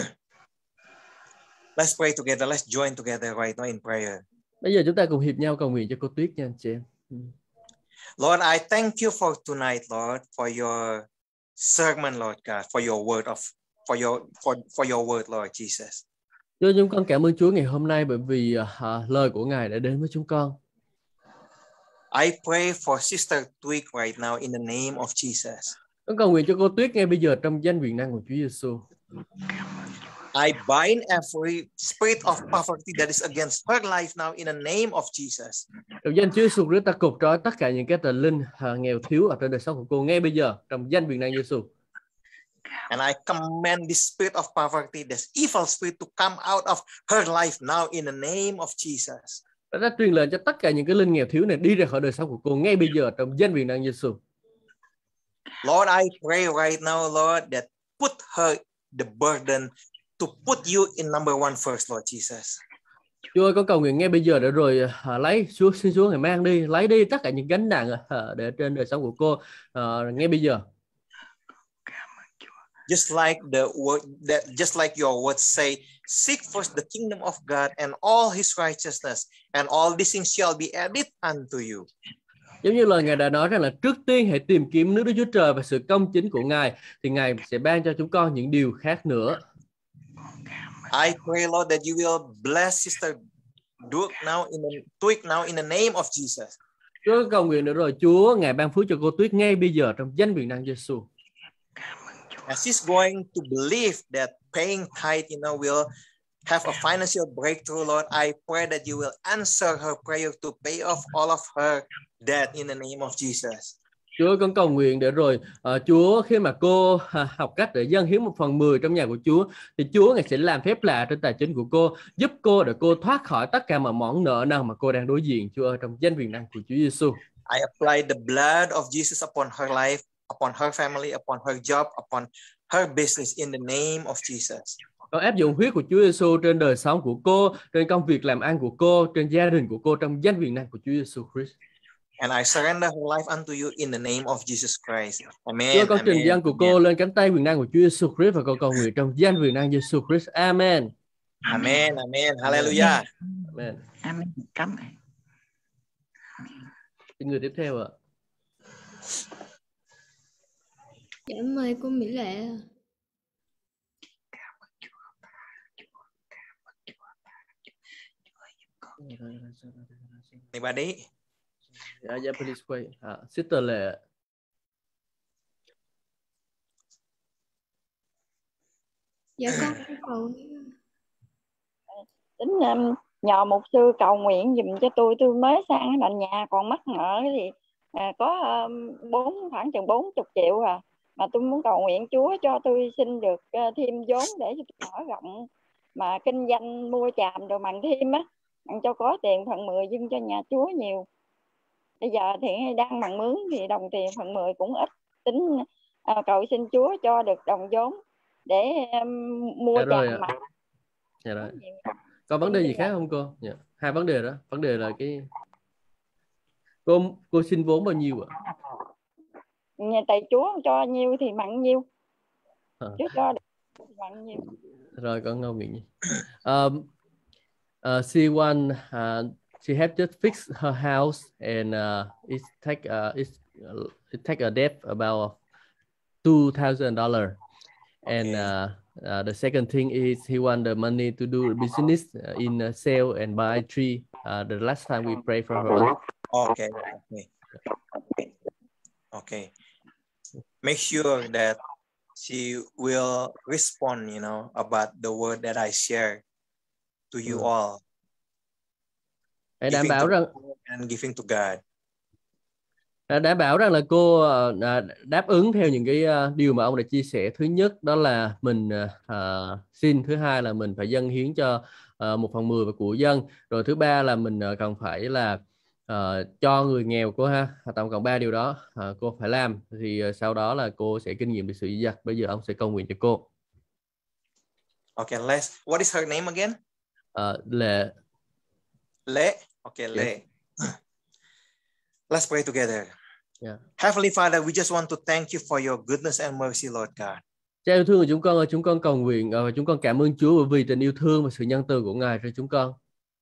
Let's pray together. Let's join together right now in prayer. Bây giờ chúng ta cùng hiệp nhau cầu nguyện cho cô Tuyết nha anh chị em. Lord, I thank you for tonight, Lord, for your sermon, Lord God, for your word for your word, Lord Jesus. Chúng con cảm ơn Chúa ngày hôm nay bởi vì lời của Ngài đã đến với chúng con. I pray for Sister Tuyết right now in the name of Jesus. Con cầu nguyện cho cô Tuyết ngay bây giờ trong danh quyền năng của Chúa Giêsu. I bind every spirit of poverty that is against her life now in the name of Jesus. Trong danh Chúa Giêsu Christ, ta cột trói tất cả những cái tà linh nghèo thiếu ở trên đời sống của cô ngay bây giờ trong danh quyền năng Giêsu. And I command this spirit of poverty, this evil spirit, to come out of her life now in the name of Jesus. Ta truyền lệnh cho tất cả những cái linh nghèo thiếu này đi ra khỏi đời sống của cô ngay bây giờ trong danh quyền năng Giêsu. Lord, I pray right now, Lord, that put her the burden to put you in number one first, Lord Jesus. Chúa ơi, con cầu nguyện ngay bây giờ để rồi lấy Chúa, xin Chúa Ngài mang đi, lấy đi tất cả những gánh nặng để trên đời sống của cô ngay bây giờ. Just like your words say, seek first the kingdom of God and all His righteousness, and all these things shall be added unto you. Giống như lời Ngài đã nói rằng là trước tiên hãy tìm kiếm nước Đức Chúa Trời và sự công chính của Ngài, thì Ngài sẽ ban cho chúng con những điều khác nữa. I pray, Lord, that you will bless Sister Tuyết now in the name of Jesus. Chúa cầu nguyện nữa rồi, Chúa Ngài ban phước cho cô Tuyết ngay bây giờ trong danh quyền năng Giêsu. As she's going to believe that paying tithe, will have a financial breakthrough, Lord, I pray that you will answer her prayer to pay off all of her debt in the name of Jesus. Chúa con cầu nguyện để rồi Chúa khi mà cô học cách để dâng hiến 1/10 trong nhà của Chúa, thì Chúa Ngài sẽ làm phép lạ trên tài chính của cô, giúp cô để cô thoát khỏi tất cả mọi món nợ nào mà cô đang đối diện. Chúa ơi, trong danh quyền năng của Chúa Giêsu. I apply the blood of Jesus upon her life, upon her family, upon her job, upon her business in the name of Jesus. Con áp dụng huyết của Chúa Giêsu trên đời sống của cô, trên công việc làm ăn của cô, trên gia đình của cô trong danh quyền năng của Chúa Giêsu Christ. And I surrender her life unto you in the name of Jesus Christ. Amen. Chúa, con trình dâng của cô lên cánh tay quyền năng của Chúa Giêsu Christ và con cầu nguyện trong danh quyền năng Giêsu Christ. Amen. Amen. Amen. Hallelujah. Amen. Amen. Cảm ơn. Người tiếp theo ạ. Dạ mời cô Mỹ Lệ. Anybody? Yeah, please wait. Sister Lệ. Dạ con cầu. Tính nhờ mục sư cầu nguyện giùm cho tôi mới sang cái bệnh nhà còn mắc nợ cái gì có khoảng chừng 40 triệu à. Mà tôi muốn cầu nguyện Chúa cho tôi xin được thêm vốn để mở rộng mà kinh doanh mua chàm đồ mặn thêm á, cho có tiền phần 10 dâng cho nhà Chúa nhiều. Bây giờ thì đang mặn mướn thì đồng tiền phần 10 cũng ít, tính cầu xin Chúa cho được đồng vốn để mua chàm mặn. Dạ rồi. Có vấn đề gì khác không cô? Dạ. Hai vấn đề đó. Vấn đề là cái cô xin vốn bao nhiêu ạ? Nhà Thầy Chúa cho nhiêu thì mặn nhiêu. Chúa cho được thì mặn nhiêu. Rồi con ngâu nghỉ. She had just fixed her house and it take a debt about $2,000. And the second thing is he want the money to do business in sell and buy tree. The last time we prayed for her. Okay. Make sure that she will respond, about the word that I share to you all. Hãy đảm bảo rằng and giving to God. Đảm bảo rằng là cô đáp ứng theo những cái điều mà ông đã chia sẻ. Thứ nhất đó là mình xin, thứ hai là mình phải dâng hiến cho 1/10 và của dân, rồi thứ ba là mình cần phải là cho người nghèo cô ha. Tổng cộng 3 điều đó cô phải làm, thì sau đó là cô sẽ kinh nghiệm được sự dẫn dắt. Bây giờ ông sẽ cầu nguyện cho cô. Okay, what is her name again? Lệ. Okay, Lệ. Let's pray together. Yeah. Heavenly Father, we just want to thank you for your goodness and mercy, Lord God. Cha yêu thương của chúng con ơi, chúng con cầu nguyện và chúng con cảm ơn Chúa vì tình yêu thương và sự nhân từ của Ngài cho chúng con.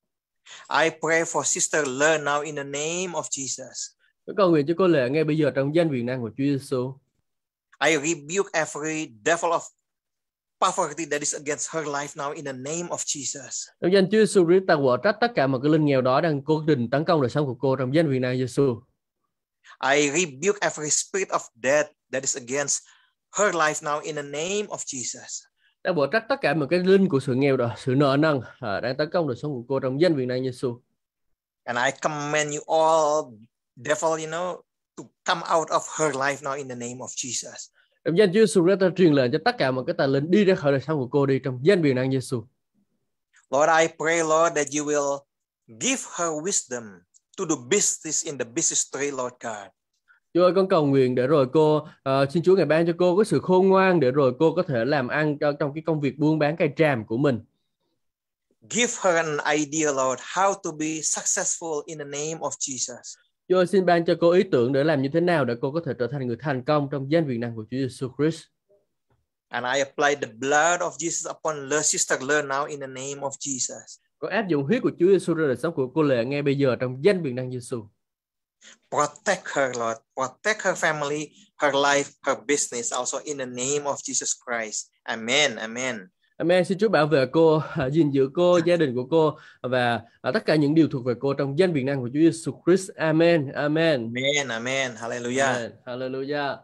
I pray for Sister Lê now in the name of Jesus. Tôi cầu nguyện cho cô Lệ ngay bây giờ trong danh quyền năng của Chúa Giêsu. I rebuke every devil of poverty that is against her life now in the name of Jesus. Trong danh Chúa Giêsu Christ, ta quở trách tất cả một cái linh nghèo đó đang cố tình tấn công đời sống của cô trong danh quyền năng Giêsu. I rebuke every spirit of death that is against her life now in the name of Jesus. Ta quở trách tất cả một cái linh của sự nghèo đó, sự nợ nần đang tấn công đời sống của cô trong danh quyền năng Giêsu. And I command you all, devil, to come out of her life now in the name of Jesus. Trong danh Chúa Giêsu Christ, ta truyền lệnh cho tất cả một cái tà linh đi ra khỏi đời sống của cô đi trong danh quyền năng Giêsu. Lord, I pray, Lord, that you will give her wisdom to do business in the business trade, Lord God. Chúa ơi, con cầu nguyện để rồi cô xin Chúa ngài ban cho cô có sự khôn ngoan để rồi cô có thể làm ăn trong cái công việc buôn bán cây tràm của mình. Give her an idea, Lord, how to be successful in the name of Jesus. Chúa ơi, xin ban cho cô ý tưởng để làm như thế nào để cô có thể trở thành người thành công trong danh quyền năng của Chúa Giêsu Christ. And I apply the blood of Jesus upon Sister Lê now in the name of Jesus. Con áp dụng huyết của Chúa Giêsu ra đời sống của cô Lệ ngay bây giờ trong danh quyền năng Giêsu. Protect her, Lord. Protect her family, her life, her business, also in the name of Jesus Christ. Amen. Amen. Amen. Xin Chúa bảo vệ cô, gìn giữ cô, gia đình của cô và tất cả những điều thuộc về cô trong danh quyền năng của Chúa Giêsu Christ. Amen. Amen. Amen. Amen. Hallelujah. Amen. Hallelujah.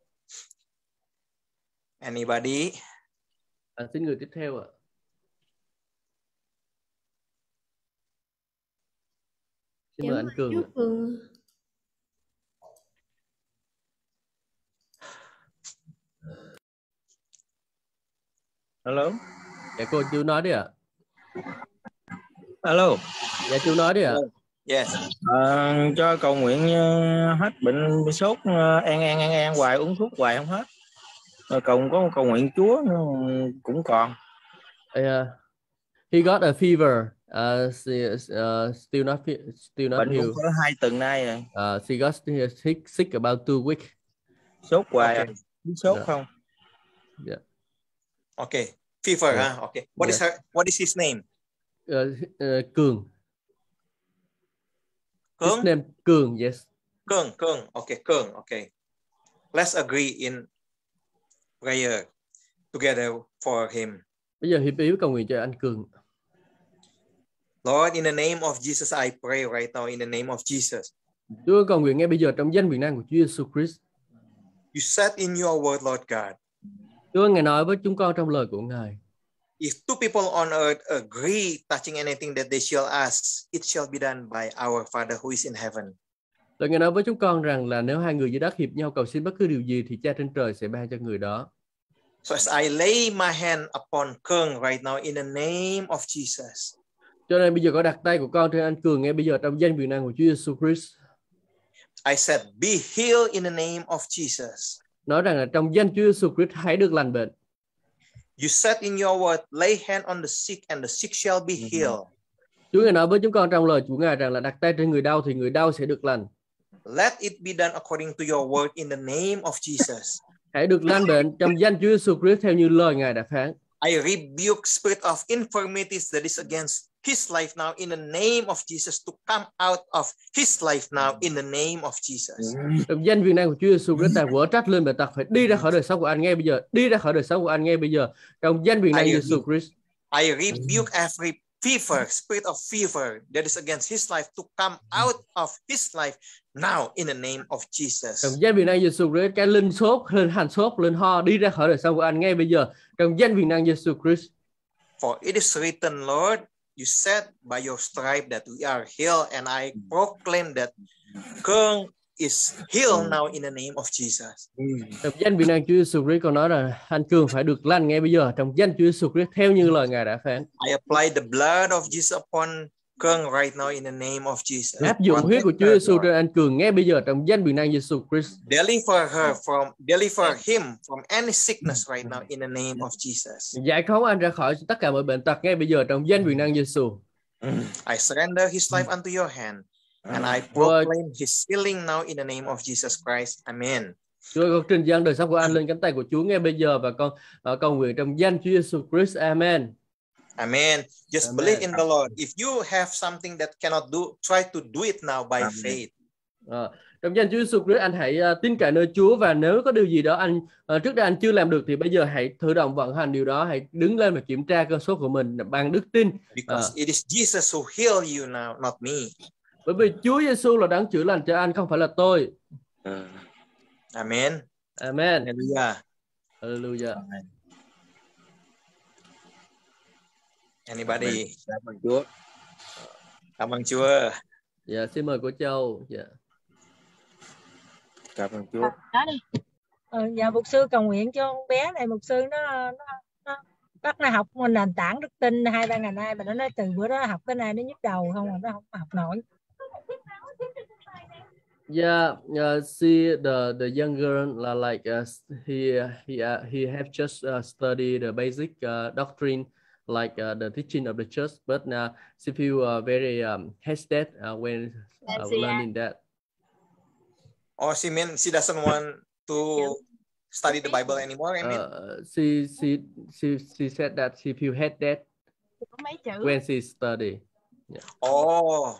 Anybody? Xin người tiếp theo ạ. Xin mời anh Cường. Hello. Dạ cô chú nói đi ạ. Hello. Dạ chú nói đi ạ. Yes. Cho cầu nguyện hết bệnh sốt an hoài, uống thuốc hoài không hết. Có cầu nguyện Chúa cũng còn. He got a fever. Still not bệnh healed. Cũng có 2 tuần nay rồi. She got sick about 2 weeks. Sốt hoài. Okay. Sốt không? Yeah. Okay. Fever, Okay. What is his name? Cường. Cường? His name Cường, yes. Cường. Okay, Cường. Okay. Let's agree in prayer together for him. Bây giờ hiệp ý cầu nguyện cho anh Cường. Lord, in the name of Jesus, I pray right now in the name of Jesus. Chúa cầu nguyện ngay bây giờ trong danh quyền năng của Chúa Giêsu Christ. You said in your word, Lord God. Chúa ngài nói với chúng con trong lời của Ngài. If two people on earth agree touching anything that they shall ask, it shall be done by our Father who is in heaven. Lời Ngài nói với chúng con rằng là nếu hai người dưới đất hiệp nhau cầu xin bất cứ điều gì thì Cha trên trời sẽ ban cho người đó. So as I lay my hand upon Cường right now in the name of Jesus. Cho nên bây giờ có đặt tay của con trên anh Cường ngay bây giờ trong danh Việt Nam của Chúa Giêsu Christ. I said, be healed in the name of Jesus. Nói rằng là trong danh Chúa Giêsu Christ hãy được lành bệnh. You said in your word, lay hand on the sick and the sick shall be healed. Chúa Ngài nói với chúng con trong lời của Ngài rằng là đặt tay trên người đau thì người đau sẽ được lành. Let it be done according to your word in the name of Jesus. Hãy được lành bệnh trong danh Chúa Giêsu Christ theo như lời Ngài đã phán. I rebuke spirit of infirmities that is against his life now in the name of Jesus to come out of his life now in the name of Jesus. Trong danh Việt Nam của Chúa Giêsu Christ, ta quở trách lên bệnh tật phải đi ra khỏi đời sống của anh ngay bây giờ, đi ra khỏi đời sống của anh ngay bây giờ. Trong danh Việt Nam Giêsu Christ. I rebuke every fever, spirit of fever that is against his life to come out of his life now in the name of Jesus. Trong danh Việt Nam Giêsu Christ, cái linh sốt, linh hành sốt, linh ho đi ra khỏi đời sống của anh ngay bây giờ. Trong danh Việt Nam Giêsu Christ. For it is written, Lord, you said by your stripe that we are healed, and I proclaim that Cường is healed now in the name of Jesus. Trong danh Việt Nam Chúa Giêsu Christ, con nói là anh Cường phải được lành ngay bây giờ trong danh Chúa Giêsu Christ theo như lời Ngài đã phán. I apply the blood of Jesus upon Cường right now in the name of Jesus. Áp dụng huyết của Chúa Giêsu trên anh Cường ngay bây giờ trong danh Việt Nam Giêsu Christ. Deliver him from any sickness right now in the name of Jesus. Giải phóng anh ra khỏi tất cả mọi bệnh tật ngay bây giờ trong danh Việt Nam Giêsu. I surrender his life unto your hand. And I proclaim his healing now in the name of Jesus Christ. Amen. Chúa con trình dâng đời sống của anh lên cánh tay của Chúa ngay bây giờ và con cầu nguyện trong danh Chúa Giêsu Christ. Amen. Amen. Just Amen. believe in the Lord. If you have something that cannot do, try to do it now by faith. Trong danh Chúa Giêsu Christ, anh hãy tin cậy nơi Chúa, và nếu có điều gì đó anh trước đây anh chưa làm được thì bây giờ hãy thử động vận hành điều đó, hãy đứng lên và kiểm tra cơn sốt của mình bằng đức tin. Because it is Jesus who healed you now, not me. Bởi vì Chúa Giêsu là đấng chữa lành cho anh, không phải là tôi. Amen. Amen. Hallelujah. Hallelujah. Anybody? Cảm ơn Chúa. Cảm ơn Chúa. Dạ, xin mời cô Châu. Dạ. Cảm ơn Chúa. Nói đi. Dạ, mục sư cầu nguyện cho con bé này. Mục sư nó bắt nó học nền tảng đức tin 2-3 ngày nay, mà nó nói từ bữa đó học cái này nó nhức đầu không, mà nó không học nổi. Yeah, see the young girl like he have just studied the basic doctrine like the teaching of the church, but she feel very hesitant when learning that. Oh, she mean she doesn't want to study the Bible anymore. I mean, she said that she feel hesitant when she study. Yeah. Oh,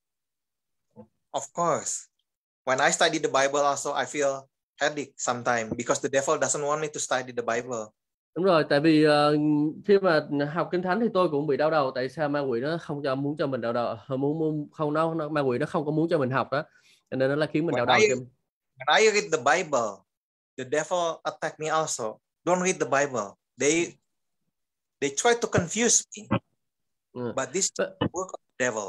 of course. When I study the Bible also, I feel headache sometimes because the devil doesn't want me to study the Bible. Đúng rồi, tại vì khi mà học Kinh Thánh thì tôi cũng bị đau đầu. Tại sao ma quỷ nó không muốn cho mình đau đầu, ma quỷ nó không có muốn cho mình học đó, cho nên nó là khiến mình đau đầu. When I read the Bible, the devil attack me also. Don't read the Bible. They try to confuse me. But this is the work of the devil.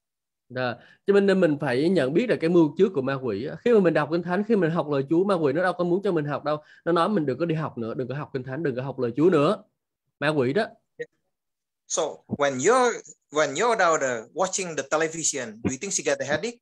Cho nên mình phải nhận biết được cái mưu trước của ma quỷ. Khi mà mình đọc Kinh Thánh, khi mình học lời Chúa, ma quỷ nó đâu có muốn cho mình học đâu. Nó nói mình đừng có đi học nữa, đừng có học Kinh Thánh, đừng có học lời Chúa nữa. Ma quỷ đó. So when your daughter watching the television, do you think she get a headache?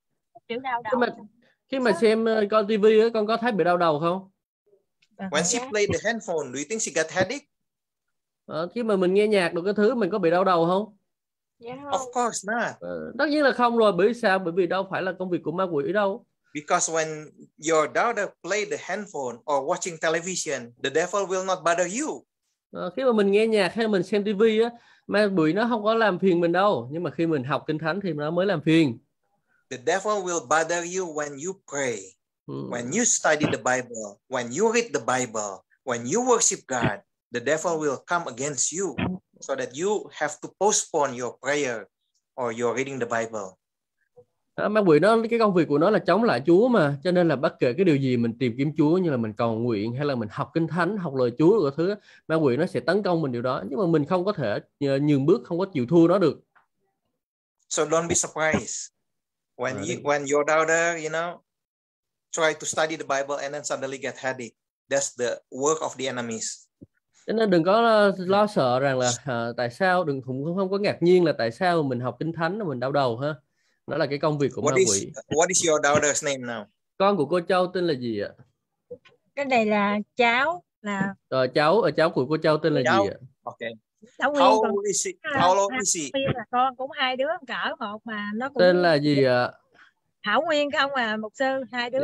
Khi mà xem coi TV á, con có thấy bị đau đầu không? When she play the handphone, do you think she get headache? Khi mà mình nghe nhạc được cái thứ, mình có bị đau đầu không? Of course not. Tất nhiên là không rồi. Bởi sao? Bởi vì đâu phải là công việc của ma quỷ đâu. Because when your daughter play the handphone or watching television, the devil will not bother you. Khi mà mình nghe nhạc hay mình xem TV á, ma quỷ nó không có làm phiền mình đâu. Nhưng mà khi mình học Kinh Thánh thì nó mới làm phiền. The devil will bother you when you pray, when you study the Bible, when you read the Bible, when you worship God. The devil will come against you so that you have to postpone your prayer or your reading the Bible. Ma quỷ nó, cái công việc của nó là chống lại Chúa mà, cho nên là bất kể cái điều gì mình tìm kiếm Chúa, như là mình cầu nguyện hay là mình học Kinh Thánh, học lời Chúa rồi thứ, ma quỷ nó sẽ tấn công mình điều đó, nhưng mà mình không có thể nhường bước, không có chịu thua nó được. So don't be surprised When your daughter, try to study the Bible and then suddenly get headache. That's the work of the enemies. Cho nên đừng có lo sợ rằng là tại sao, cũng không có ngạc nhiên là tại sao mình học Kinh Thánh mà mình đau đầu ha. Đó là cái công việc của ma quỷ. What is your daughter's name now? Con của cô Châu tên là gì ạ? Cái này là cháu là cháu của cô Châu tên là gì ạ? Okay. How old is he? How old is he? Là con cũng hai đứa cỡ một mà nó cũng tên là gì ạ? Thảo Nguyên không à, mục sư, hai đứa.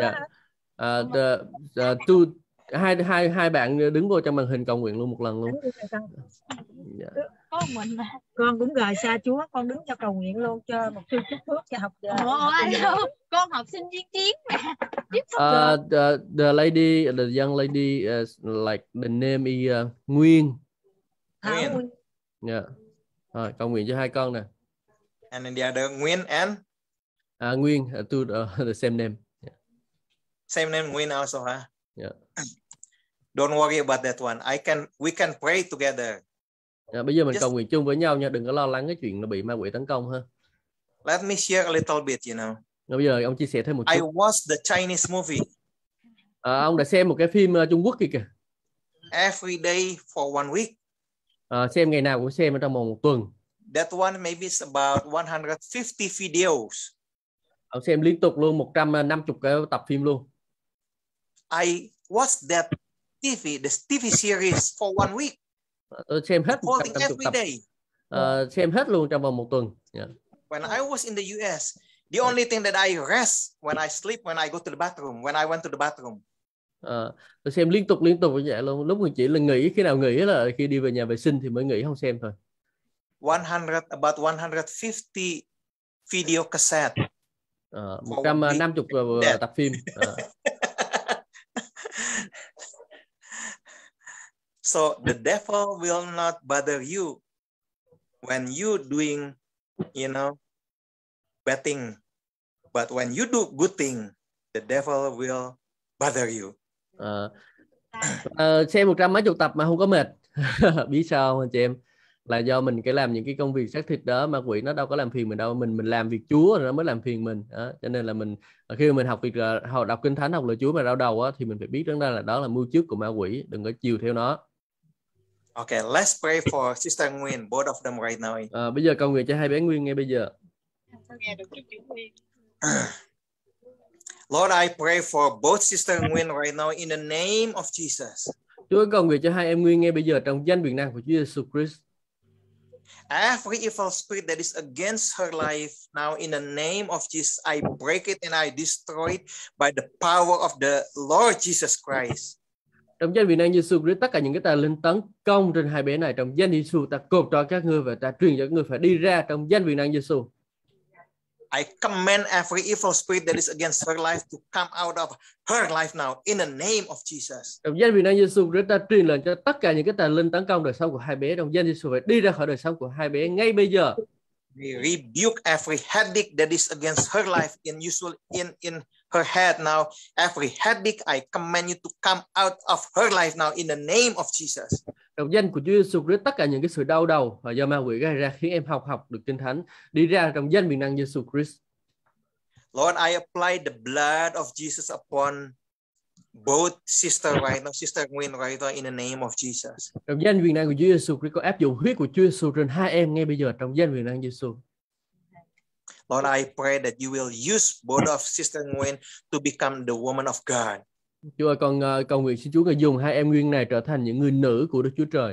Hai bạn đứng vô trong màn hình cầu nguyện luôn một lần luôn. Có mình mà. Con cũng rời xa Chúa, con đứng cho cầu nguyện luôn cho mục sư chúc phước cho học giờ. Con học sinh viên tiếng mà. The young lady like the name is Nguyên. Nguyên. Yeah. Rồi, cầu nguyện cho hai con nè. And then the other Nguyên and Nguyên, the same name. Yeah. Same name Nguyên also, huh? Yeah. Don't worry about that one. We can pray together. Bây giờ mình cầu nguyện chung với nhau nha, đừng có lo lắng cái chuyện nó bị ma quỷ tấn công ha. Let me share a little bit, Bây giờ ông chia sẻ thêm một chút. I watched the Chinese movie. Ông đã xem một cái phim Trung Quốc kìa. Every day for 1 week. Xem ngày nào cũng xem trong một tuần. That one maybe is about 150 videos. Ông xem liên tục luôn 150 cái tập phim luôn. I watched that the TV series for 1 week. Tôi xem hết 150 tập. Xem hết luôn trong vòng một tuần. Yeah. When I was in the US, the only thing that I rest when I sleep, when I go to the bathroom, when I went to the bathroom. Tôi xem liên tục như vậy luôn. Lúc mình chỉ là nghỉ, khi nào nghỉ là khi đi về nhà vệ sinh thì mới nghỉ, không xem thôi. About 150 video cassette. 150 tập phim. So the devil will not bother you when you doing, bad thing. But when you do good thing, the devil will bother you. Xem 100 mấy chục tập mà không có mệt. Biết sao không anh chị em? Là do mình cái làm những cái công việc xác thịt đó, ma quỷ nó đâu có làm phiền mình đâu, mình làm việc Chúa rồi nó mới làm phiền mình đó. Cho nên là mình khi mà mình học đọc Kinh Thánh, học lời Chúa mà đau đầu á, thì mình phải biết đó là mưu trước của ma quỷ, đừng có chiều theo nó. Okay, let's pray for Sister Nguyên, both of them right now. Bây giờ cầu nguyện cho hai bé Nguyên ngay bây giờ. Lord, I pray for both Sister Nguyên right now in the name of Jesus. Chúa cầu nguyện cho hai em Nguyên ngay bây giờ trong danh quyền năng của Chúa Giêsu Christ. Every evil spirit that is against her life now in the name of Jesus, I break it and I destroy it by the power of the Lord Jesus Christ. Trong danh quyền năng Giêsu Christ, tất cả những cái tà linh tấn công trên hai bé này trong danh Giêsu, ta cột trói các ngươi và ta truyền cho các ngươi phải đi ra trong danh quyền năng Giêsu. I command every evil spirit that is against her life to come out of her life now in the name of Jesus. Trong danh vị năng Giêsu Christ, ta truyền lệnh cho tất cả những cái tà linh tấn công đời sống của hai bé trong danh Giêsu phải đi ra khỏi đời sống của hai bé ngay bây giờ. We rebuke every headache that is against her life in her head now. Every headache, I command you to come out of her life now in the name of Jesus. Trong danh của Chúa Giêsu Christ, tất cả những cái sự đau đầu và do ma quỷ gây ra khiến em học được Kinh Thánh đi ra trong danh quyền năng Giêsu Christ. Lord, I apply the blood of Jesus upon both sister right now, Sister Nguyên right now in the name of Jesus. Trong danh quyền năng của Chúa Giêsu Christ, có áp dụng huyết của Chúa Giêsu trên hai em ngay bây giờ trong danh quyền năng Giêsu. Lord, I pray that you will use both of Sister Nguyên to become the woman of God. Chúa ơi, con cầu nguyện xin Chúa ngài dùng hai em Nguyên này trở thành những người nữ của Đức Chúa Trời.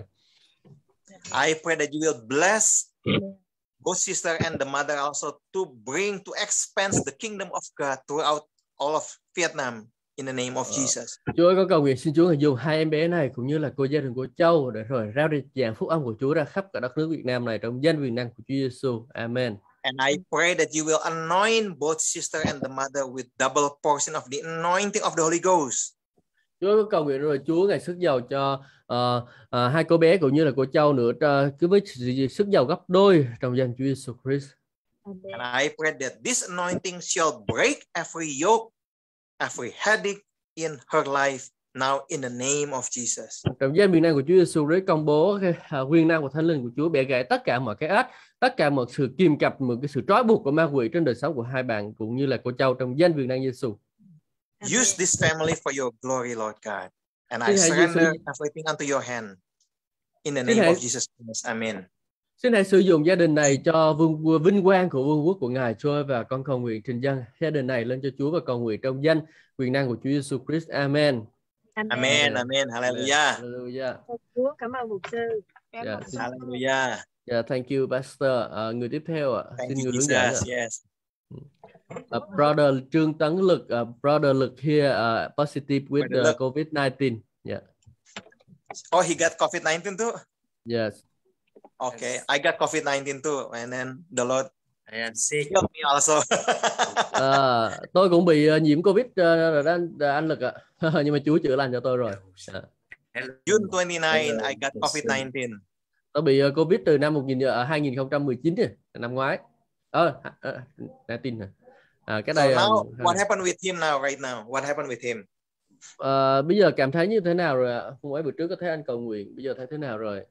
I pray that you will bless both sister and the mother also to expand the kingdom of God throughout all of Vietnam in the name of Jesus. Chúa ơi, con cầu nguyện xin Chúa ngài dùng hai em bé này cũng như là cô gia đình của Châu để rồi rao đi giảng phúc âm của Chúa ra khắp cả đất nước Việt Nam này trong danh quyền năng của Chúa Giêsu. Amen. And I pray that you will anoint both sister and the mother with double portion of the anointing of the Holy Ghost. Chúa cầu nguyện rồi Chúa ngài sức giàu cho hai cô bé cũng như là cô Châu nữa, cứ với sức giàu gấp đôi trong danh Chúa Jesus Christ. And I pray that this anointing shall break every yoke, every headache in her life now in the name of Jesus. Trong danh quyền năng của Chúa Giêsu Christ công bố cái quyền năng của Thánh Linh của Chúa bẻ gãy tất cả mọi cái ách, tất cả mọi sự kìm cặp, một cái sự trói buộc của ma quỷ trên đời sống của hai bạn cũng như là của Châu trong danh quyền năng Giêsu. Use this family for your glory, Lord God. And I surrender everything unto your hand. In the name of Jesus Christ. Amen. Xin hãy sử dụng gia đình này cho vinh quang của vương quốc của Ngài, Chúa, và con cầu nguyện trình dâng gia đình này lên cho Chúa và cầu nguyện trong danh quyền năng của Chúa Giêsu Christ. Amen. Amen. Amen. Hallelujah. Hallelujah. Chúa, cảm ơn mục sư. Hallelujah. Yeah, thank you, Pastor. Người tiếp theo ạ. Xin người hướng dẫn. Yes. Brother Trương Tấn Lực, brother Lực here positive with COVID-19. Yeah. Oh, he got COVID-19 too? Yes. Okay, I got COVID-19 too, and then the Lord healed me also. Tôi cũng bị nhiễm Covid rồi đó, anh Lực ạ. Nhưng mà Chúa chữa lành cho tôi rồi. June 29, I got COVID-19. Tôi bị Covid từ năm 2019 năm ngoái. Đã tin rồi. Cái này. Now, what happened with him now, right now? What happened with him? Bây giờ cảm thấy như thế nào rồi ạ? Hôm ấy bữa trước có thấy anh cầu nguyện, bây giờ thấy thế nào rồi?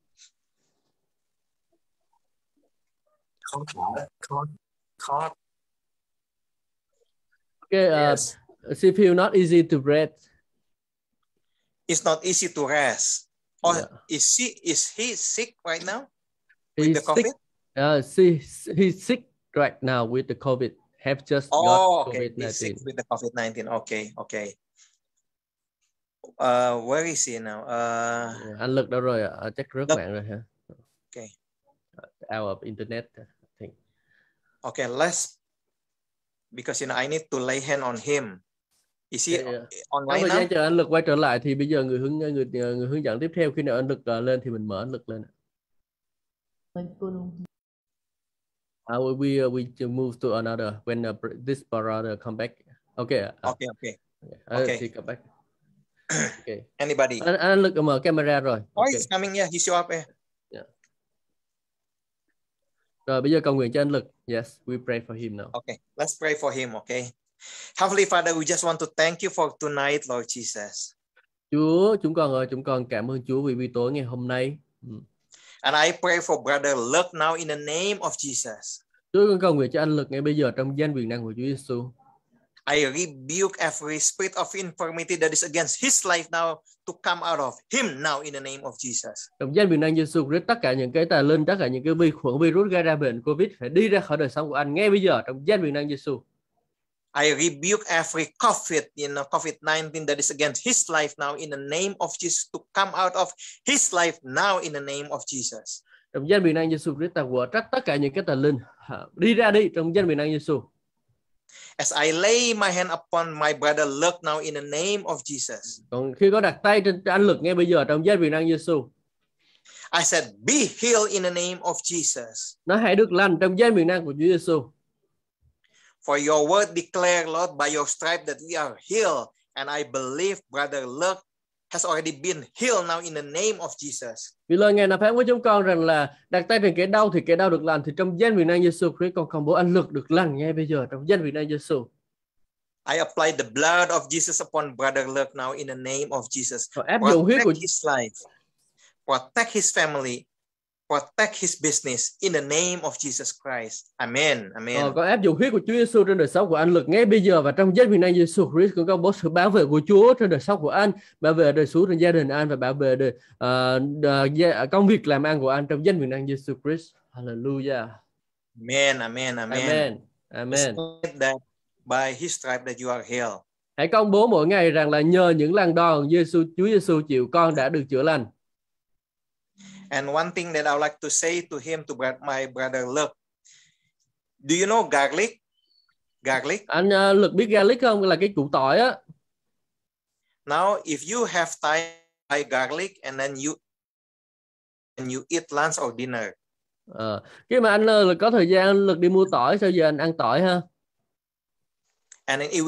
Khó. Okay, Yes. She feel not easy to breathe. It's not easy to rest. Or Yeah. is he sick right now with the COVID? He's sick right now with the COVID. Have just got okay. COVID-19. He's sick with the COVID-19. Okay. Where is he now? Anh Lực đâu rồi ạ? Chắc rớt mạng rồi hả? Okay. Out of internet, I think. Okay, because I need to lay hand on him. Is he online now? now? Chờ anh Lực quay trở lại thì bây giờ người hướng dẫn tiếp theo, khi nào anh Lực lên thì mình mở anh Lực lên. We move to another when this brother come back. Okay. He come back. Okay. Anybody? Anh Lực mở camera rồi. Oh, he's coming. Yeah, he show up. Yeah. Rồi bây giờ cầu nguyện cho anh Lực. Yes, we pray for him now. Okay, let's pray for him. Okay. Heavenly Father, we just want to thank you for tonight, Lord Jesus. Chúa, chúng con cảm ơn Chúa vì tối ngày hôm nay. And I pray for brother Luke now in the name of Jesus. Chúa, con cầu nguyện cho anh Lực ngay bây giờ trong danh quyền năng của Chúa Giêsu. I rebuke every spirit of infirmity that is against his life now to come out of him now in the name of Jesus. Trong danh quyền năng Giêsu Christ, tất cả những cái tà linh, tất cả những cái vi khuẩn virus gây ra bệnh Covid phải đi ra khỏi đời sống của anh ngay bây giờ trong danh quyền năng Giêsu. I rebuke every COVID-19 that is against his life now in the name of Jesus to come out of his life now in the name of Jesus. Trong danh quyền năng Giêsu Christ, ta quở trách tất cả những cái tà linh đi ra đi trong danh quyền năng Giêsu. As I lay my hand upon my brother Luke now in the name of Jesus. Còn khi có đặt tay trên anh Lực ngay bây giờ trong danh quyền năng Giêsu. I said, be healed in the name of Jesus. Nó hãy được lành trong danh quyền năng của Chúa Giêsu. For your word declare, Lord, by your stripe that we are healed, and I believe brother Luke has already been healed now in the name of Jesus. Vì lời Ngài đã phán với chúng con rằng là đặt tay trên kẻ đau thì kẻ đau được lành, thì trong danh quyền năng Giêsu Christ con công bố anh Lực được lành ngay bây giờ trong danh quyền năng Giêsu. I apply the blood of Jesus upon brother Luke now in the name of Jesus. Áp dụng huyết của his life, protect his family, protect his business in the name of Jesus Christ. Amen. Amen. Con áp dụng huyết của Chúa Giêsu trên đời sống của anh Lực ngay bây giờ, và trong danh quyền năng Giêsu Christ con công bố sự bảo vệ của Chúa trên đời sống của anh, bảo vệ đời sống trên gia đình anh, và bảo vệ công việc làm ăn của anh trong danh quyền năng Giêsu Christ. Hallelujah. Amen. Amen. Amen. Amen. That by his stripe that you are healed. Hãy công bố mỗi ngày rằng là nhờ những lần đòn Chúa Giêsu chịu, con đã được chữa lành. And one thing that I would like to say to him, to my brother Luke, do you know garlic? Garlic. Anh Lực biết garlic không? Là cái củ tỏi á. Now, if you have time buy garlic and then you eat lunch or dinner. Khi mà anh có thời gian Lực đi mua tỏi, sau giờ anh ăn tỏi ha. And then it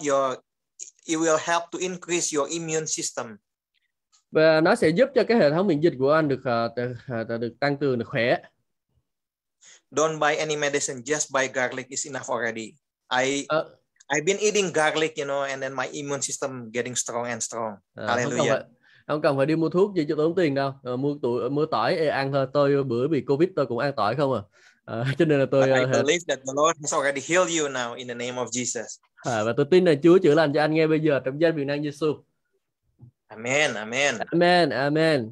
will help to increase your immune system. Và nó sẽ giúp cho cái hệ thống miễn dịch của anh được tăng cường, được khỏe. Don't buy any medicine, just buy garlic is enough already. I've been eating garlic, and then my immune system getting strong and strong. Hallelujah. Không cần phải đi mua thuốc gì cho tốn tiền đâu. Mua tỏi ăn thôi. Tôi bữa bị Covid tôi cũng ăn tỏi không cho nên là tôi I believe that the Lord has already healed you now in the name of Jesus. Và tôi tin là Chúa chữa lành cho anh ngay bây giờ trong danh Việt Nam Giêsu. Amen, amen. Amen, amen.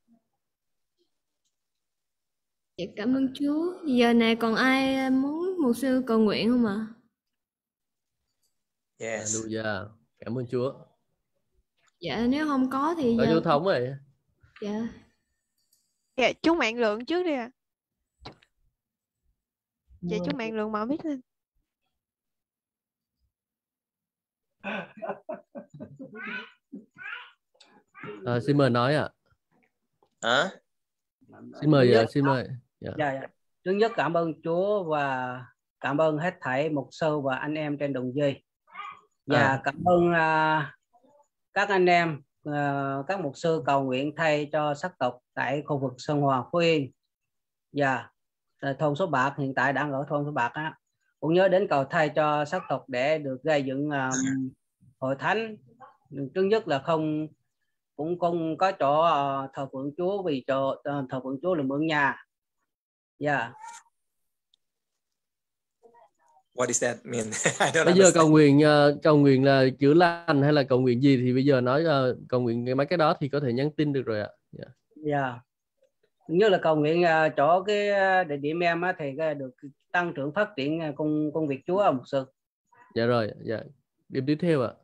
Dạ, cảm ơn Chúa. Giờ này còn ai muốn mục sư cầu nguyện không ạ? Yes. Hallelujah. Cảm ơn Chúa. Dạ, nếu không có thì Có giờ... Chú Thống rồi. Dạ. Dạ, chú Mạng Lượng trước đi ạ. Dạ, chú Mạng Lượng mở mic lên. Xin mời nói ạ. Xin mời. Dạ. Trước nhất cảm ơn Chúa và cảm ơn hết thảy mục sư và anh em trên đường dây. Và cảm ơn các anh em, các mục sư cầu nguyện thay cho sắc tộc tại khu vực Sơn Hòa, Phú Yên. Và thôn Số Bạc, hiện tại đang ở thôn Số Bạc á, cũng nhớ đến cầu thay cho sắc tộc để được gây dựng hội thánh. Trước nhất là cũng không có chỗ thờ phượng Chúa, vì chỗ thờ phượng Chúa là mượn nhà. Yeah. What does that mean? Bây giờ cầu nguyện là chữa lành hay là cầu nguyện gì thì bây giờ nói cầu nguyện mấy cái đó thì có thể nhắn tin được rồi ạ. Yeah. Như là cầu nguyện chỗ cái địa điểm em á, thì được tăng trưởng phát triển công việc Chúa mục sư. Dạ rồi, dạ. Điểm tiếp theo ạ.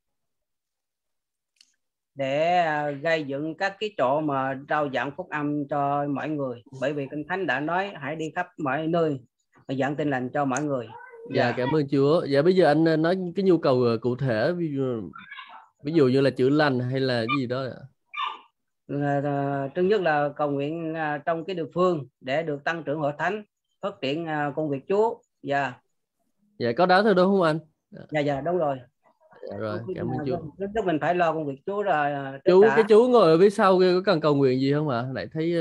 Để gây dựng các cái chỗ mà rao giảng phúc âm cho mọi người, bởi vì Kinh Thánh đã nói hãy đi khắp mọi nơi và giảng tin lành cho mọi người. Dạ, cảm ơn Chúa. Dạ, bây giờ anh nói cái nhu cầu cụ thể, ví dụ như là chữa lành hay là cái gì đó ạ? Trước nhất là cầu nguyện trong cái địa phương để được tăng trưởng hội thánh, phát triển công việc Chúa. Dạ. Dạ, có đó thôi đúng không anh? Dạ đúng rồi. Dạ rồi, cảm ơn Chúa. Lúc mình phải lo công việc Chúa rồi. Cái chú ngồi ở phía sau kia có cần cầu nguyện gì không ạ? Lại thấy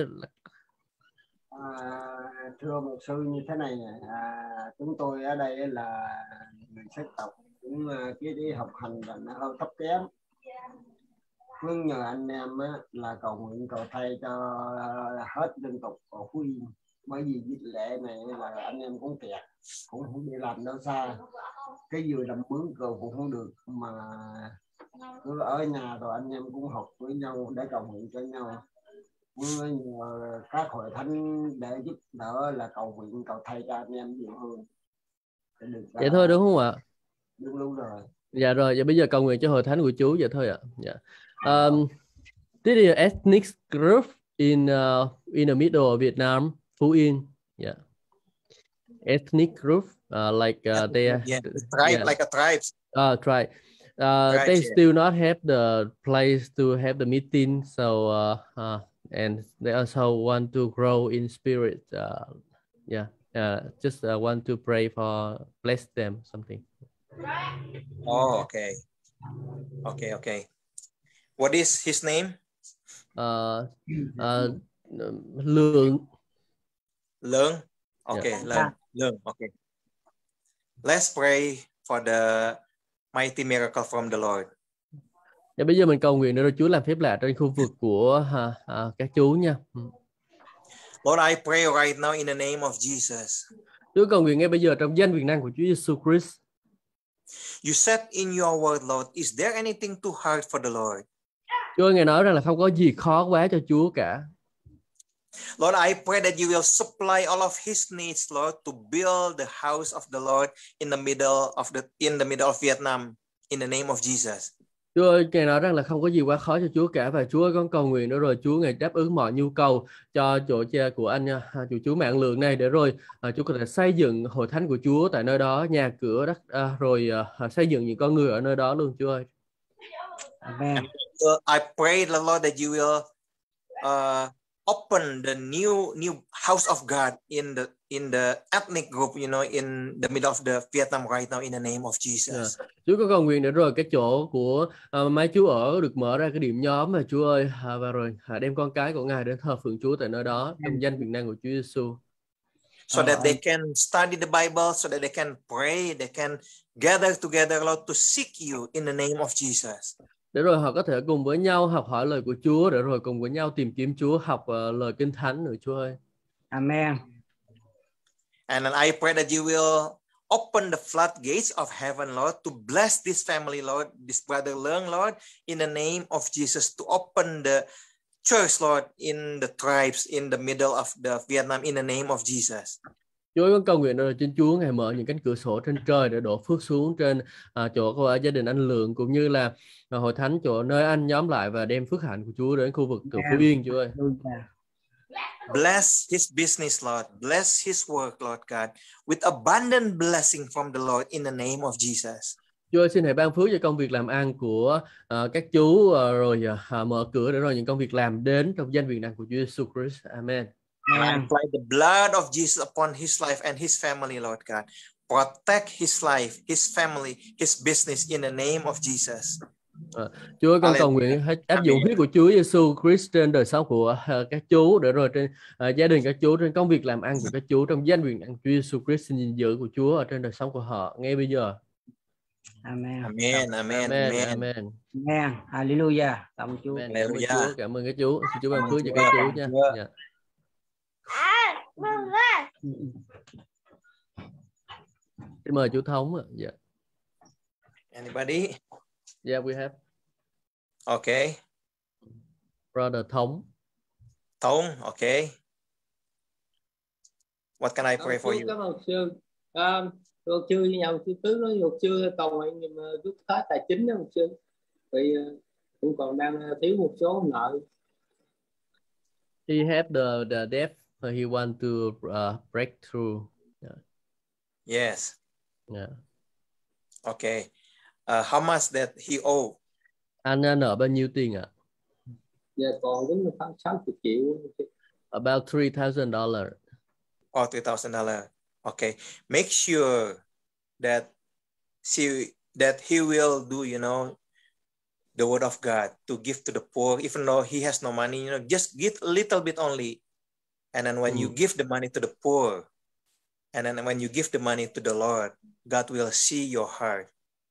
thưa mục sư như thế này, chúng tôi ở đây là người sắc tộc, cũng cái đi học hành là nó hơi thấp kém. Muốn nhờ anh em là cầu nguyện cầu thay cho hết dân tộc ở Phú Yên, bởi vì dịp lễ này là anh em cũng kẹt, cũng không đi làm đâu xa, cái vừa làm mướn cờ cũng không được, mà cứ ở nhà rồi anh em cũng học với nhau để cầu nguyện cho nhau. Nhờ các hội thánh để giúp đỡ là cầu nguyện cầu thay cho anh em nhiều hơn. Vậy thôi đúng không ạ? Đúng rồi. Dạ rồi, giờ bây giờ cầu nguyện cho hội thánh của chú vậy thôi ạ. Dạ. This is an ethnic group in the middle of Vietnam, Phú Yên. Yeah. Ethnic group like they are tribe, like a tribe. Tribe. They still not have the place to have the meeting, so and they also want to grow in spirit. Just want to pray for bless them something. Oh, okay. What is his name? Lượng. Okay, Lượng. Okay. Let's pray for the mighty miracle from the Lord. Và bây giờ mình cầu nguyện để Chúa làm phép lạ trên khu vực của các chú nha. Lord, I pray right now in the name of Jesus. Chúa cầu nguyện ngay bây giờ trong danh Việt Nam của Chúa Giêsu Christ. You said in your word, Lord, is there anything too hard for the Lord? Chúa Ngài nói rằng là không có gì khó quá cho Chúa cả. Lord, I pray that you will supply all of his needs, Lord, to build the house of the Lord in the middle of Vietnam, in the name of Jesus. Chúa ơi, Ngài nói rằng là không có gì quá khó cho Chúa cả, và Chúa ơi, con cầu nguyện đó rồi Chúa Ngài đáp ứng mọi nhu cầu cho chỗ cha của anh chú Mạng Lượng này, để rồi Chúa có thể xây dựng hội thánh của Chúa tại nơi đó, nhà cửa đất, rồi xây dựng những con người ở nơi đó luôn Chúa ơi. Amen. I pray the Lord that you will open the new house of God in the ethnic group, in the middle of the Vietnam right now, in the name of Jesus. Chúa có cầu nguyện để rồi cái chỗ của mấy chú ở được mở ra cái điểm nhóm mà Chúa ơi, và rồi đem con cái của Ngài đến thờ phượng Chúa tại nơi đó trong danh Việt Nam của Chúa Giêsu. so that they can study the Bible, so that they can pray, they can gather together, Lord, to seek you in the name of Jesus. Để rồi họ có thể cùng với nhau học hỏi lời của Chúa, để rồi cùng với nhau tìm kiếm Chúa, học lời Kinh Thánh nữa Chúa ơi. Amen. And then I pray that you will open the floodgates of heaven, Lord, to bless this family, Lord, this brother Leung, Lord, in the name of Jesus, to open the church, Lord, in the tribes, in the middle of the Vietnam, in the name of Jesus. Chúa con cầu nguyện rồi trên Chúa Ngài mở những cánh cửa sổ trên trời để đổ phước xuống trên chỗ của gia đình anh Lượng, cũng như là hội thánh chỗ nơi anh nhóm lại và đem phước hạnh của Chúa đến khu vực Phú Yên Chúa ơi. Bless his business, Lord. Bless his work, Lord God, with abundant blessing from the Lord in the name of Jesus. Chúa ơi, xin hãy ban phước cho công việc làm ăn của các chú, rồi mở cửa để rồi những công việc làm đến trong danh vị nặng của Chúa Jesus Christ. Amen. And I apply the blood of Jesus upon his life and his family, Lord God. Protect his life, his family, his business in the name of Jesus. Chúa ơi, con cầu nguyện áp dụng huyết của Chúa Giêsu Christ trên đời sống của các chú, để rồi trên gia đình các chú, trên công việc làm ăn của các chú, trong danh vị nặng Chúa Giêsu Christ, xin gìn giữ của Chúa ở trên đời sống của họ ngay bây giờ. Amen. Amen. Amen. Amen. Amen. Amen. Hallelujah. Cảm ơn Chúa. Amen. Cảm ơn Chúa. Cảm ơn các chú. Xin Chúa ban phước cho các chú nha. Yeah. Xin mời chú Thống. Yeah. Anybody? Yeah, we have. Okay. Brother Thống. Thống, okay. What can I pray for you? Cảm ơn sư. Luật sư nhà sư Tứ nói luật sư cầu nguyện giúp phát tài chính đó luật sư. Vì cũng còn đang thiếu một số nợ. He have the debt, but he want to break through. Yeah. Yes. Yeah. Okay. How much that he owe? Anh nợ bao nhiêu tiền ạ? Dạ còn đến khoảng 60 triệu. About $3,000. Oh, $3,000. Okay. Make sure that he will do, the word of God to give to the poor, even though he has no money, just give a little bit only. And then when you give the money to the poor, and then when you give the money to the Lord, God will see your heart.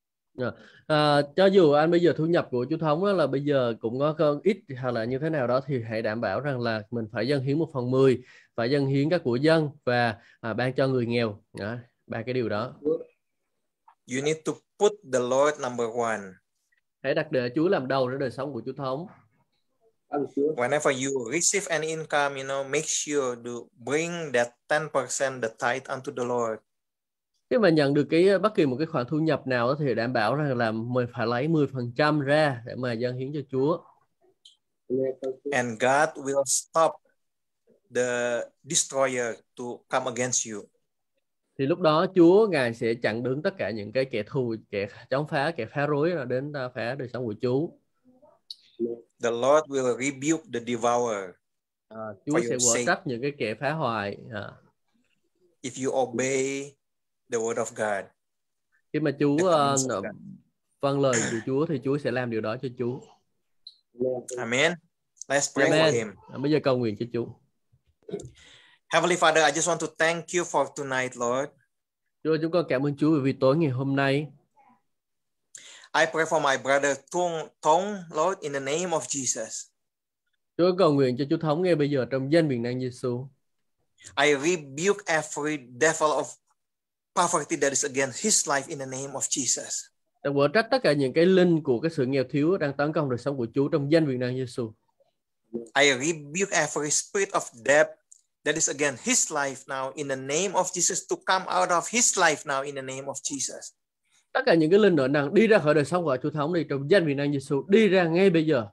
Cho dù anh bây giờ thu nhập của chú Thống là bây giờ cũng có ít hoặc là như thế nào đó, thì hãy đảm bảo rằng là mình phải dâng hiến 1/10, phải dâng hiến các của dân và ban cho người nghèo. Ba cái điều đó. You need to put the Lord number one. Hãy đặt để Chúa làm đầu trong đời sống của chú Thống. Whenever you receive an income, make sure to bring that 10% the tithe unto the Lord. Khi mà nhận được bất kỳ một cái khoản thu nhập nào đó, thì đảm bảo rằng là mình phải lấy 10% ra để mà dâng hiến cho Chúa. And God will stop the destroyer to come against you. Thì lúc đó Chúa Ngài sẽ chặn đứng tất cả những cái kẻ thù, kẻ chống phá, kẻ phá rối đến phá đời sống của Chúa. The Lord will rebuke the devourer. Chúa sẽ quở trách những cái kẻ phá hoại. If you obey the word of God. Khi mà Chúa vâng lời của Chúa thì Chúa sẽ làm điều đó cho Chúa. Amen. Let's pray Amen. for him. Bây giờ cầu nguyện cho Chúa. Heavenly Father, I just want to thank you for tonight, Lord. Chúa, chúng con cảm ơn Chúa vì tối ngày hôm nay. I pray for my brother Thong, Lord, in the name of Jesus. Chúa cầu nguyện cho chú Thống ngay bây giờ trong danh miền năng Giêsu. I rebuke every devil of poverty that is against his life in the name of Jesus. Ta quở trách tất cả những cái linh của cái sự nghèo thiếu đang tấn công đời sống của Chúa trong danh miền năng Giêsu. I rebuke every spirit of death that is against his life now in the name of Jesus to come out of his life now in the name of Jesus. Tất cả những cái linh nợ nần đi ra khỏi đời sống của chú Thống đi trong danh miền năng Giêsu, đi ra ngay bây giờ.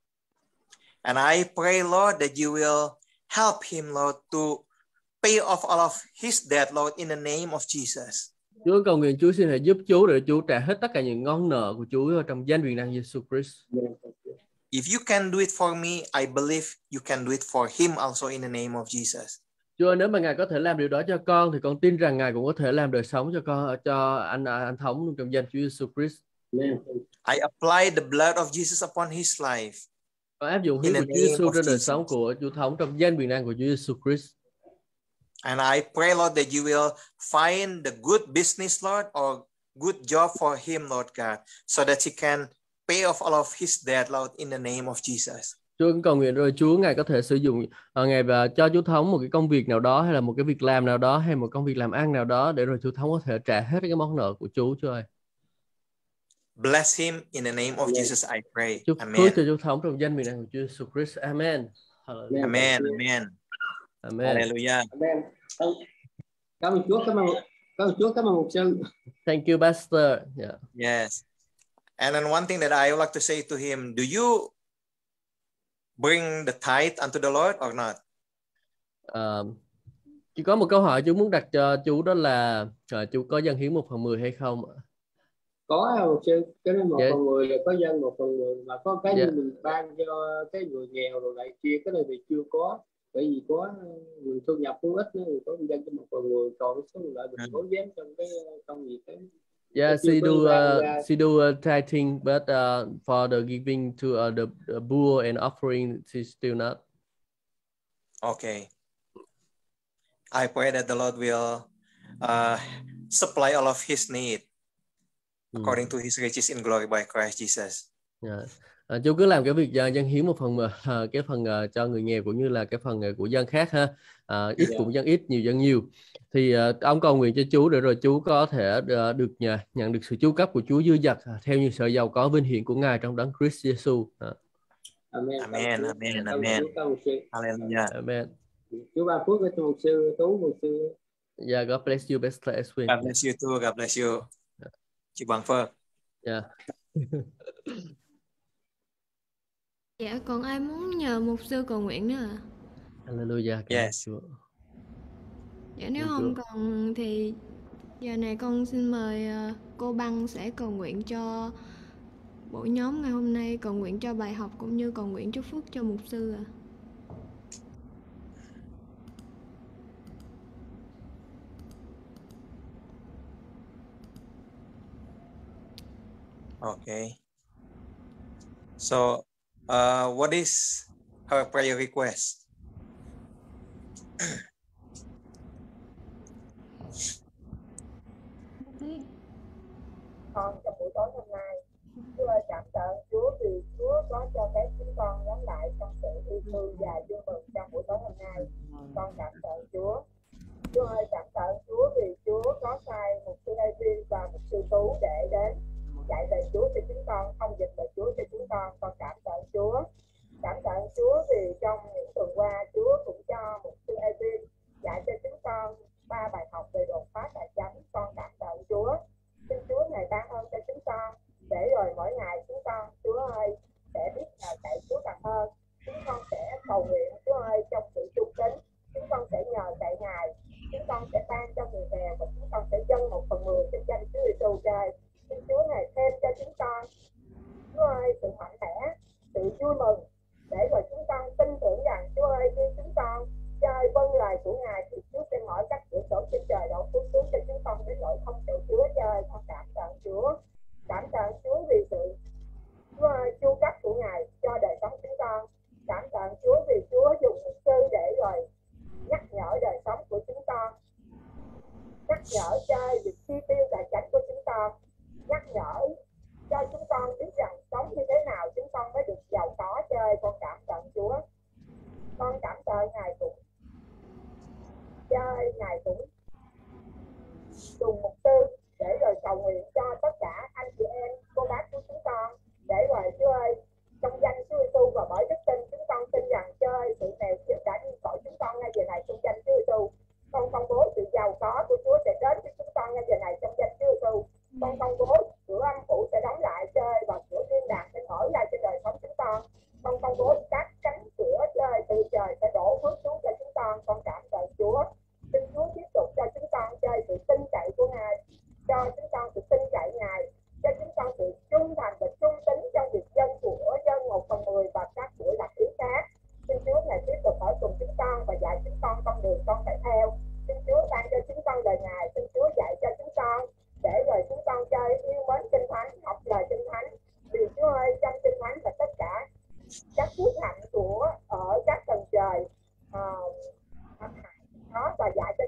And I pray, Lord, that you will help him, Lord, to pay off all of his debt, Lord, in the name of Jesus. Chúa cầu nguyện Chúa xin hãy giúp Chúa để Chúa trả hết tất cả những ngón nợ của Chúa trong danh miền năng Giêsu Christ. If you can do it for me, I believe you can do it for him also in the name of Jesus. Chúa, nếu mà Ngài có thể làm điều đó cho con thì con tin rằng Ngài cũng có thể làm đời sống cho anh Thống trong danh Chúa Jesus Christ. I apply the blood of Jesus upon his life. Con áp dụng huyết của Chúa Giêsu trên đời sống của chú Thống trong danh miền năng của Chúa Jesus Christ. And I pray, Lord, that you will find the good business, Lord, or good job for him, Lord God, so that he can pay off all of his debt, Lord, in the name of Jesus. Chúa cũng cầu nguyện rồi Chúa Ngài có thể sử dụng Ngài và cho Chúa Thống một cái công việc nào đó, hay là một cái việc làm nào đó, hay một công việc làm ăn nào đó, để rồi Chúa Thống có thể trả hết cái món nợ của Chúa ơi. Bless him in the name of Jesus, I pray. Chúc Amen. phước cho Chúa Thống trong danh miền của Chúa Jesus Christ. Amen. Amen. Amen. Amen. Hallelujah. Amen. Cảm ơn Chúa, cảm ơn Chúa, cảm ơn mục sư. Thank you, Pastor. Yeah. Yes. And then one thing that I would like to say to him, do you bring the tithe unto the Lord or not? Chỉ có một câu hỏi chú muốn đặt cho chú, đó là chú có dâng hiến 1/10 hay không? Có mục sư, cái 1/10 là có dâng 1/10, mà có cái như mình ban cho cái người nghèo rồi lại chia, cái này thì chưa có, bởi vì có người thu nhập cũng ít nữa, có dân cho 1/10, còn số lại mình cố gắng trong cái công việc đấy. Yeah, she do tithing, but for the giving to the poor and offering, she still not. Okay. I pray that the Lord will supply all of his need according to his riches in glory by Christ Jesus. Yeah. Chú cứ làm cái việc dâng hiến 1/10, cái phần cho người nghèo cũng như là cái phần của dân khác ha. Ít cũng dâng ít, nhiều dâng nhiều. Thì ông cầu nguyện cho chú để rồi chú có thể được nhận được sự chu cấp của Chúa dư dật theo như sự giàu có vinh hiển của Ngài trong đấng Christ Jesus. Amen. Amen. Amen. Amen. Hallelujah. Amen. Chúa ban phước cho mục sư Tú, mục sư. Yeah, God bless you, Pastor Edwin. God bless you too. God bless you. Chị Bằng Phước. Yeah. Dạ, còn ai muốn nhờ mục sư cầu nguyện nữa ạ? Hallelujah. Yes. Dạ, nếu không còn thì giờ này con xin mời cô Băng sẽ cầu nguyện cho buổi nhóm ngày hôm nay, cầu nguyện cho bài học cũng như cầu nguyện chúc phước cho mục sư ạ. Okay. So, what is her prayer request? Con trong buổi tối hôm nay, Chúa ơi, cảm tạ Chúa vì Chúa có cho phép chúng con nhóm lại trong sự yêu thương và vui mừng trong buổi tối hôm nay. Con cảm tạ Chúa. Chúa ơi, cảm tạ Chúa vì Chúa có sai mục sư David và mục sư Tú để đến dạy lời Chúa cho chúng con, không dịch lời Chúa cho chúng con. Con cảm tạ Chúa. Cảm tạ Chúa vì trong những tuần qua Chúa cũng cho mục sư David dạy cho chúng con 3 bài học về đột phá tài chánh. Con cảm tạ Chúa. Xin Chúa Ngài ban ơn cho chúng con, để rồi mỗi ngày chúng con, Chúa ơi, sẽ biết nhờ cậy Chúa càng hơn. Chúng con sẽ cầu nguyện, Chúa ơi, trong sự trung tín. Chúng con sẽ nhờ cậy Ngài. Chúng con sẽ ban cho người nghèo và chúng con sẽ dâng 1/10 trên danh Chúa Giêsu trời. Xin Chúa Ngài thêm cho chúng con, Chúa ơi, sự mạnh mẽ, sự vui mừng, để rồi chúng con tin tưởng rằng Chúa ơi, khi chúng con chơi vâng lời của Ngài thì Chúa sẽ mở các cửa sổ trên trời đổ phước xuống cho chúng con đến nỗi không chịu Chúa chơi. Con cảm tạ Chúa. Cảm tạ Chúa vì sự Chúa ơi, chu cấp của Ngài cho đời sống chúng con. Cảm tạ Chúa vì Chúa dùng mục sư để rồi nhắc nhở đời sống của chúng con, nhắc nhở chơi việc chi tiêu tài chính của chúng con, nhắc nhở cho chúng con biết rằng sống như thế nào chúng con mới được giàu có chơi. Con cảm tạ Chúa. Con cảm tạ Ngài cũng chơi, Ngài cũng dùng mục sư để rồi cầu nguyện cho tất cả anh chị em, cô bác của chúng con, để rồi Chúa ơi, trong danh Chúa Giêsu và bởi đức tin chúng con tin rằng chơi sự nghèo thiếu đã đi khỏi chúng con ngay giờ này trong danh Chúa Giêsu. Con công bố sự giàu có của Chúa sẽ đến với chúng con ngay giờ này trong danh Chúa Giêsu. Con công bố cửa âm phủ sẽ đóng lại chơi và cửa thiên đàng sẽ mở ra trên đời sống chúng con. Con công bố các cánh cửa chơi từ trời sẽ đổ phước xuống cho chúng con. Con cảm tạ Chúa. Xin Chúa tiếp tục cho chúng con chơi sự tin cậy của Ngài, cho chúng con sự tin cậy Ngài, cho chúng con sự trung thành và trung tín trong việc dân của dân 1/10 và các buổi đặc yếu khác. Xin Chúa Ngài tiếp tục ở cùng chúng con và dạy chúng con đường con phải theo. Xin Chúa ban cho chúng con lời Ngài. Xin Chúa dạy cho chúng con, để rồi chúng con chơi yêu mến Kinh Thánh, học lời Kinh Thánh. Vì Chúa ơi, trong Kinh Thánh và tất cả các phước hạnh của ở các tầng trời đó, và dạy cho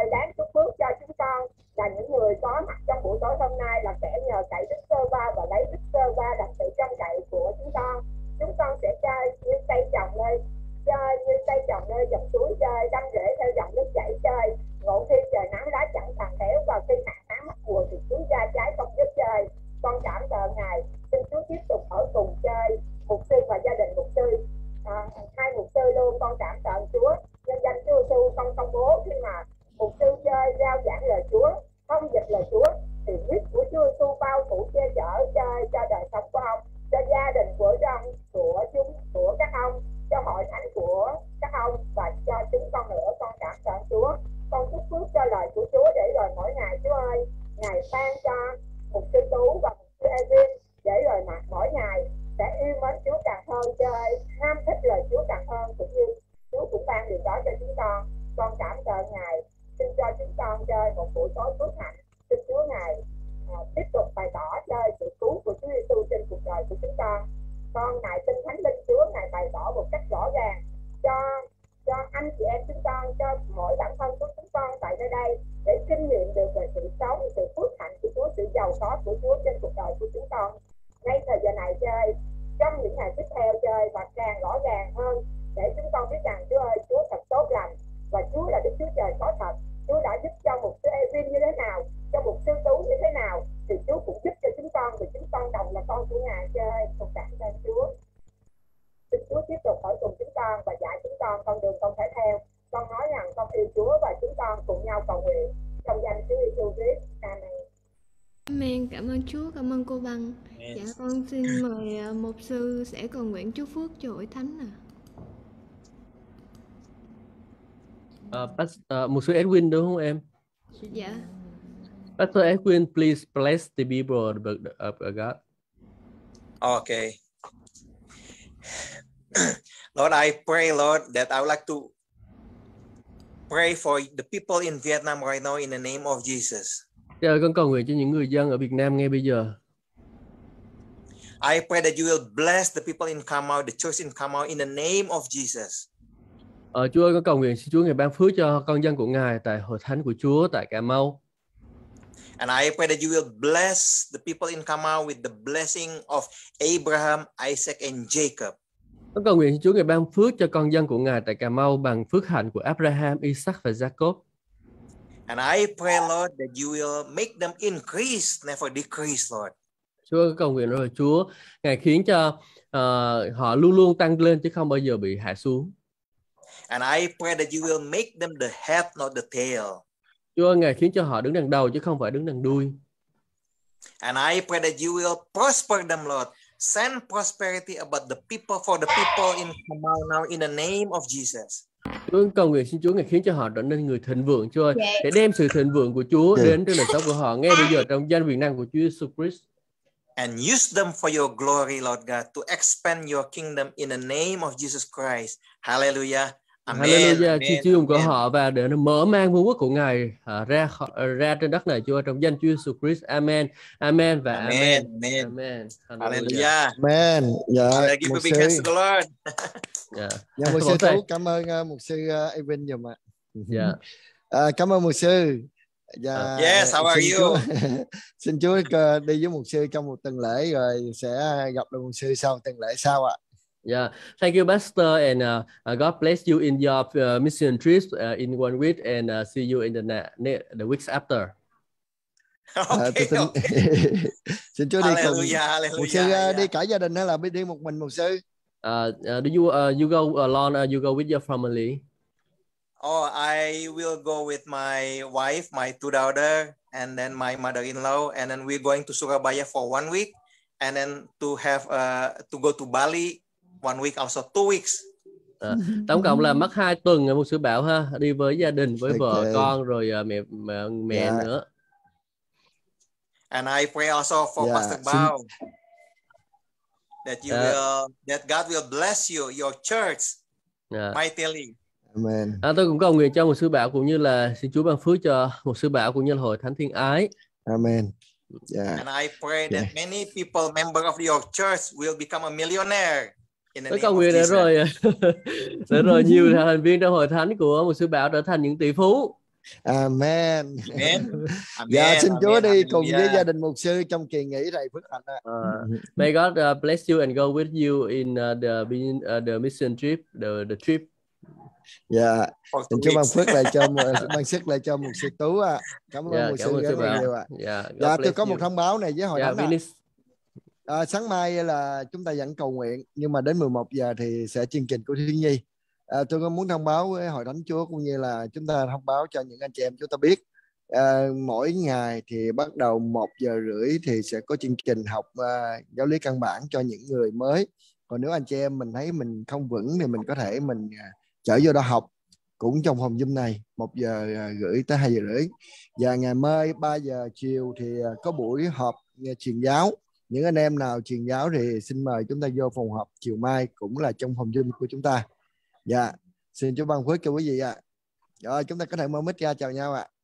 ơi đáng chúc phước cho chúng con là những người có mặt trong buổi tối hôm nay là sẽ nhờ cậy đức sơ va và lấy đức sơ va đặt sự trông cậy của chúng con. Chúng con sẽ chơi như cây trồng nơi dòng suối chơi, đâm rễ theo dòng nước chảy chơi. Ngộ khi trời nắng lá chẳng thằng héo và khi hạn hán mất mùa thì chuối ra trái không giúp chơi. Con cảm tạ Ngài, xin Chúa tiếp tục ở cùng chơi mục sư và gia đình mục sư, hai mục sư luôn. Con cảm tạ Chúa, nhân danh Chúa Giêsu con công bố khi mà mục sư chơi rao giảng lời Chúa, thông dịch lời Chúa thì huyết của Chúa Giêsu bao phủ che chở cho đời sống của ông, cho gia đình của ông, của các ông, cho hội thánh của các ông và cho chúng con nữa. Con cảm tạ Chúa, con chúc phước cho lời của Chúa để rồi mỗi ngày Chúa ơi, Ngài ban cho mục sư Tú và mục sư Evin để rồi mà mỗi ngày sẽ yêu mến Chúa càng hơn, chơi ham thích lời Chúa càng hơn, cũng như Chúa cũng ban điều đó cho chúng con. Con cảm tạ Ngài, xin cho chúng con chơi một buổi tối phước hạnh. Xin Chúa Ngài tiếp tục bày tỏ chơi sự cứu của Chúa Giêsu trên cuộc đời của chúng con. Con Ngài xin Thánh Linh Chúa Ngài bày tỏ một cách rõ ràng cho anh chị em chúng con, cho mỗi bản thân của chúng con tại nơi đây để kinh nghiệm được về sự sống, sự phước hạnh của Chúa, sự giàu có của Chúa trên cuộc đời của chúng con. Ngay thời giờ này chơi, trong những ngày tiếp theo chơi và càng rõ ràng hơn để chúng con biết rằng Chúa ơi, Chúa thật tốt lành và Chúa là Đức Chúa Trời có thật. Chúa đã giúp cho mục sư Evin như thế nào, cho mục sư Tú như thế nào thì Chúa cũng giúp cho chúng con, vì chúng con đồng là con của Ngài chơi. Con cảm ơn Chúa. Xin Chúa tiếp tục ở cùng chúng con và dạy chúng con con đường con phải theo. Con nói rằng con yêu Chúa và chúng con cùng nhau cầu nguyện trong danh Chúa Giêsu Christ. Amen. Amen. Cảm ơn Chúa, cảm ơn cô Băng. Dạ con xin mời mục sư sẽ cầu nguyện chúc phước cho hội thánh ạ. Mục sư Edwin đúng không em? Dạ. Pastor Edwin, please bless the people of God. Okay. Lord, I pray, Lord, that I would like to pray for the people in Vietnam right now in the name of Jesus. Trời, con cầu nguyện cho những người dân ở Việt Nam ngay bây giờ. I pray that you will bless the people in Cà Mau, the church in Cà Mau in the name of Jesus. Chúa ơi, con cầu nguyện xin Chúa Ngài ban phước cho con dân của Ngài tại hội thánh của Chúa tại Cà Mau. And I pray that you will bless the people in Cà Mau with the blessing of Abraham, Isaac and Jacob. Con cầu nguyện xin Chúa Ngài ban phước cho con dân của Ngài tại Cà Mau bằng phước hạnh của Abraham, Isaac và Jacob. And I pray, Lord, that you will make them increase, never decrease, Lord. Chúa ơi, cầu nguyện rồi Chúa, Ngài khiến cho họ luôn luôn tăng lên chứ không bao giờ bị hạ xuống. And I pray that you will make them the head, not the tail. Chúa ơi, Ngài khiến cho họ đứng đằng đầu chứ không phải đứng đằng đuôi. And I pray that you will prosper them, Lord. Send prosperity about the people, for the people in Cà Mau now in the name of Jesus. Chúa cầu nguyện xin Chúa Ngài khiến cho họ trở nên người thịnh vượng, Chúa ơi, để đem sự thịnh vượng của Chúa đến trên đời sống của họ ngay bây giờ trong danh quyền năng của Chúa Jesus Christ. And use them for your glory, Lord God, to expand your kingdom in the name of Jesus Christ. Hallelujah. Amen. Hallelujah. Chúa dùng của họ và để nó mở mang vương quốc của Ngài ra trên đất này, Chúa, trong danh Chúa Jesus Christ. Amen. Amen và amen. Amen. Amen. Hallelujah. Amen. Dạ. Give a big hands to the Lord. Dạ, mục sư Tú, cảm ơn mục sư Evin dùm ạ. Dạ. Cảm ơn mục sư. Dạ. Yes, how are you? Xin Chúa đi với mục sư trong một tuần lễ rồi sẽ gặp được mục sư sau tuần lễ sau ạ. Yeah, thank you, Pastor, and God bless you in your mission trips in one week, and see you in the weeks after. Okay. Xin Chúa đi cùng. Hallelujah. Mục sư đi cả gia đình hay là đi một mình mục sư? Do you go alone or you go with your family? Oh, I will go with my wife, my two daughters, and then my mother-in-law, and then we're going to Surabaya for 1 week, and then to have to go to Bali 1 week, also 2 weeks. Tổng cộng là mất 2 tuần một sư bảo ha, đi với gia đình, với vợ con rồi mẹ nữa. And I pray also for Pastor Bao that you will, that God will bless you, your church mightily. Amen. Tôi cũng cầu nguyện cho một sư bảo cũng như là xin Chúa ban phước cho một sư bảo cũng như là hội thánh Thiên Ái. Amen. And I pray that many people, member of your church, will become a millionaire. Tôi cầu nguyện để rồi nhiều thành viên trong hội thánh của một sư bảo trở thành những tỷ phú. Amen. Amen. Dạ, Amen. xin Chúa Amen. đi cùng với Hallelujah. gia đình mục sư trong kỳ nghỉ thầy phước hạnh ạ. May God bless you and go with you in the mission trip, the trip. Dạ, For xin 2 Chúa ban weeks. phước lại cho ban sức lại cho mục sư Tú ạ. Cảm ơn Dạ, mục cảm sư ơn rất sư là Bảo. nhiều ạ. Dạ, God Dạ, tôi bless có một you. thông báo này với hội Dạ, thánh ạ. Venice. Sáng mai là chúng ta vẫn cầu nguyện, nhưng mà đến 11 giờ thì sẽ chương trình của Thiên Nhi. Tôi có muốn thông báo với hội thánh Chúa cũng như là chúng ta thông báo cho những anh chị em chúng ta biết. Mỗi ngày thì bắt đầu 1 giờ rưỡi thì sẽ có chương trình học giáo lý căn bản cho những người mới. Còn nếu anh chị em mình thấy mình không vững thì mình có thể mình trở vô đó học cũng trong phòng Zoom này 1 giờ rưỡi tới 2 giờ rưỡi. Và ngày mai 3 giờ chiều thì có buổi họp truyền giáo. Những anh em nào truyền giáo thì xin mời chúng ta vô phòng họp chiều mai cũng là trong phòng Zoom của chúng ta. Dạ, xin Chúa ban phước cho quý vị ạ. Rồi chúng ta có thể mở mic ra chào nhau ạ.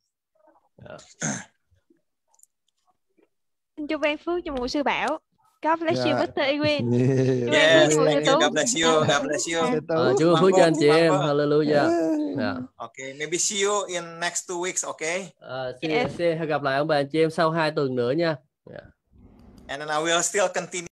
Xin Chúa ban phước cho mục sư Bảo. God bless you, Dạ. Pastor Edwin. Chúa ban Yes, phước thank mục sư you. Tú. God bless you. God bless you. Chúa ban phước cho anh chị em. Hallelujah. Dạ. Okay, maybe see you in next 2 weeks, okay? Xin gặp lại ông bà anh chị em sau 2 tuần nữa nha. And then I will still continue